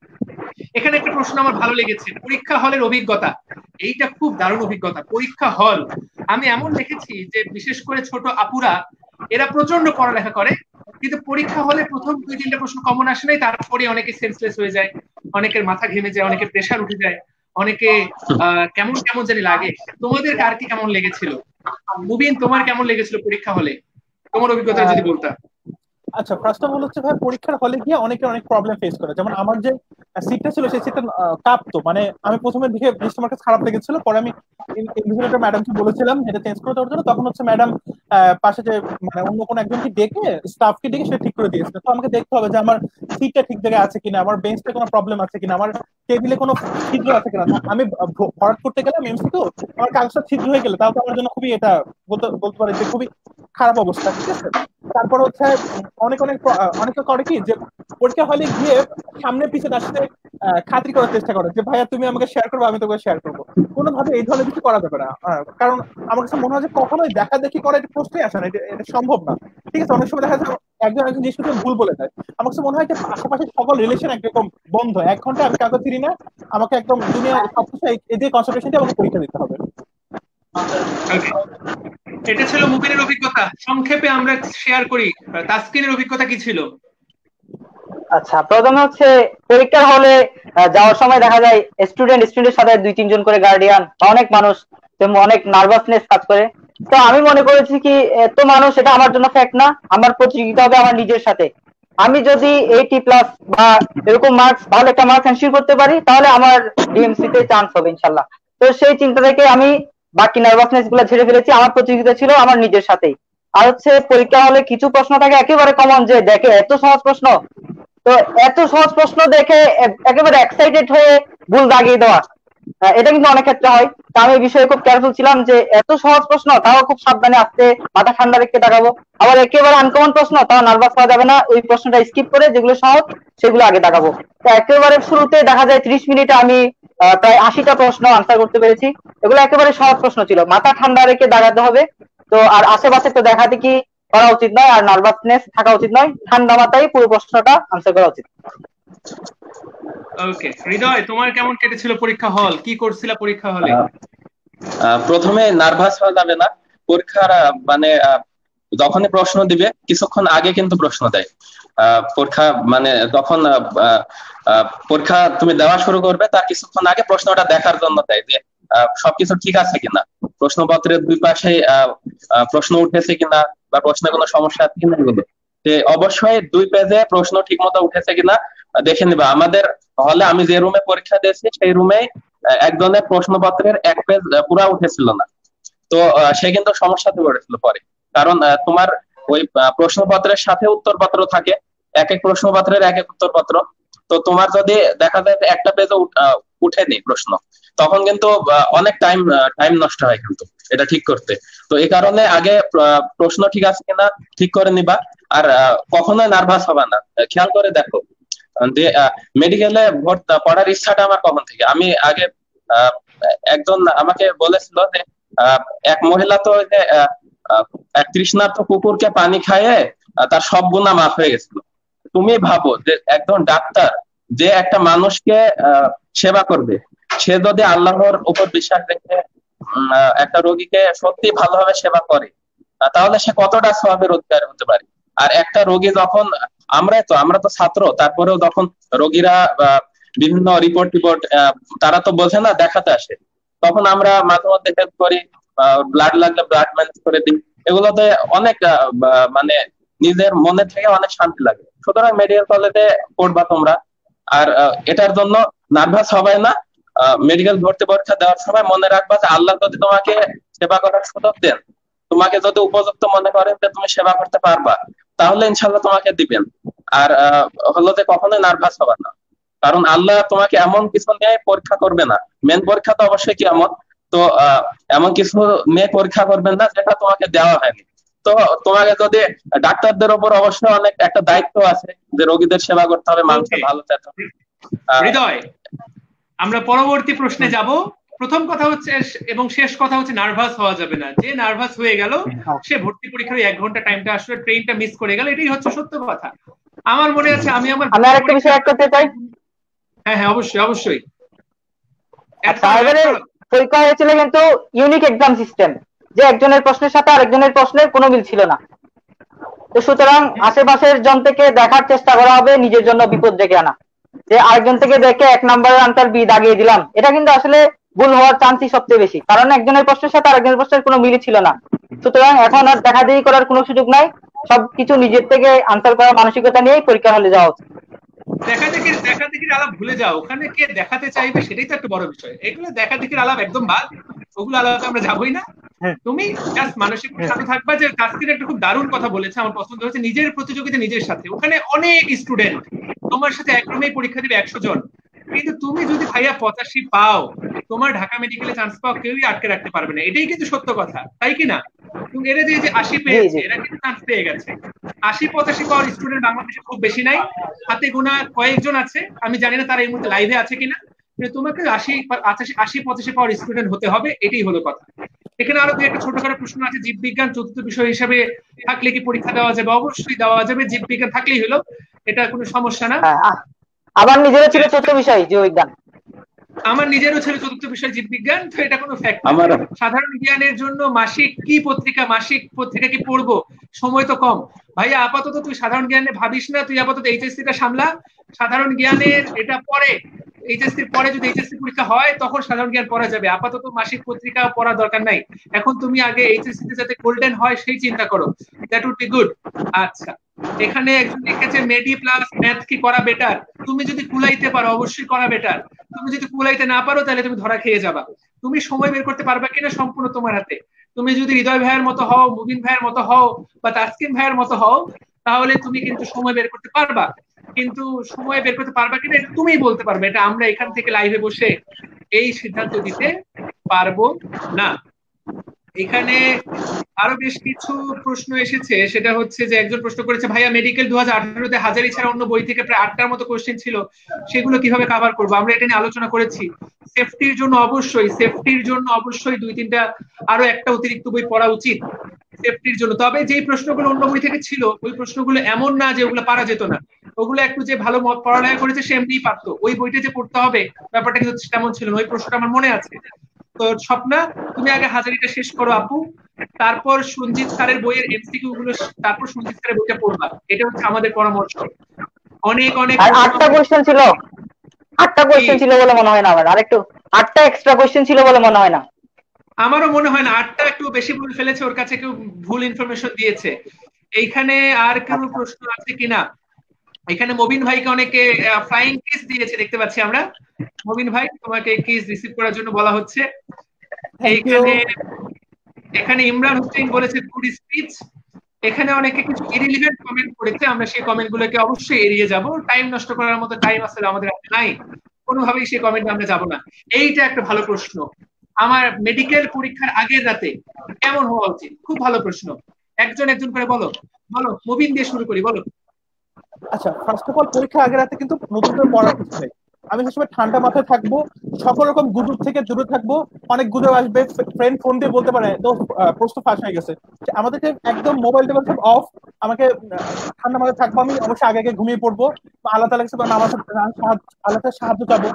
এখানে একটা প্রশ্ন আমার ভালো লেগেছে, পরীক্ষা হলের অভিজ্ঞতা। এইটা খুব দারুণ অভিজ্ঞতা। পরীক্ষা হল আমি এমন দেখেছি যে বিশেষ করে ছোট আপুরা এরা প্রচন্ড পড়ালেখা করে, কিন্তু পরীক্ষা হলে প্রথম দুই তিনটা প্রশ্ন কমন আসে নাই, তারপরে অনেকে সেন্সলেস হয়ে যায়, অনেকের মাথা ঘেমে যায়, অনেকের প্রেশার উঠে যায়, অনেকে আহ কেমন কেমন জানি লাগে। তোমাদের কার কি কেমন লেগেছিল? মুবিন, তোমার কেমন লেগেছিল পরীক্ষা হলে? তোমার অভিজ্ঞতা যদি বলতা। আচ্ছা, ফার্স্ট অফ অল হচ্ছে ভাই পরীক্ষার হলে গিয়ে অনেকে অনেক প্রবলেম ফেস করে। যেমন আমার যে সিটটা ছিল সেই সিটটা কাঁপতো, মানে আমি প্রথমে দিকে জিনিসটা আমার কাছে খারাপ লেগেছিল, পরে আমি ইনভিজিলেটর ম্যাডামকে বলেছিলাম এটা চেঞ্জ করে দেওয়ার জন্য। তখন হচ্ছে ম্যাডাম পাশে যে মানে অন্য কোনো একজনকে ডেকে স্টাফকে ডেকে সেটা ঠিক করে দিয়েছিল। তো আমাকে দেখতে হবে যে আমার সিটটা ঠিক জায়গায় আছে কিনা, আমার বেঞ্চে কোনো প্রবলেম আছে কিনা, আমার টেবিলে কোনো ছিদ্র আছে কিনা। আমি ভরাট করতে গেলাম এমসিকিউ, আমার কাগজটা ছিদ্র হয়ে গেলে তাও তো আমার জন্য খুবই এটা বলতে বলতে পারি যে খুবই খারাপ অবস্থা, ঠিক আছে। তারপর হচ্ছে অনেক অনেক অনেকে করে কি যে পরীক্ষা হলে গিয়ে সামনে পিছনে তার সাথে খাতির করার চেষ্টা করে যে ভাইয়া তুমি আমাকে শেয়ার করবো, আমি তোকে শেয়ার করবো। কোনোভাবে এই ধরনের কিছু করা যাবে না, কারণ আমার কাছে মনে হয় যে কখনোই দেখা দেখি করা এটা প্রশ্নই আসে না, এটা সম্ভব না। ঠিক আছে, অনেক সময় দেখা যায় একজন একজন জিনিস করতে ভুল বলে দেয়। আমার কাছে মনে হয় যে আশেপাশে সকল রিলেশন একরকম বন্ধ, এক ঘন্টা আমি কাউকে চিনি না, আমাকে একদম দুনিয়া সবকিছু এই যে কনসেন্ট্রেশন দিয়ে আমাকে পরীক্ষা দিতে হবে। এটা ছিল মুবিনের অভিজ্ঞতা, সংক্ষেপে আমরা শেয়ার করি তাসকিনের অভিজ্ঞতা কি ছিল। আচ্ছা, প্রথমে হচ্ছে পরীক্ষার হলে যাওয়ার সময় দেখা যায় স্টুডেন্ট স্টুডেন্টের সাথে দুই তিনজন করে গার্ডিয়ান বা অনেক মানুষ, অনেক নার্ভাসনেস কাজ করে। তো আমি মনে করেছি কি এত মানুষ এটা আমার জন্য ফ্যাক্ট না, আমার প্রতিযোগিতা হবে আমার নিজের সাথে। আমি যদি এইটি প্লাস বা এরকম মার্কস ভালো একটা মার্কস এনশিওর করতে পারি তাহলে আমার ডিএমসি তে চান্স হবে ইনশাল্লাহ। তো সেই চিন্তা থেকে আমি বাকি নার্ভাসনেস গুলো ঝেড়ে ফেলেছি, আমার প্রতিযোগিতা ছিল আমার নিজের সাথেই। আর হচ্ছে পরীক্ষা হলে কিছু প্রশ্ন থাকে একেবারে কমন, যে দেখে এত সহজ প্রশ্ন, তো এত সহজ প্রশ্ন দেখে একেবারে এক্সাইটেড হয়ে ভুল দাগিয়ে দেওয়া, এটা কিন্তু অনেক ক্ষেত্রে হয়। তা আমি এই বিষয়ে খুব কেয়ারফুল ছিলাম যে এত সহজ প্রশ্ন তাও খুব সাবধানে আস্তে মাথা ঠান্ডা রেখে দাগাবো, আবার একেবারে আনকমন প্রশ্ন তাও নার্ভাস হওয়া যাবে না, ওই প্রশ্নটা স্কিপ করে যেগুলো সহজ সেগুলো আগে দাগাবো। তো একেবারে শুরুতে দেখা যায় ত্রিশ মিনিটে আমি প্রায় আশিটা প্রশ্ন আনসার করতে পেরেছি। এগুলো একেবারে সহজ প্রশ্ন ছিল, মাথা ঠান্ডা রেখে দাগাতে হবে। তো আর আশেপাশে তো দেখা দেখি করা উচিত নয়, আর নার্ভাসনেস থাকা উচিত নয়, ঠান্ডা মাথায় পুরো প্রশ্নটা আনসার করা উচিত। ওকে, হৃদয় তোমার কেমন কেটেছিল পরীক্ষা হল, কি করছিল পরীক্ষা হলে? প্রথমে নার্ভাস হওয়া যাবে না, পরীক্ষার মানে যখনই প্রশ্ন দিবে কিছুক্ষণ আগে কিন্তু প্রশ্ন দেয়। পরীক্ষা মানে যখন পরীক্ষা তুমি দেওয়া শুরু করবে তার কিছুক্ষণ আগে প্রশ্নটা দেখার জন্য দেয় যে সবকিছু ঠিক আছে কিনা, প্রশ্নপত্রের দুই পাশে প্রশ্ন উঠেছে কিনা বা প্রশ্নে কোনো সমস্যা আছে কিনা, এগুলো অবশ্যই দুই পেজে প্রশ্ন ঠিক মতো উঠেছে কিনা দেখে নিবা। আমাদের হলে আমি যে রুমে পরীক্ষা দিয়েছি সেই রুমে একজনের প্রশ্নপত্রের এক পেজ পুরা উঠেছিল না, তো সে কিন্তু সমস্যাতে পড়েছিল পরে। কারণ তোমার ওই প্রশ্নপত্রের সাথে উত্তরপত্র থাকে, এক এক প্রশ্নপত্রের এক এক উত্তরপত্র, তো তোমার যদি দেখা যায় একটা পেজে উঠেনি প্রশ্ন তখন কিন্তু অনেক টাইম টাইম নষ্ট হয় কিন্তু এটা ঠিক করতে। তো এই কারণে আগে প্রশ্ন ঠিক আছে কিনা ঠিক করে নিবা, আর কখনোই নার্ভাস হবে না। খেয়াল করে দেখো যে মেডিকেলে পড়ার ইচ্ছাটা আমার কখন থেকে, আমি আগে একজন আমাকে বলেছিল যে এক মহিলা তো যে এক তৃষ্ণার্ত কুকুরকে পানি খাইয়ে তার সব গুনাহ মাফ হয়ে গেছিল। তুমি ভাবো যে একজন ডাক্তার যে একটা মানুষকে সেবা করবে, সে যদি আল্লাহর উপর বিশ্বাস রেখে একটা রোগীকে সত্যি ভালোভাবে সেবা করে তাহলে সে কতটা সওয়াবের অধিকারী হতে পারে। আর একটা রোগী যখন আমরা তো আমরা তো ছাত্র, তারপরেও যখন রোগীরা বিভিন্ন রিপোর্ট টিপোর্ট তারা তো বোঝে না, দেখাতে আসে, তখন আমরা মাঝে মধ্যে হেল্প করি, ব্লাড লাগলে ব্লাড ম্যানেজ করে দিই, এগুলোতে অনেক মানে নিজের মনে থেকে অনেক শান্তি লাগে। সুতরাং মেডিকেল কলেজে পড়বা তোমরা, আর এটার জন্য নার্ভাস হবে না। মেডিকেল ভর্তি পরীক্ষা দেওয়ার সময় মনে রাখবা যে আল্লাহ যদি তোমাকে সেবা করার সুযোগ দেন, তোমাকে যদি উপযুক্ত মনে করেন যে তুমি সেবা করতে পারবা, তাহলে ইনশাল্লাহ তোমাকে দিবেন। আর হলো যে কখনোই নার্ভাস হবে না, কারণ আল্লাহ তোমাকে এমন কিছু নিয়ে পরীক্ষা করবে না। মেন পরীক্ষা তো অবশ্যই কিয়ামত, তো এমন কিছু নিয়ে পরীক্ষা করবেন না যেটা তোমাকে দেওয়া হয়নি। তো তোমাকে যদি ডাক্তারদের উপর অবশ্যই অনেক একটা দায়িত্ব আছে যে রোগীদের সেবা করতে হবে, মানুষের ভালো চাইতে হবে। হৃদয়, আমরা পরবর্তী প্রশ্নে যাব। প্রথম কথা হচ্ছে এবং শেষ কথা হচ্ছে নার্ভাস হওয়া যাবে না। যে নার্ভাস হয়ে গেল সে ভর্তি পরীক্ষার এক ঘন্টা টাইমটা আসলে ট্রেনটা মিস করে গেল, এটাই হচ্ছে সত্য কথা। আমার মনে আছে আমি আমার আমি আরেকটা বিষয় অ্যাড করতে চাই। হ্যাঁ হ্যাঁ অবশ্যই অবশ্যই। পরীক্ষা হয়েছিল কিন্তু ইউনিক এক্সাম সিস্টেম, যে একজনের প্রশ্নের সাথে আরেকজনের প্রশ্নের কোনো মিল ছিল না। তো সুতরাং আশেপাশের জন থেকে দেখার চেষ্টা করা হবে, নিজের জন্য বিপদ ডেকে আনা। যে আরেকজন থেকে দেখে এক নম্বরের আনসার বি দাগিয়ে দিলাম, এটা কিন্তু আসলে ভুল হওয়ার চান্সই সবচেয়ে বেশি, কারণ একজনের প্রশ্নের সাথে আরেকজনের প্রশ্নের কোনো মিলই ছিল না। সুতরাং এখন আর দেখাদেখি করার কোনো সুযোগ নাই, সবকিছু নিজের থেকে আনসার করার মানসিকতা নিয়েই পরীক্ষা হলে যাওয়া উচিত। দেখা দেখি দেখা দেখির আলাপ ভুলে যাও, ওখানে কে দেখাতে চাইবে সেটাই তো একটা বড় বিষয়। এগুলো দেখা দেখির আলাপ একদম বাদ, ওগুলো আলাপে আমরা যাবোই না। তুমি জাস্ট মানসিক সাথে থাকবা। যে তাসকিন একটা খুব দারুণ কথা বলেছে, আমার পছন্দ হয়েছে, নিজের প্রতিযোগিতা নিজের সাথে। ওখানে অনেক স্টুডেন্ট, তোমার সাথে এক রুমেই পরীক্ষা দিবে একশো জন, কিন্তু তুমি যদি ভাইয়া পঁচাশি পাও, তোমার ঢাকা মেডিকেলে চান্স পাও কেউই আটকে রাখতে পারবে না, এটাই কিন্তু সত্য কথা, তাই কি না? তুমি এরা যে আশি পেয়েছে এরা কিন্তু চান্স পেয়ে গেছে। আশি পঁচাশি পাওয়ার স্টুডেন্ট বাংলাদেশে খুব বেশি নাই, হাতে গোনা কয়েকজন আছে, আমি জানি না তারা এই মুহূর্তে লাইভে আছে কিনা। তোমাকে আশি আশি পঁচাশি পাওয়ার স্টুডেন্ট হতে হবে, এটাই হলো কথা। এখানে আরো একটা ছোটখাটো প্রশ্ন আছে, জীববিজ্ঞান চতুর্থ বিষয় হিসেবে থাকলে কি পরীক্ষা দেওয়া যাবে? অবশ্যই দেওয়া যাবে, জীববিজ্ঞান থাকলেই হলো, এটা কোনো সমস্যা না। আমার নিজেরও ছিল চতুর্থ বিষয় জীববিজ্ঞান, আমার নিজেরও ছিল চতুর্থ বিষয় জীববিজ্ঞান, তো এটা কোনো ফ্যাক্ট না। সাধারণ জ্ঞানের জন্য মাসিক কি পত্রিকা মাসিক পত্রিকা কি পড়বো, সময় তো কম ভাইয়া। আপাতত তুই সাধারণ জ্ঞানে ভাবিস না, তুই আপাতত এইচএসসি টা সামলা। সাধারণ জ্ঞানের এটা পরে, এইচএসসির পরে যদি এইচএসসি পরীক্ষা হয় তখন সাধারণ জ্ঞান পড়া যাবে, আপাতত মাসিক পত্রিকা পড়া দরকার নাই। এখন তুমি আগে এইচএসসি তে যাতে গোল্ডেন হয় সেই চিন্তা করো, দ্যাট উড বি গুড। আচ্ছা, এখানে একজন লিখেছে মেডি প্লাস ম্যাথ কি করা বেটার? তুমি যদি কুলাইতে পারো অবশ্যই করা বেটার, তুমি যদি কুলাইতে না পারো তাহলে তুমি ধরা খেয়ে যাবা। তুমি সময় বের করতে পারবা কিনা সম্পূর্ণ তোমার হাতে। তুমি যদি হৃদয় ভাইয়ের মতো হও, মুবিন ভাইয়ের মতো হও, বা তাসকিন ভাইয়ের মতো হও, তাহলে তুমি কিন্তু সময় বের করতে পারবা। কিন্তু সময় বের করতে পারবা কিনা এটা তুমিই বলতে পারবে, এটা আমরা এখান থেকে লাইভে বসে এই সিদ্ধান্ত দিতে পারবো না। এখানে আরো বেশ কিছু প্রশ্ন এসেছে, সেটা হচ্ছে যে একজন প্রশ্ন করেছে, ভাইয়া মেডিকেল দু হাজার আঠারোতে হাজারি ছাড়া অন্য বই থেকে প্রায় আটটার মতো কোশ্চেন ছিল, সেগুলো কিভাবে কভার করবো? আমরা এটা নিয়ে আলোচনা করেছি। সেফটির জন্য অবশ্যই সেফটির জন্য অবশ্যই দুই তিনটা আরো একটা অতিরিক্ত বই পড়া উচিত সেফটির জন্য। তবে যেই প্রশ্নগুলো অন্য বই থেকে ছিল ওই প্রশ্নগুলো এমন না যে ওগুলো পারা যেত না, ওগুলো একটু যে ভালো পড়ালেখা করেছে সে এমনিই পারতো, ওই বইটা যে পড়তে হবে ব্যাপারটা কিন্তু তেমন ছিল না। ওই প্রশ্নটা আমার মনে আছে। তো স্বপ্না, তুমি আগে হাজারিটা শেষ করো আপু, তারপর সঞ্জিত স্যারের বইয়ের এমসিকিউ গুলো, তারপর সঞ্জিত স্যারের বইটা পড়বা, এটা হচ্ছে আমাদের পরামর্শ। অনেক অনেক আটটা কোশ্চেন ছিল, আটটা কোশ্চেন ছিল বলে মনে হয় না আমার, আরেকটু আটটা এক্সট্রা কোশ্চেন ছিল বলে মনে হয় না। আমারও মনে হয় না, আটটা একটু বেশি বলে ফেলেছে, ওর কাছে কেউ ভুল ইনফরমেশন দিয়েছে। এইখানে আর কেউ প্রশ্ন আছে কিনা? এখানে মবিন ভাইকে অনেকে ফ্লাইং কিস দিয়েছে দেখতে পাচ্ছি আমরা। মবিন ভাই, তোমাকে কিস রিসিভ করার জন্য বলা হচ্ছে। এইখানে এখানে ইমরান হোসেন বলেছে গুড স্পিচ। এখানে অনেকে কিছু ইরিলিভেন্ট কমেন্ট করেছে, আমরা সেই কমেন্ট গুলোকে অবশ্যই এড়িয়ে যাব, টাইম নষ্ট করার মতো টাইম আসলে আমাদের হাতে নাই, কোনোভাবেই সেই কমেন্টে আমরা যাব না। এইটা একটা ভালো প্রশ্ন, আমার মেডিকেল পরীক্ষার আগের রাতে কেমন হওয়া উচিত? খুব ভালো প্রশ্ন, একজন একজন করে বলো বলো মবিন দিয়ে শুরু করি, বলো। আচ্ছা, ফার্স্ট অফ অল পরীক্ষা আগের রাতে কিন্তু নতুন করে পড়া হচ্ছে, আমি সবসময় ঠান্ডা মাথায় থাকবো, সকল রকম গুজব থেকে দূরে থাকবো। অনেক গুজব আসবে, ফ্রেন্ড ফোন দিয়ে বলতে পারে তো প্রশ্ন ফাঁস হয়ে গেছে, আমাদেরকে একদম মোবাইল টোবাইল সব অফ, আমাকে ঠান্ডা মাথায় থাকবো। আমি অবশ্যই আগে আগে ঘুমিয়ে পড়বো, আল্লাহ তাআলার কাছে নামাজ আল্লাহ তাআলার সাহায্য চাবো,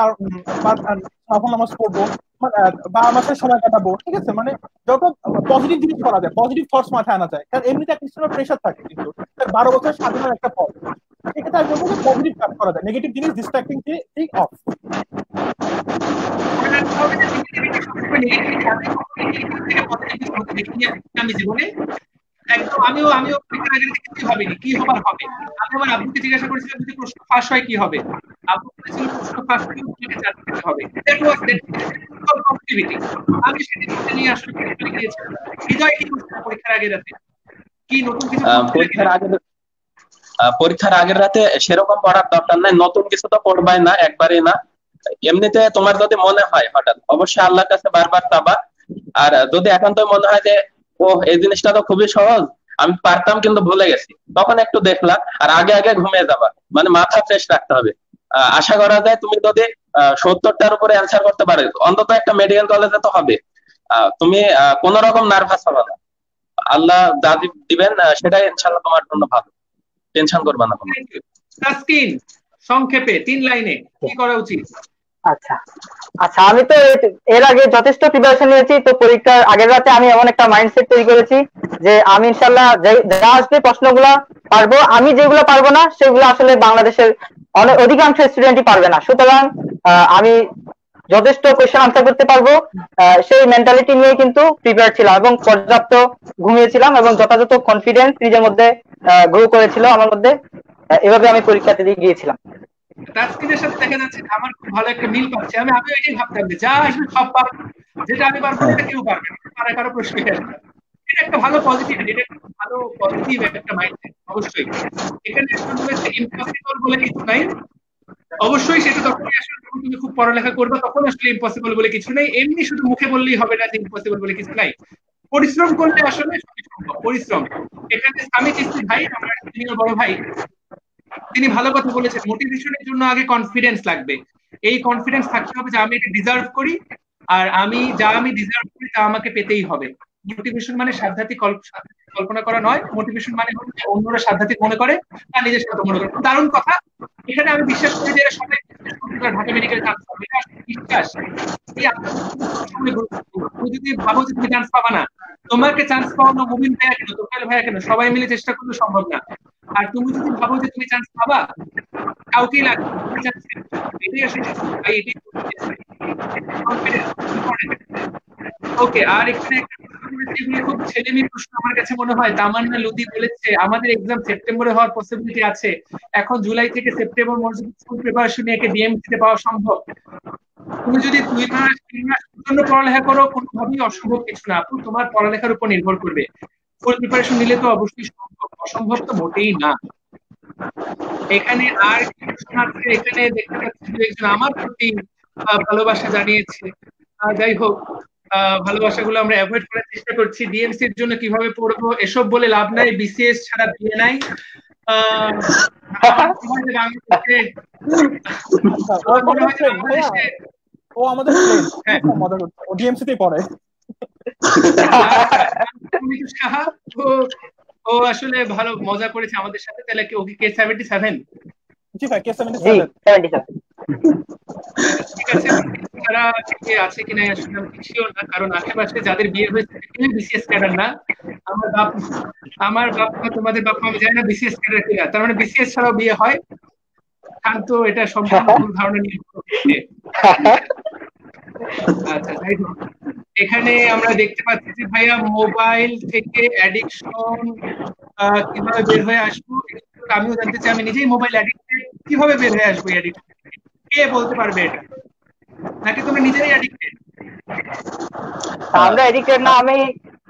তখন নামাজ পড়বো বা আমার সাথে সময় কাটাবো, ঠিক আছে? মানে যত পজিটিভ জিনিস করা যায়, পজিটিভ থটস মাথায় আনা যায়, কারণ এমনিতে একটা স্টুডেন্টের প্রেশার থাকে, কিন্তু বারো বছর স্বাধীনের একটা পথ, সেক্ষেত্রে আমি বলবো যে পজিটিভ কাজ করা যায়, নেগেটিভ জিনিস ডিস্ট্রাক্টিং ঠিক অফ। আমি জীবনে একদম আমিও আমিও পরীক্ষার আগে কিছু ভাবিনি কি হবার হবে। আমি আমার আব্বুকে জিজ্ঞাসা করেছিলাম যদি প্রশ্ন ফাঁস হয় কি হবে, আব্বু বলেছিল প্রশ্ন ফাঁস হলে তোমাকে জানতে হবে। That was that positivity. আমি সেটা নিয়ে আসলে পরীক্ষা গিয়েছিলাম। হৃদয় কি করছিল পরীক্ষার আগের রাতে? কি নতুন কিছু পরীক্ষার আগে পরীক্ষার আগের রাতে সেরকম পড়ার দরকার নাই, নতুন কিছু তো পড়বাই না, একবারই না। এমনিতে তোমার যদি মনে হয় হঠাৎ, অবশ্যই আল্লাহর কাছে বারবার চাবা। আর যদি একান্ত মনে হয় যে ও এই জিনিসটা তো খুবই সহজ, আমি পারতাম কিন্তু ভুলে গেছি, তখন একটু দেখলা, আর আগে আগে ঘুমিয়ে যাবা, মানে মাথা ফ্রেশ রাখতে হবে। আশা করা যায় তুমি যদি সত্তরটার উপরে অ্যান্সার করতে পারো, অন্তত একটা মেডিকেল কলেজে তো হবে, তুমি কোন রকম নার্ভাস হবে না, আল্লাহ যা দিবেন সেটাই ইনশাআল্লাহ তোমার জন্য ভালো, টেনশন করবে না। তাসকিন, সংক্ষেপে তিন লাইনে কি করা উচিত? আচ্ছা আচ্ছা আমি তো এর আগে যথেষ্ট প্রিপারেশন নিয়েছি, তো পরীক্ষার আগের রাতে আমি এমন একটা মাইন্ডসেট তৈরি করেছি যে আমি ইনশাআল্লাহ যা আসবে প্রশ্নগুলো পারবো, আমি যেগুলো পারবো না সেগুলো আসলে বাংলাদেশের অনেক অধিকাংশ স্টুডেন্টই পারবে না, সুতরাং আমি যথেষ্ট কোয়েশ্চেন আনসার করতে পারবো সেই মেন্টালিটি নিয়ে কিন্তু প্রিপেয়ার ছিলাম, এবং পর্যাপ্ত ঘুমিয়েছিলাম, এবং যথাযথ কনফিডেন্স নিজের মধ্যে গ্রো করেছিল আমার মধ্যে, এভাবে আমি পরীক্ষাতে দিয়ে গিয়েছিলাম। তাসকিনের সাথে দেখা যাচ্ছে আমার খুব ভালো একটা মিল পাচ্ছে, আমি আমিও এটাই ভাবতাম যে যা আসবে সব পারবো, যেটা আমি পারবো সেটা কেউ পারবে না, আর কারো প্রশ্ন এটা একটা ভালো পজিটিভ, এটা একটা ভালো পজিটিভ একটা মাইন্ডসেট। অবশ্যই এখানে ইম্পসিবল বলে কিছু নাই, অবশ্যই সেটা তখনই আসলে যখন তুমি খুব পড়ালেখা করবে তখন আসলে ইম্পসিবল বলে কিছু নাই, এমনি শুধু মুখে বললেই হবে না যে ইম্পসিবল বলে কিছু নাই। পরিশ্রম করলে আসলে সম্ভব, পরিশ্রম। এখানে স্বামী চিস্তি ভাই আমার সিনিয়র বড় ভাই, তিনি ভালো কথা বলেছেন, মোটিভেশনের জন্য আগে কনফিডেন্স লাগবে। এই কনফিডেন্স থাকতে হবে যে আমি এটা ডিজার্ভ করি, আর আমি যা আমি ডিজার্ভ করি তা আমাকে পেতেই হবে। মোটিভেশন মানে সাধ্যাত্মিক কল্পনা করা নয়, মোটিভেশন মানে হচ্ছে অন্যরা সাধ্যাত্মিক মনে করে তা নিজের সাথে মনে করে। দারুণ কথা। এখানে আমি বিশ্বাস করি যে সবাই ঢাকা মেডিকেল চান্স পাবে, এটা বিশ্বাস। তুমি যদি ভাবো যে তুমি চান্স পাবা না, তোমাকে চান্স পাওয়ানো মুবিন ভাইয়া কেন, তোফায়েল ভাইয়া কেন, সবাই মিলে চেষ্টা করলে সম্ভব না। আর তুমি যদি ভাবো যে তুমি চান্স পাবা, কাউকেই লাগবে এটাই আসলে ওকে। আর এখানে খুব ছেলেমেয়ে প্রশ্ন আমার কাছে মনে হয়, তামান্না লুদি বলেছে আমাদের এক্সাম সেপ্টেম্বরে হওয়ার পসিবিলিটি আছে, এখন জুলাই থেকে সেপ্টেম্বর মধ্যে স্কুল প্রিপারেশন নিয়ে ডিএমসি তে পাওয়া সম্ভব? তুমি যদি দুই মাস তিন মাস পর্যন্ত পড়ালেখা করো, কোনোভাবেই অসম্ভব কিছু না আপু, তোমার পড়ালেখার উপর নির্ভর করবে। ফুল প্রিপারেশন নিলে তো অবশ্যই সম্ভব, অসম্ভব তো মোটেই না। এখানে আর কি প্রশ্ন আছে? এখানে দেখতে পাচ্ছি একজন আমার প্রতি ভালোবাসা জানিয়েছে। যাই হোক, ভালোবাসাগুলো আমরা অ্যাভয়েড করার চেষ্টা করছি। ডিএমসি এর জন্য কিভাবে পড়বো এসব বলে লাভ নাই, বিসিএস ছাড়া বিয়ে নাই। ও আমাদের মজা করছে, ও ডিএমসি তেই পড়ে। ও আসলে ভালো মজা করেছে আমাদের সাথে। তাহলে কি ওকে কে সেভেন্টি সেভেন? জি ভাই, কে সেভেন্টি সেভেন। ঠিক আছে, তারা কে আছে কিনা আসলে আমি শিওর না, কারণ আশেপাশে যাদের বিয়ে হয়েছে কেউ বিসিএস ক্যাডার না। আমার বাপ আমার বাপ মা তোমাদের বাপ মা আমি জানি না বিসিএস ক্যাডার কিনা, তার মানে বিসিএস ছাড়াও বিয়ে হয়। শান্ত, এটা সম্পূর্ণ ভুল ধারণা নিয়ে করছে। আচ্ছা, যাই হোক, এখানে আমরা দেখতে পাচ্ছি যে ভাইয়া মোবাইল থেকে অ্যাডিকশন কিভাবে বের হয়ে আসবো, আমিও জানতে চাই। আমি নিজেই মোবাইল অ্যাডিক্টেড, কিভাবে বের হয়ে আসবো অ্যাডিকশন? কে বলতে পারবে এটা? নাকি তুমি নিজেই অ্যাডিক্টেড? আমরা অ্যাডিক্টেড না, আমি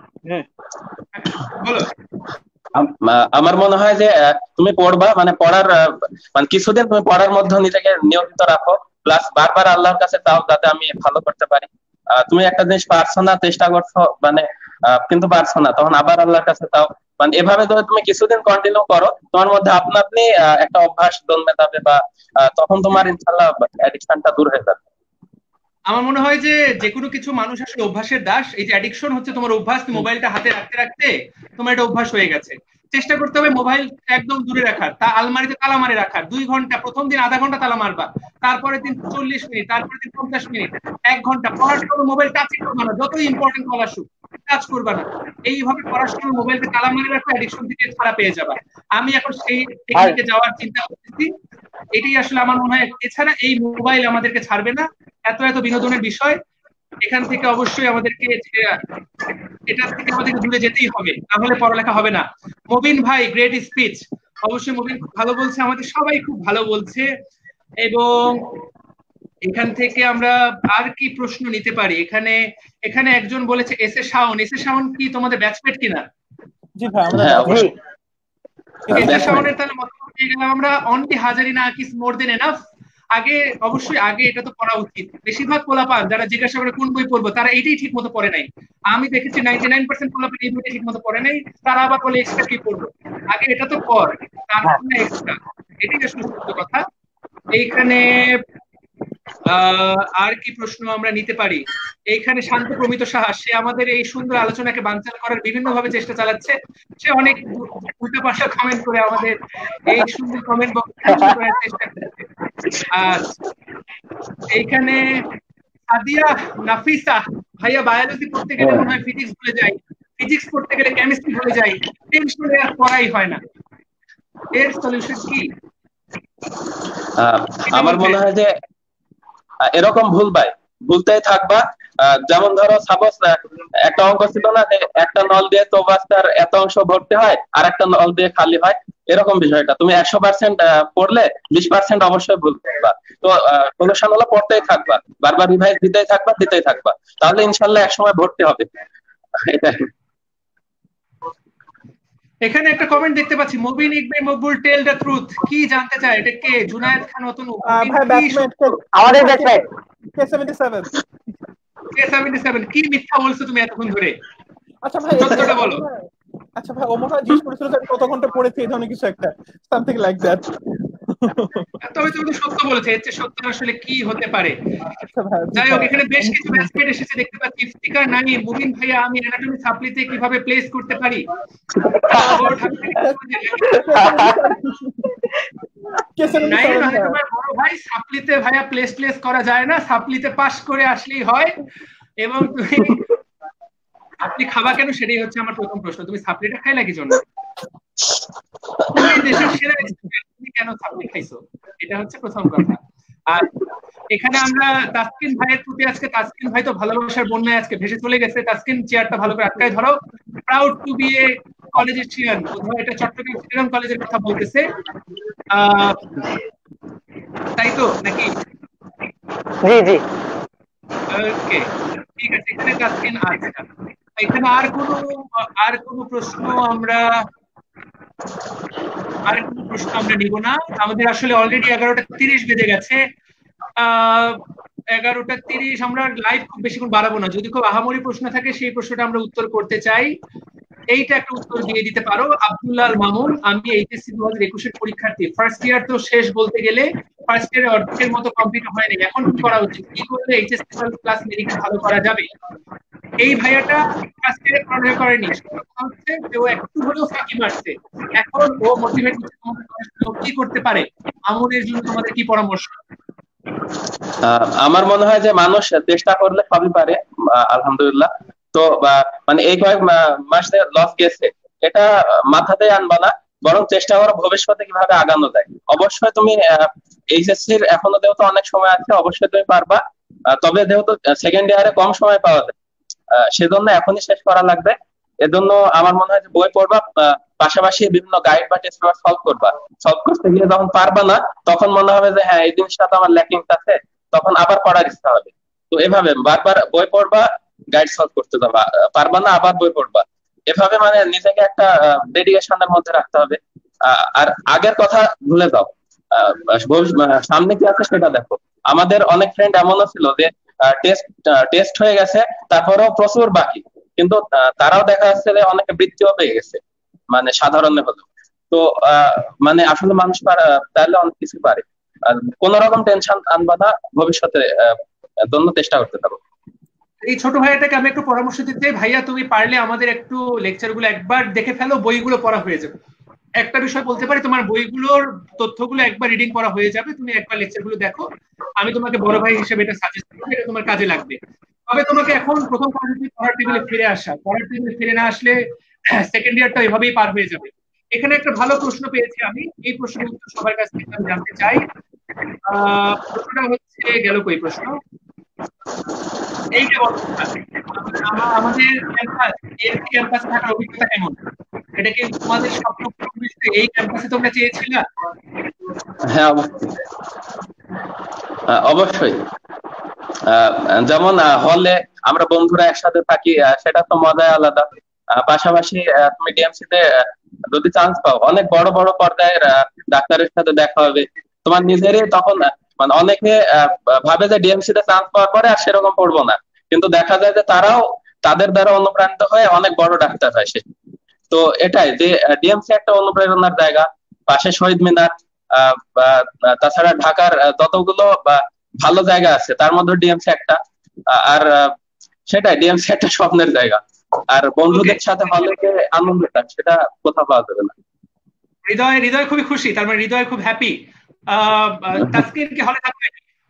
বলো। আমার মনে হয় যে তুমি পড়বা, মানে পড়ার মানে কিছুদিন তুমি পড়ার মধ্যে নিজেকে নিয়মিত রাখো, প্লাস বারবার আল্লাহর কাছে চাও যাতে আমি ভালো করতে পারি। তুমি একটা জিনিস পারছো না, চেষ্টা করছো মানে কিন্তু পারছো না, তখন আবার আল্লাহর কাছে চাও। মানে এভাবে ধরে তুমি কিছুদিন কন্টিনিউ করো, তোমার মধ্যে আপনা আপনি একটা অভ্যাস জন্মে যাবে, বা তখন তোমার ইনশাআল্লাহ অ্যাডিকশনটা দূর হয়ে যাবে। আমার মনে হয় যে যে কোনো কিছু মানুষ আসলে অভ্যাসের দাস। এই যে অ্যাডিকশন হচ্ছে তোমার অভ্যাস, মোবাইলটা হাতে রাখতে রাখতে তোমার এটা অভ্যাস হয়ে গেছে। চেষ্টা করতে হবে মোবাইল একদম দূরে রাখার, তা আলমারিতে তালা মারে রাখার। দুই ঘন্টা, প্রথম দিন আধা ঘন্টা তালা মারবা, তারপরে দিন চল্লিশ মিনিট, তারপরে দিন পঞ্চাশ মিনিট, এক ঘন্টা পড়ার সময় মোবাইল টাচই করবা না, যতই ইম্পর্টেন্ট কল আসুক টাচ করবা না। এইভাবে পড়ার সময় মোবাইলকে তালা মারে রাখো, অ্যাডিকশন থেকে ছাড়া পেয়ে যাবা। আমি এখন সেই টেকনিকে যাওয়ার চিন্তা করতেছি, এটাই আসলে আমার মনে হয়। এছাড়া এই মোবাইল আমাদেরকে ছাড়বে না, এত এত বিনোদনের বিষয়, এখান থেকে অবশ্যই আমাদেরকে এটা থেকে আমাদেরকে দূরে যেতেই হবে, তাহলে পড়ালেখা হবে না। মবিন ভাই গ্রেট স্পিচ, অবশ্যই মবিন খুব ভালো বলছে, আমাদের সবাই খুব ভালো বলছে। এবং এখান থেকে আমরা আর কি প্রশ্ন নিতে পারি? এখানে এখানে একজন বলেছে S A Shaon. S A Shaon কি তোমাদের ব্যাচমেট কিনা? জি ভাই, আমরা এস এ শাওনের তাহলে মতামত পেয়ে গেলাম আমরা। অনলি হাজারিনা আকিস মোর দেন এনাফ। আগে অবশ্যই আগে এটা তো পড়া উচিত। বেশিরভাগ পোলাপান যারা জিজ্ঞাসা করে কোন বই পড়বো, তারা এটাই ঠিক মতো পড়ে নাই। আমি দেখেছি নাইনটি নাইন পার্সেন্ট পোলাপান এই বইটা ঠিক মতো পড়ে নাই, তারা আবার বলে এক্সট্রা কি পড়বো। আগে এটা তো পর, তারপর না এক্সট্রা, এটাই আসলে সত্য কথা। এইখানে আহ আর কি প্রশ্ন আমরা নিতে পারি? এইখানে শান্ত প্রমিত সাহা, সে আমাদের এই সুন্দর আলোচনাকে বানচাল করার বিভিন্ন ভাবে চেষ্টা চালাচ্ছে। সে অনেক উল্টা পাল্টা কমেন্ট করে আমাদের এই সুন্দর কমেন্ট বক্স করার চেষ্টা করছে। আর এইখানে সাদিয়া নাফিসা, ভাইয়া বায়োলজি পড়তে গেলে মনে হয় ফিজিক্স ভুলে যাই, ফিজিক্স পড়তে গেলে কেমিস্ট্রি ভুলে যাই, টেনশনে আর পড়াই হয় না। এর সলিউশন কি? আমার মনে হয় যে এরকম ভুলবাই ভুলতেই থাকবা। যেমন ধরো সাপোজ একটা অঙ্ক ছিল না যে একটা নল দিয়ে চৌবাচ্চার এত অংশ ভর্তি হয় আর একটা নল দিয়ে খালি হয়, এরকম বিষয়টা তুমি একশো পার্সেন্ট পড়লে বিশ পার্সেন্ট অবশ্যই ভুল করবা। তো সলিউশন হলো পড়তেই থাকবা, বারবার রিভাইজ দিতেই থাকবা দিতেই থাকবা, তাহলে ইনশাল্লাহ একসময় ভর্তি হবে। এটা এখানে একটা কমেন্ট দেখতে পাচ্ছি, Mobin Iqbal Maqbul tell the truth. কি জানতে চায়? এটা কে? জুনায়েদ খান নতুন, আমাদের batchmate K seventy seven. K seventy seven কি মিথ্যা বলছো তুমি এতক্ষণ ধরে? আচ্ছা ভাই, সত্যটা বলো। আচ্ছা ভাই, ও মনে হয় জিজ্ঞেস করেছিল যে আমি কত ঘন্টা পড়েছি, এই ধরনের কিছু একটা, সামথিং লাইক দ্যাট। তবে তুমি তো সত্য বলেছো, এর চেয়ে সত্য আসলে কি হতে পারে। আচ্ছা ভাই, যাই হোক, এখানে বেশ কিছু ব্যাচমেট এসেছে দেখতে পাচ্ছি। ইফতিকার নানি, মুবিন ভাইয়া, আমি অ্যানাটমি সাপ্লিতে কিভাবে প্লেস করতে পারি? বড় ঠাকুর নাই মানে তোমার বড় ভাই সাপ্লিতে ভাইয়া প্লেস প্লেস করা যায় না, সাপ্লিতে পাস করে আসলেই হয়। এবং তুমি আপনি খাবা কেন, সেটাই হচ্ছে আমার প্রথম প্রশ্ন। তুমি সাপ্লিটা খাইলা কি জন্য? তুমি দেশের সেরা স্টুডেন্ট, তুমি কেন সাপ্লি খাইছো? এটা হচ্ছে প্রথম কথা। আর এখানে আমরা তাসকিন ভাইয়ের প্রতি আজকে, তাসকিন ভাই তো ভালোবাসার বন্যায় আজকে ভেসে চলে গেছে। তাসকিন, চেয়ারটা ভালো করে আটকায় ধরো। Proud to be a collegian, বোধহয় এটা চট্টগ্রাম শ্রীরাম কলেজের কথা বলতেছে, তাই তো নাকি? জি জি, ওকে, ঠিক আছে। এখানে তাসকিন, আচ্ছা এখানে আর কোনো আর কোনো প্রশ্ন আমরা আর কোনো প্রশ্ন আমরা নিব না। আমাদের আসলে অলরেডি এগারোটা তিরিশ বেজে গেছে। আহ এগারোটা তিরিশ, আমরা লাইভ খুব বেশিক্ষণ বাড়াবো না। যদি খুব আহামরি প্রশ্ন থাকে সেই প্রশ্নটা আমরা উত্তর করতে চাই। এইটা একটা উত্তর দিয়ে দিতে পারো। আব্দুল্লাহ মামুন, আমি এইচএসসি দু হাজার একুশের পরীক্ষার্থী। ফার্স্ট ইয়ার তো শেষ বলতে গেলে, ফার্স্ট ইয়ারে অর্ধেকের মতো কমপ্লিট হয়নি। এখন কি করা উচিত? কি করলে এইচএসসি প্লাস মেডিকেল ভালো করা যাবে? এই ভাইয়াটা ফার্স্ট ইয়ারে পড়ালেখা করেনি, হচ্ছে যে ও একটু হলেও ফাঁকি মারছে। এখন ও মোটিভেট হচ্ছে, কি করতে পারে? মামুনের জন্য তোমাদের কি পরামর্শ? আমার মনে হয় যে মানুষ চেষ্টা করলে সবই পারে, আলহামদুলিল্লাহ। তো মানে এই কয়েক মাস লস গেছে, এটা মাথাতে আনবা না, বরং চেষ্টা করো ভবিষ্যতে কিভাবে আগানো যায়। অবশ্যই তুমি এইচএসসির এখনো যেহেতু অনেক সময় আছে, অবশ্যই তুমি পারবা। তবে যেহেতু সেকেন্ড ইয়ারে কম সময় পাওয়া যায়, সেজন্য এখনই শেষ করা লাগবে। এজন্য আমার মনে হয় যে বই পড়বা, পাশাপাশি বিভিন্ন গাইড বা টেস্ট পেপার সলভ করবা। সলভ করতে গিয়ে যখন পারবা না, তখন মনে হবে যে হ্যাঁ এই জিনিসটা তো আমার ল্যাকিংস আছে, তখন আবার পড়ার ইচ্ছা হবে। তো এভাবে বারবার বই পড়বা, গাইড সলভ করতে যাবা, পারবা না আবার বই পড়বা। এভাবে মানে নিজেকে একটা ডেডিকেশনের মধ্যে রাখতে হবে। আর আগের কথা ভুলে যাও, সামনে কি আছে সেটা দেখো। আমাদের অনেক ফ্রেন্ড এমনও ছিল যে টেস্ট টেস্ট হয়ে গেছে, তারপরেও প্রচুর বাকি, কিন্তু তারাও দেখা যাচ্ছে যে অনেকে বৃত্তিও পেয়ে গেছে, মানে সাধারণে হলো। তো মানে আসলে মানুষ তাহলে অনেক কিছু পারে। কোন রকম টেনশন আনবা না, ভবিষ্যতে জন্য চেষ্টা করতে থাকো। এই ছোট ভাইয়াটাকে আমি একটু পরামর্শ দিতে চাই। ভাইয়া, তুমি পারলে আমাদের একটু লেকচার গুলো একবার দেখে ফেলো, বইগুলো পড়া হয়ে যাবে। একটা বিষয় বলতে পারি, তোমার বইগুলোর তথ্যগুলো একবার রিডিং করা হয়ে যাবে, তুমি একবার লেকচার গুলো দেখো। আমি তোমাকে বড় ভাই হিসেবে এটা সাজেস্ট করবো, এটা তোমার কাজে লাগবে। তবে তোমাকে এখন প্রথম পড়ার টেবিলে ফিরে আসা, পড়ার টেবিলে ফিরে না আসলে সেকেন্ড ইয়ারটা এভাবেই পার হয়ে যাবে। এখানে একটা ভালো প্রশ্ন পেয়েছি আমি, এই প্রশ্নের উত্তর সবার কাছ থেকে আমি জানতে চাই। আহ প্রশ্নটা হচ্ছে, গেল কই প্রশ্ন? এইটা বলো, আমাদের ক্যাম্পাস, এর ক্যাম্পাসে থাকার অভিজ্ঞতা কেমন? এটা কি তোমাদের স্বপ্ন পূরণ হয়েছে? এই ক্যাম্পাসে তোমরা চেয়েছিলে? হ্যাঁ অবশ্যই, অবশ্যই। যেমন হলে আমরা বন্ধুরা একসাথে থাকি, সেটা তো মজাই আলাদা। পাশাপাশি তুমি ডিএমসি তে যদি চান্স পাও, অনেক বড় বড় পর্যায়ের ডাক্তারের সাথে দেখা হবে তোমার নিজেরই। তখন মানে অনেকে ভাবে যে ডিএমসি তে চান্স পাওয়ার পরে আর সেরকম পড়বো না, কিন্তু দেখা যায় যে তারাও তাদের দ্বারা অনুপ্রাণিত হয়ে অনেক বড় ডাক্তার হয় সে। তো এটাই যে ডিএমসি একটা অনুপ্রেরণার জায়গা। পাশে শহীদ মিনার, আহ তাছাড়া ঢাকার যতগুলো ভালো জায়গা আছে তার মধ্যে ডিএমসি একটা। আর সেটাই, ডিএমসি একটা স্বপ্নের জায়গা। আর বন্ধুদের সাথে হলে যে আনন্দটা, সেটা কোথাও পাওয়া যাবে না। হৃদয় হৃদয় খুবই খুশি, তার মানে হৃদয় খুব হ্যাপি। আহ তাসকিন কি হলে থাকবে?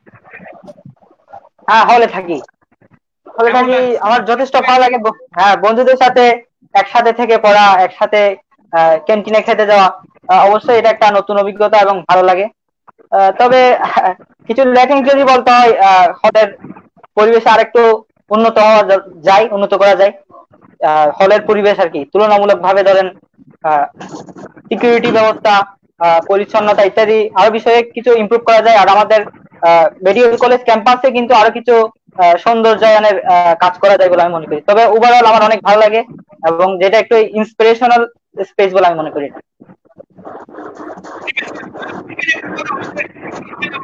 হ্যাঁ, হলে থাকি। হলে থাকি, আমার যথেষ্ট ভালো লাগে। হ্যাঁ, বন্ধুদের সাথে একসাথে থেকে পড়া, একসাথে ক্যান্টিনে খেতে যাওয়া, অবশ্যই এটা একটা নতুন অভিজ্ঞতা এবং ভালো লাগে। তবে কিছু ল্যাকিং যদি বলতে হয়, হলের পরিবেশ আরেকটু উন্নত হওয়া যায়, উন্নত করা যায়। হলের পরিবেশ আর কি তুলনামূলক ভাবে ধরেন সিকিউরিটি ব্যবস্থা, পরিচ্ছন্নতা ইত্যাদি আরো বিষয়ে কিছু ইমপ্রুভ করা যায়। আর আমাদের মেডিকেল কলেজ ক্যাম্পাসে কিন্তু আরো কিছু সৌন্দর্যায়নের কাজ করা যায় বলে আমি মনে করি। তবে ওভারঅল আমার অনেক ভালো লাগে এবং যেটা একটু ইন্সপিরেশনাল স্পেস বলে আমি মনে করি।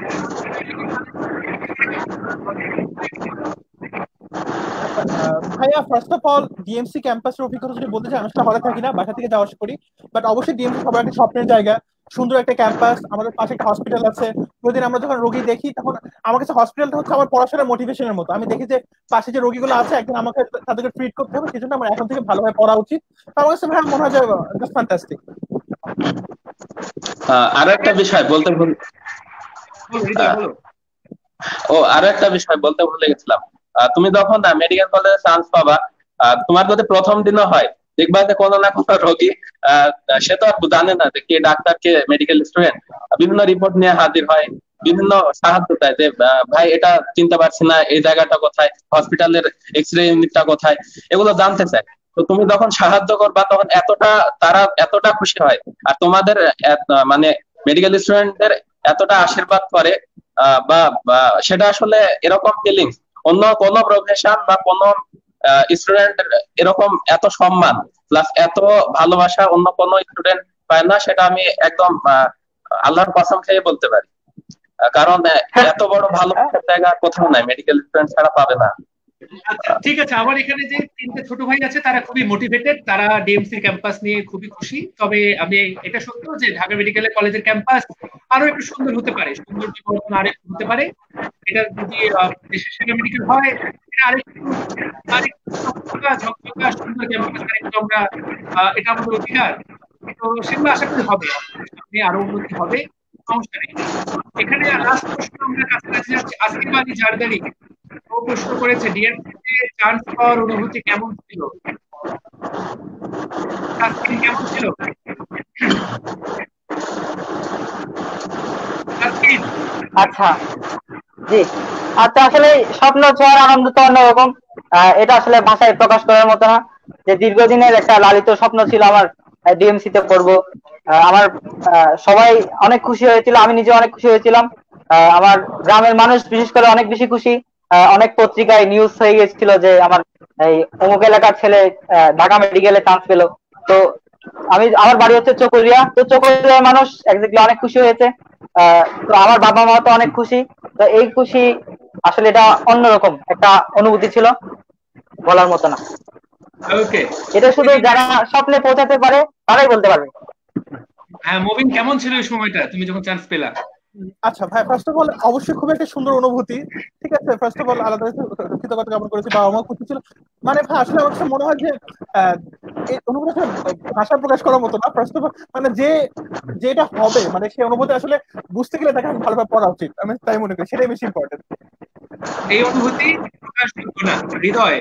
ভাইয়া ভাইয়া ফার্স্ট অফ অল ডিএমসি ক্যাম্পাসের অভিজ্ঞতা যদি বলতে চাই, আমি সেটা হলে থাকি না, বাসা থেকে যাওয়া আসা করি, বাট অবশ্যই ডিএমসি সবার একটা স্বপ্নের জায়গা, সুন্দর একটা ক্যাম্পাস, আমাদের পাশে একটা হসপিটাল আছে। প্রতিদিন আমরা যখন রোগী দেখি তখন আমার কাছে হসপিটালটা হচ্ছে আমার পড়াশোনার মোটিভেশনের মতো। আমি দেখি যে পাশে যে রোগীগুলো আছে একদিন আমাকে তাদেরকে ট্রিট করতে হবে, সেজন্য আমার এখন থেকে ভালোভাবে পড়া উচিত। তো আমার কাছে ভাই মনে হয় যে জাস্ট ফ্যান্টাস্টিক। আরো একটা বিষয় বলতে ভুল ও আরো একটা বিষয় বলতে ভুলে গেছিলাম। তুমি যখন মেডিকেল কলেজে চান্স পাবা, তোমার যদি প্রথম দিনও হয়, দেখবা যে কোনো না কোনো রোগী সে তো আর জানে না যে কে ডাক্তার কে মেডিকেল স্টুডেন্ট, বিভিন্ন রিপোর্ট নিয়ে হাজির হয়, বিভিন্ন সাহায্য চায় যে ভাই এটা চিনতে পারছি না, এই জায়গাটা কোথায়, হসপিটালের এক্স রে ইউনিটটা কোথায়, এগুলো জানতে চায়। তো তুমি যখন সাহায্য করবা তখন এতটা তারা এতটা খুশি হয়, আর তোমাদের মানে মেডিকেল স্টুডেন্টদের এতটা আশীর্বাদ করে, বা সেটা আসলে এরকম ফিলিংস অন্য কোনো প্রফেশন বা কোনো স্টুডেন্ট এরকম এত সম্মান প্লাস এত ভালোবাসা অন্য কোনো স্টুডেন্ট পায় না। সেটা আমি একদম আল্লাহর কসম খেয়ে বলতে পারি, কারণ এত বড় ভালোবাসার জায়গা কোথাও নাই, মেডিকেল স্টুডেন্ট ছাড়া পাবে না। আচ্ছা ঠিক আছে, আমার এখানে যে তিনটে ছোট ভাই আছে তারা খুবই মোটিভেটেড, তারা ডিএমসি ক্যাম্পাস নিয়ে খুবই খুশি। তবে আমি এটা সত্য যে ঢাকা মেডিকেল কলেজের ক্যাম্পাস আরো একটু সুন্দর হতে পারে, সুন্দর পরিবর্তন আরেকটু হতে পারে। এটা যদি দেশের সেরা মেডিকেল হয়, এটা আরেকটু আরেকটু ঝকঝকা সুন্দর ক্যাম্পাস, আরেকটু আমরা এটা আমাদের অধিকার, তো সেগুলো আশা করি হবে, সামনে আরো উন্নতি হবে, সমস্যা নেই। এখানে লাস্ট প্রশ্ন আমরা কাছাকাছি যাচ্ছি। আজকের বাড়ি জারদারি ও প্রশ্ন করেছে ডিএমসিতে চান্স পাওয়ার অনুভূতি কেমন ছিল? কেমন ছিল? আচ্ছা জি, আচ্ছা আসলে স্বপ্ন ছোঁয়ার আনন্দ তো অন্যরকম, এটা আসলে ভাষায় প্রকাশ করার মতো না। যে দীর্ঘদিনের একটা লালিত স্বপ্ন ছিল আমার ডিএমসি তে পড়বো, আমার সবাই অনেক খুশি হয়েছিল, আমি নিজে অনেক খুশি হয়েছিলাম, আমার গ্রামের মানুষ বিশেষ করে অনেক বেশি খুশি। অনেক পত্রিকায় নিউজ হয়ে গেছিল যে আমার এই অমুক এলাকার ছেলে ঢাকা মেডিকেলে চান্স পেল। তো আমি আমার বাড়ি হচ্ছে চকরিয়া, তো চকরিয়ার মানুষ একদিকে অনেক খুশি হয়েছে, তো আমার বাবা মা তো অনেক খুশি। তো এই খুশি আসলে এটা অন্যরকম একটা অনুভূতি ছিল, বলার মতো না। ওকে, এটা শুধু যারা স্বপ্নে পৌঁছাতে পারে তারাই বলতে পারবে। হ্যাঁ মবিন, কেমন ছিল এই সময়টা তুমি যখন চান্স পেলা? আচ্ছা ভাই, ফার্স্ট অফ অল অবশ্যই খুব একটা সুন্দর অনুভূতি। ঠিক আছে, ফার্স্ট অফ অল আলাদা কৃতজ্ঞতা জ্ঞাপন করেছি, বাবা মা খুশি ছিল। মানে ভাই আসলে আমার কাছে মনে হয় যে এই অনুভূতিটা ভাষা প্রকাশ করার মতো না। ফার্স্ট অফ অল মানে যে যেটা হবে, মানে সেই অনুভূতি আসলে বুঝতে গেলে তাকে ভালোভাবে পড়া উচিত, আমি তাই মনে করি, সেটাই বেশি ইম্পর্টেন্ট। এই অনুভূতি প্রকাশযোগ্য না, হৃদয়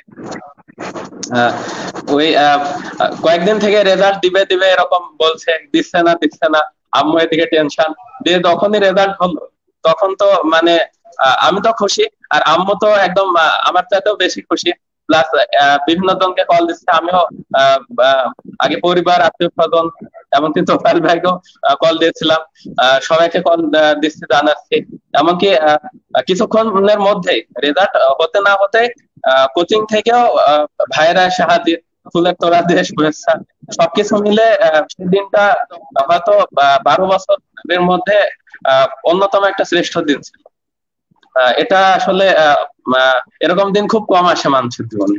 ওই কয়েকদিন থেকে রেজাল্ট দিবে দিবে এরকম বলছে, দিচ্ছে না দিচ্ছে না, আম্মু এদিকে টেনশন দিয়ে, যখনই রেজাল্ট হলো তখন তো মানে আমি তো খুশি, আর আম্মু তো একদম আমার চাইতেও বেশি খুশি। প্লাস বিভিন্ন জনকে কল দিচ্ছে, আমিও আগে পরিবার, আত্মীয় স্বজন, এমনকি তোফাইল ভাইকেও কল দিয়েছিলাম, সবাইকে কল দিচ্ছি, জানাচ্ছি। এমনকি কিছুক্ষণের মধ্যেই রেজাল্ট হতে না হতে কোচিং থেকেও ভাইয়েরা সাহায্য, ফুলের তোড়া দিয়ে শুভেচ্ছা, সবকিছু মিলে সেই দিনটা হয়তো বারো বছরের মধ্যে অন্যতম একটা শ্রেষ্ঠ দিন ছিল। এটা আসলে এরকম দিন খুব কম আসে মানুষের জীবনে।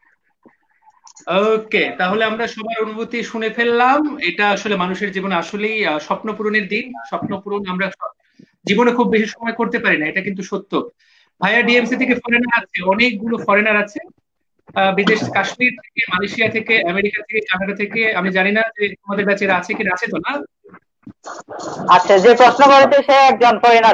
ওকে, তাহলে আমরা সবার অনুভূতি শুনে ফেললাম। এটা আসলে মানুষের জীবনে আসলেই স্বপ্ন পূরণের দিন। স্বপ্ন পূরণ আমরা জীবনে খুব বেশি সময় করতে পারি না, এটা কিন্তু সত্য। ভাইয়া ডিএমসি থেকে ফরেনার আছে, অনেকগুলো ফরেনার আছে, বিদেশ, কাশ্মীর থেকে, মালয়েশিয়া থেকে, আমেরিকা থেকে, কানাডা থেকে। আমি জানি না যে তোমাদের ব্যাচের আছে কি, আছে তো না? আচ্ছা, যে প্রশ্ন করেছে সে একজন ফরেনার।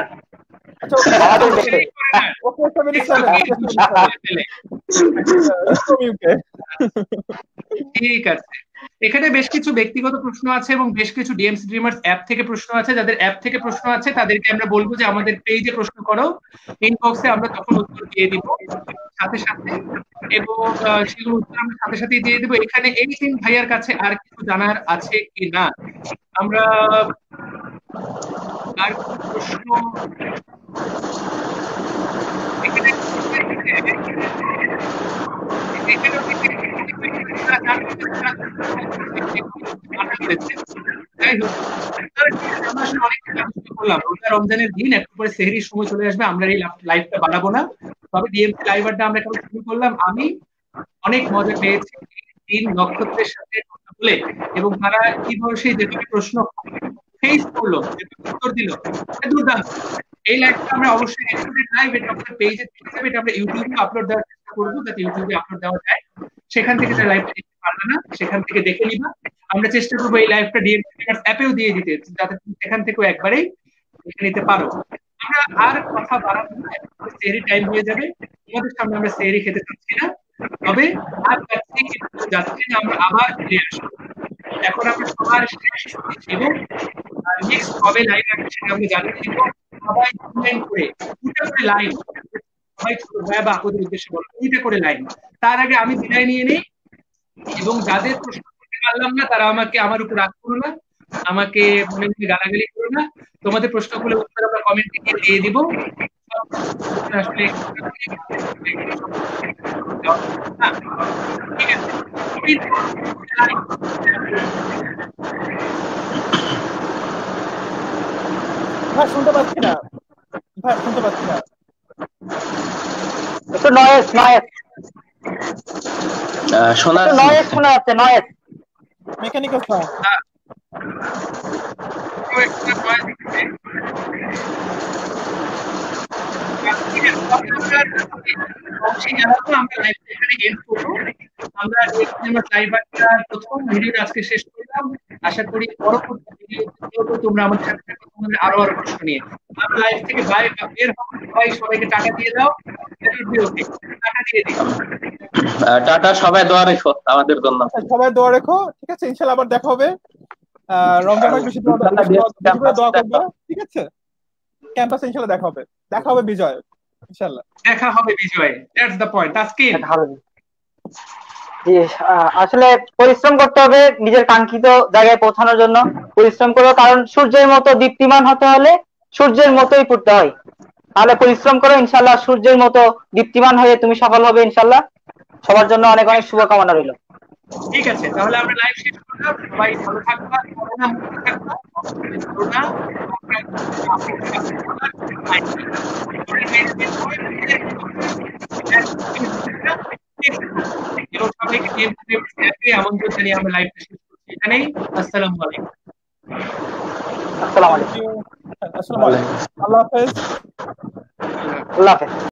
ঠিক আছে, এখানে বেশ কিছু ব্যক্তিগত প্রশ্ন আছে এবং বেশ কিছু ডিএমসি ড্রিমার্স অ্যাপ থেকে প্রশ্ন আছে। যাদের অ্যাপ থেকে প্রশ্ন আছে তাদেরকে আমরা বলবো যে আমাদের পেজে প্রশ্ন করো, ইনবক্সে আমরা তখন উত্তর দিয়ে দিব সাথে সাথে, এবং সেগুলো উত্তর আমরা সাথে সাথেই দিয়ে দিব। এখানে এই তিন ভাইয়ার কাছে আর কিছু জানার আছে কি না, আমরা আর প্রশ্ন এখানে রমজানের দিন একটু পরে সেহরির সময় চলে আসবে, আমরা এই লাইভটা বাড়াবো না, তবে ডিএমসি লাইভ আড্ডা আমরা শুরু করলাম। আমি অনেক মজা পেয়েছি তিন নক্ষত্রের সাথে কথা বলে, এবং তারা কিভাবে সেই যেভাবে প্রশ্ন ফেস করলো, উত্তর দিল, দুর্দান্ত। এই লাইভটা আমরা অবশ্যই রেকর্ডেড লাইভ, এটা আমাদের পেজে থেকে যাবে, এটা আমরা ইউটিউবে আপলোড দেওয়ার চেষ্টা করবো যাতে ইউটিউবে আপলোড দেওয়া যায়। সেখান থেকে যারা লাইভটা দেখতে পারবে না সেখান থেকে দেখে নিবা। আমরা চেষ্টা করবো এই লাইভটা ডিএমসি অ্যাপেও দিয়ে দিতে, যাতে তুমি সেখান থেকেও একবারেই দেখে নিতে পারো। আমরা আর কথা বাড়াবো না, সেহরি টাইম হয়ে যাবে, তোমাদের সামনে আমরা সেহরি খেতে চাচ্ছি না, তবে আর যাচ্ছি যাচ্ছি না, আমরা আবার ফিরে আসবো। এখন আমরা সবার শেষ এবং নেক্সট কবে লাইভ আসবে সেটা আমরা জানিয়ে দিব। সবাই কমেন্ট করে দুটো করে লাইন, সবাই ছোট ভাই বা আপুদের উদ্দেশ্যে বলো দুইটা করে লাইন। তার আগে আমি বিদায় নিয়ে নেই, এবং যাদের প্রশ্ন করতে পারলাম না তারা আমাকে আমার উপর রাগ করো না, আমাকে মনে মনে গালাগালি করো না, তোমাদের প্রশ্নগুলো উত্তর আমরা কমেন্টে গিয়ে দিয়ে দিব। আসলে ঠিক আছে, ভাই শুনতে পাচ্ছি না, ভাই শুনতে পাচ্ছি না, একটু নয়েজ নয়েজ শোনা একটু নয়েজ শোনা যাচ্ছে, নয়েজ মেকানিক্যাল সাউন্ড। আমরা প্রথম ভিডিও আজকে শেষ করলাম, আশা করি পরবর্তী ভিডিও তোমরা আমাদের সাথে আরো আরো প্রশ্ন নিয়ে আমরা লাইভ থেকে বাইরে বের হবো। সবাই সবাইকে টাকা দিয়ে দাও, টাকা দিয়ে দিও। টাটা, সবাই দোয়া রেখো আমাদের জন্য। সবাই দোয়া রেখো, ঠিক আছে, ইনশাআল্লাহ আবার দেখা হবে। রমজান মাস বেশি দোয়া করবে, ঠিক আছে, ক্যাম্পাসে ইনশাআল্লাহ দেখা হবে, দেখা হবে বিজয়, ইনশাআল্লাহ দেখা হবে বিজয়, দ্যাটস দ্য পয়েন্ট। আজকে আসলে পরিশ্রম করতে হবে নিজের কাঙ্ক্ষিত জায়গায় পৌঁছানোর জন্য, পরিশ্রম করো, কারণ সূর্যের মতো দীপ্তিমান হতে হলে সূর্যের মতোই পড়তে হয়। তাহলে পরিশ্রম করো, ইনশাআল্লাহ সূর্যের মতো দীপ্তিমান হয়ে তুমি সফল হবে ইনশাআল্লাহ। সবার জন্য অনেক অনেক শুভকামনা রইল। ঠিক আছে, তাহলে আমরা লাইভ শেষ করলাম। সবাই ভালো থাকবা, করোনা মুক্ত থাকবা, করোনা এবং সবাইকে আমন্ত্রণ জানিয়ে আমরা লাইভটা শেষ করছি এখানেই। আসসালামু আলাইকুম। আসসালামু আলাইকুম। আসসালামু আলাইকুম। আল্লাহ হাফেজ। আল্লাহ হাফেজ।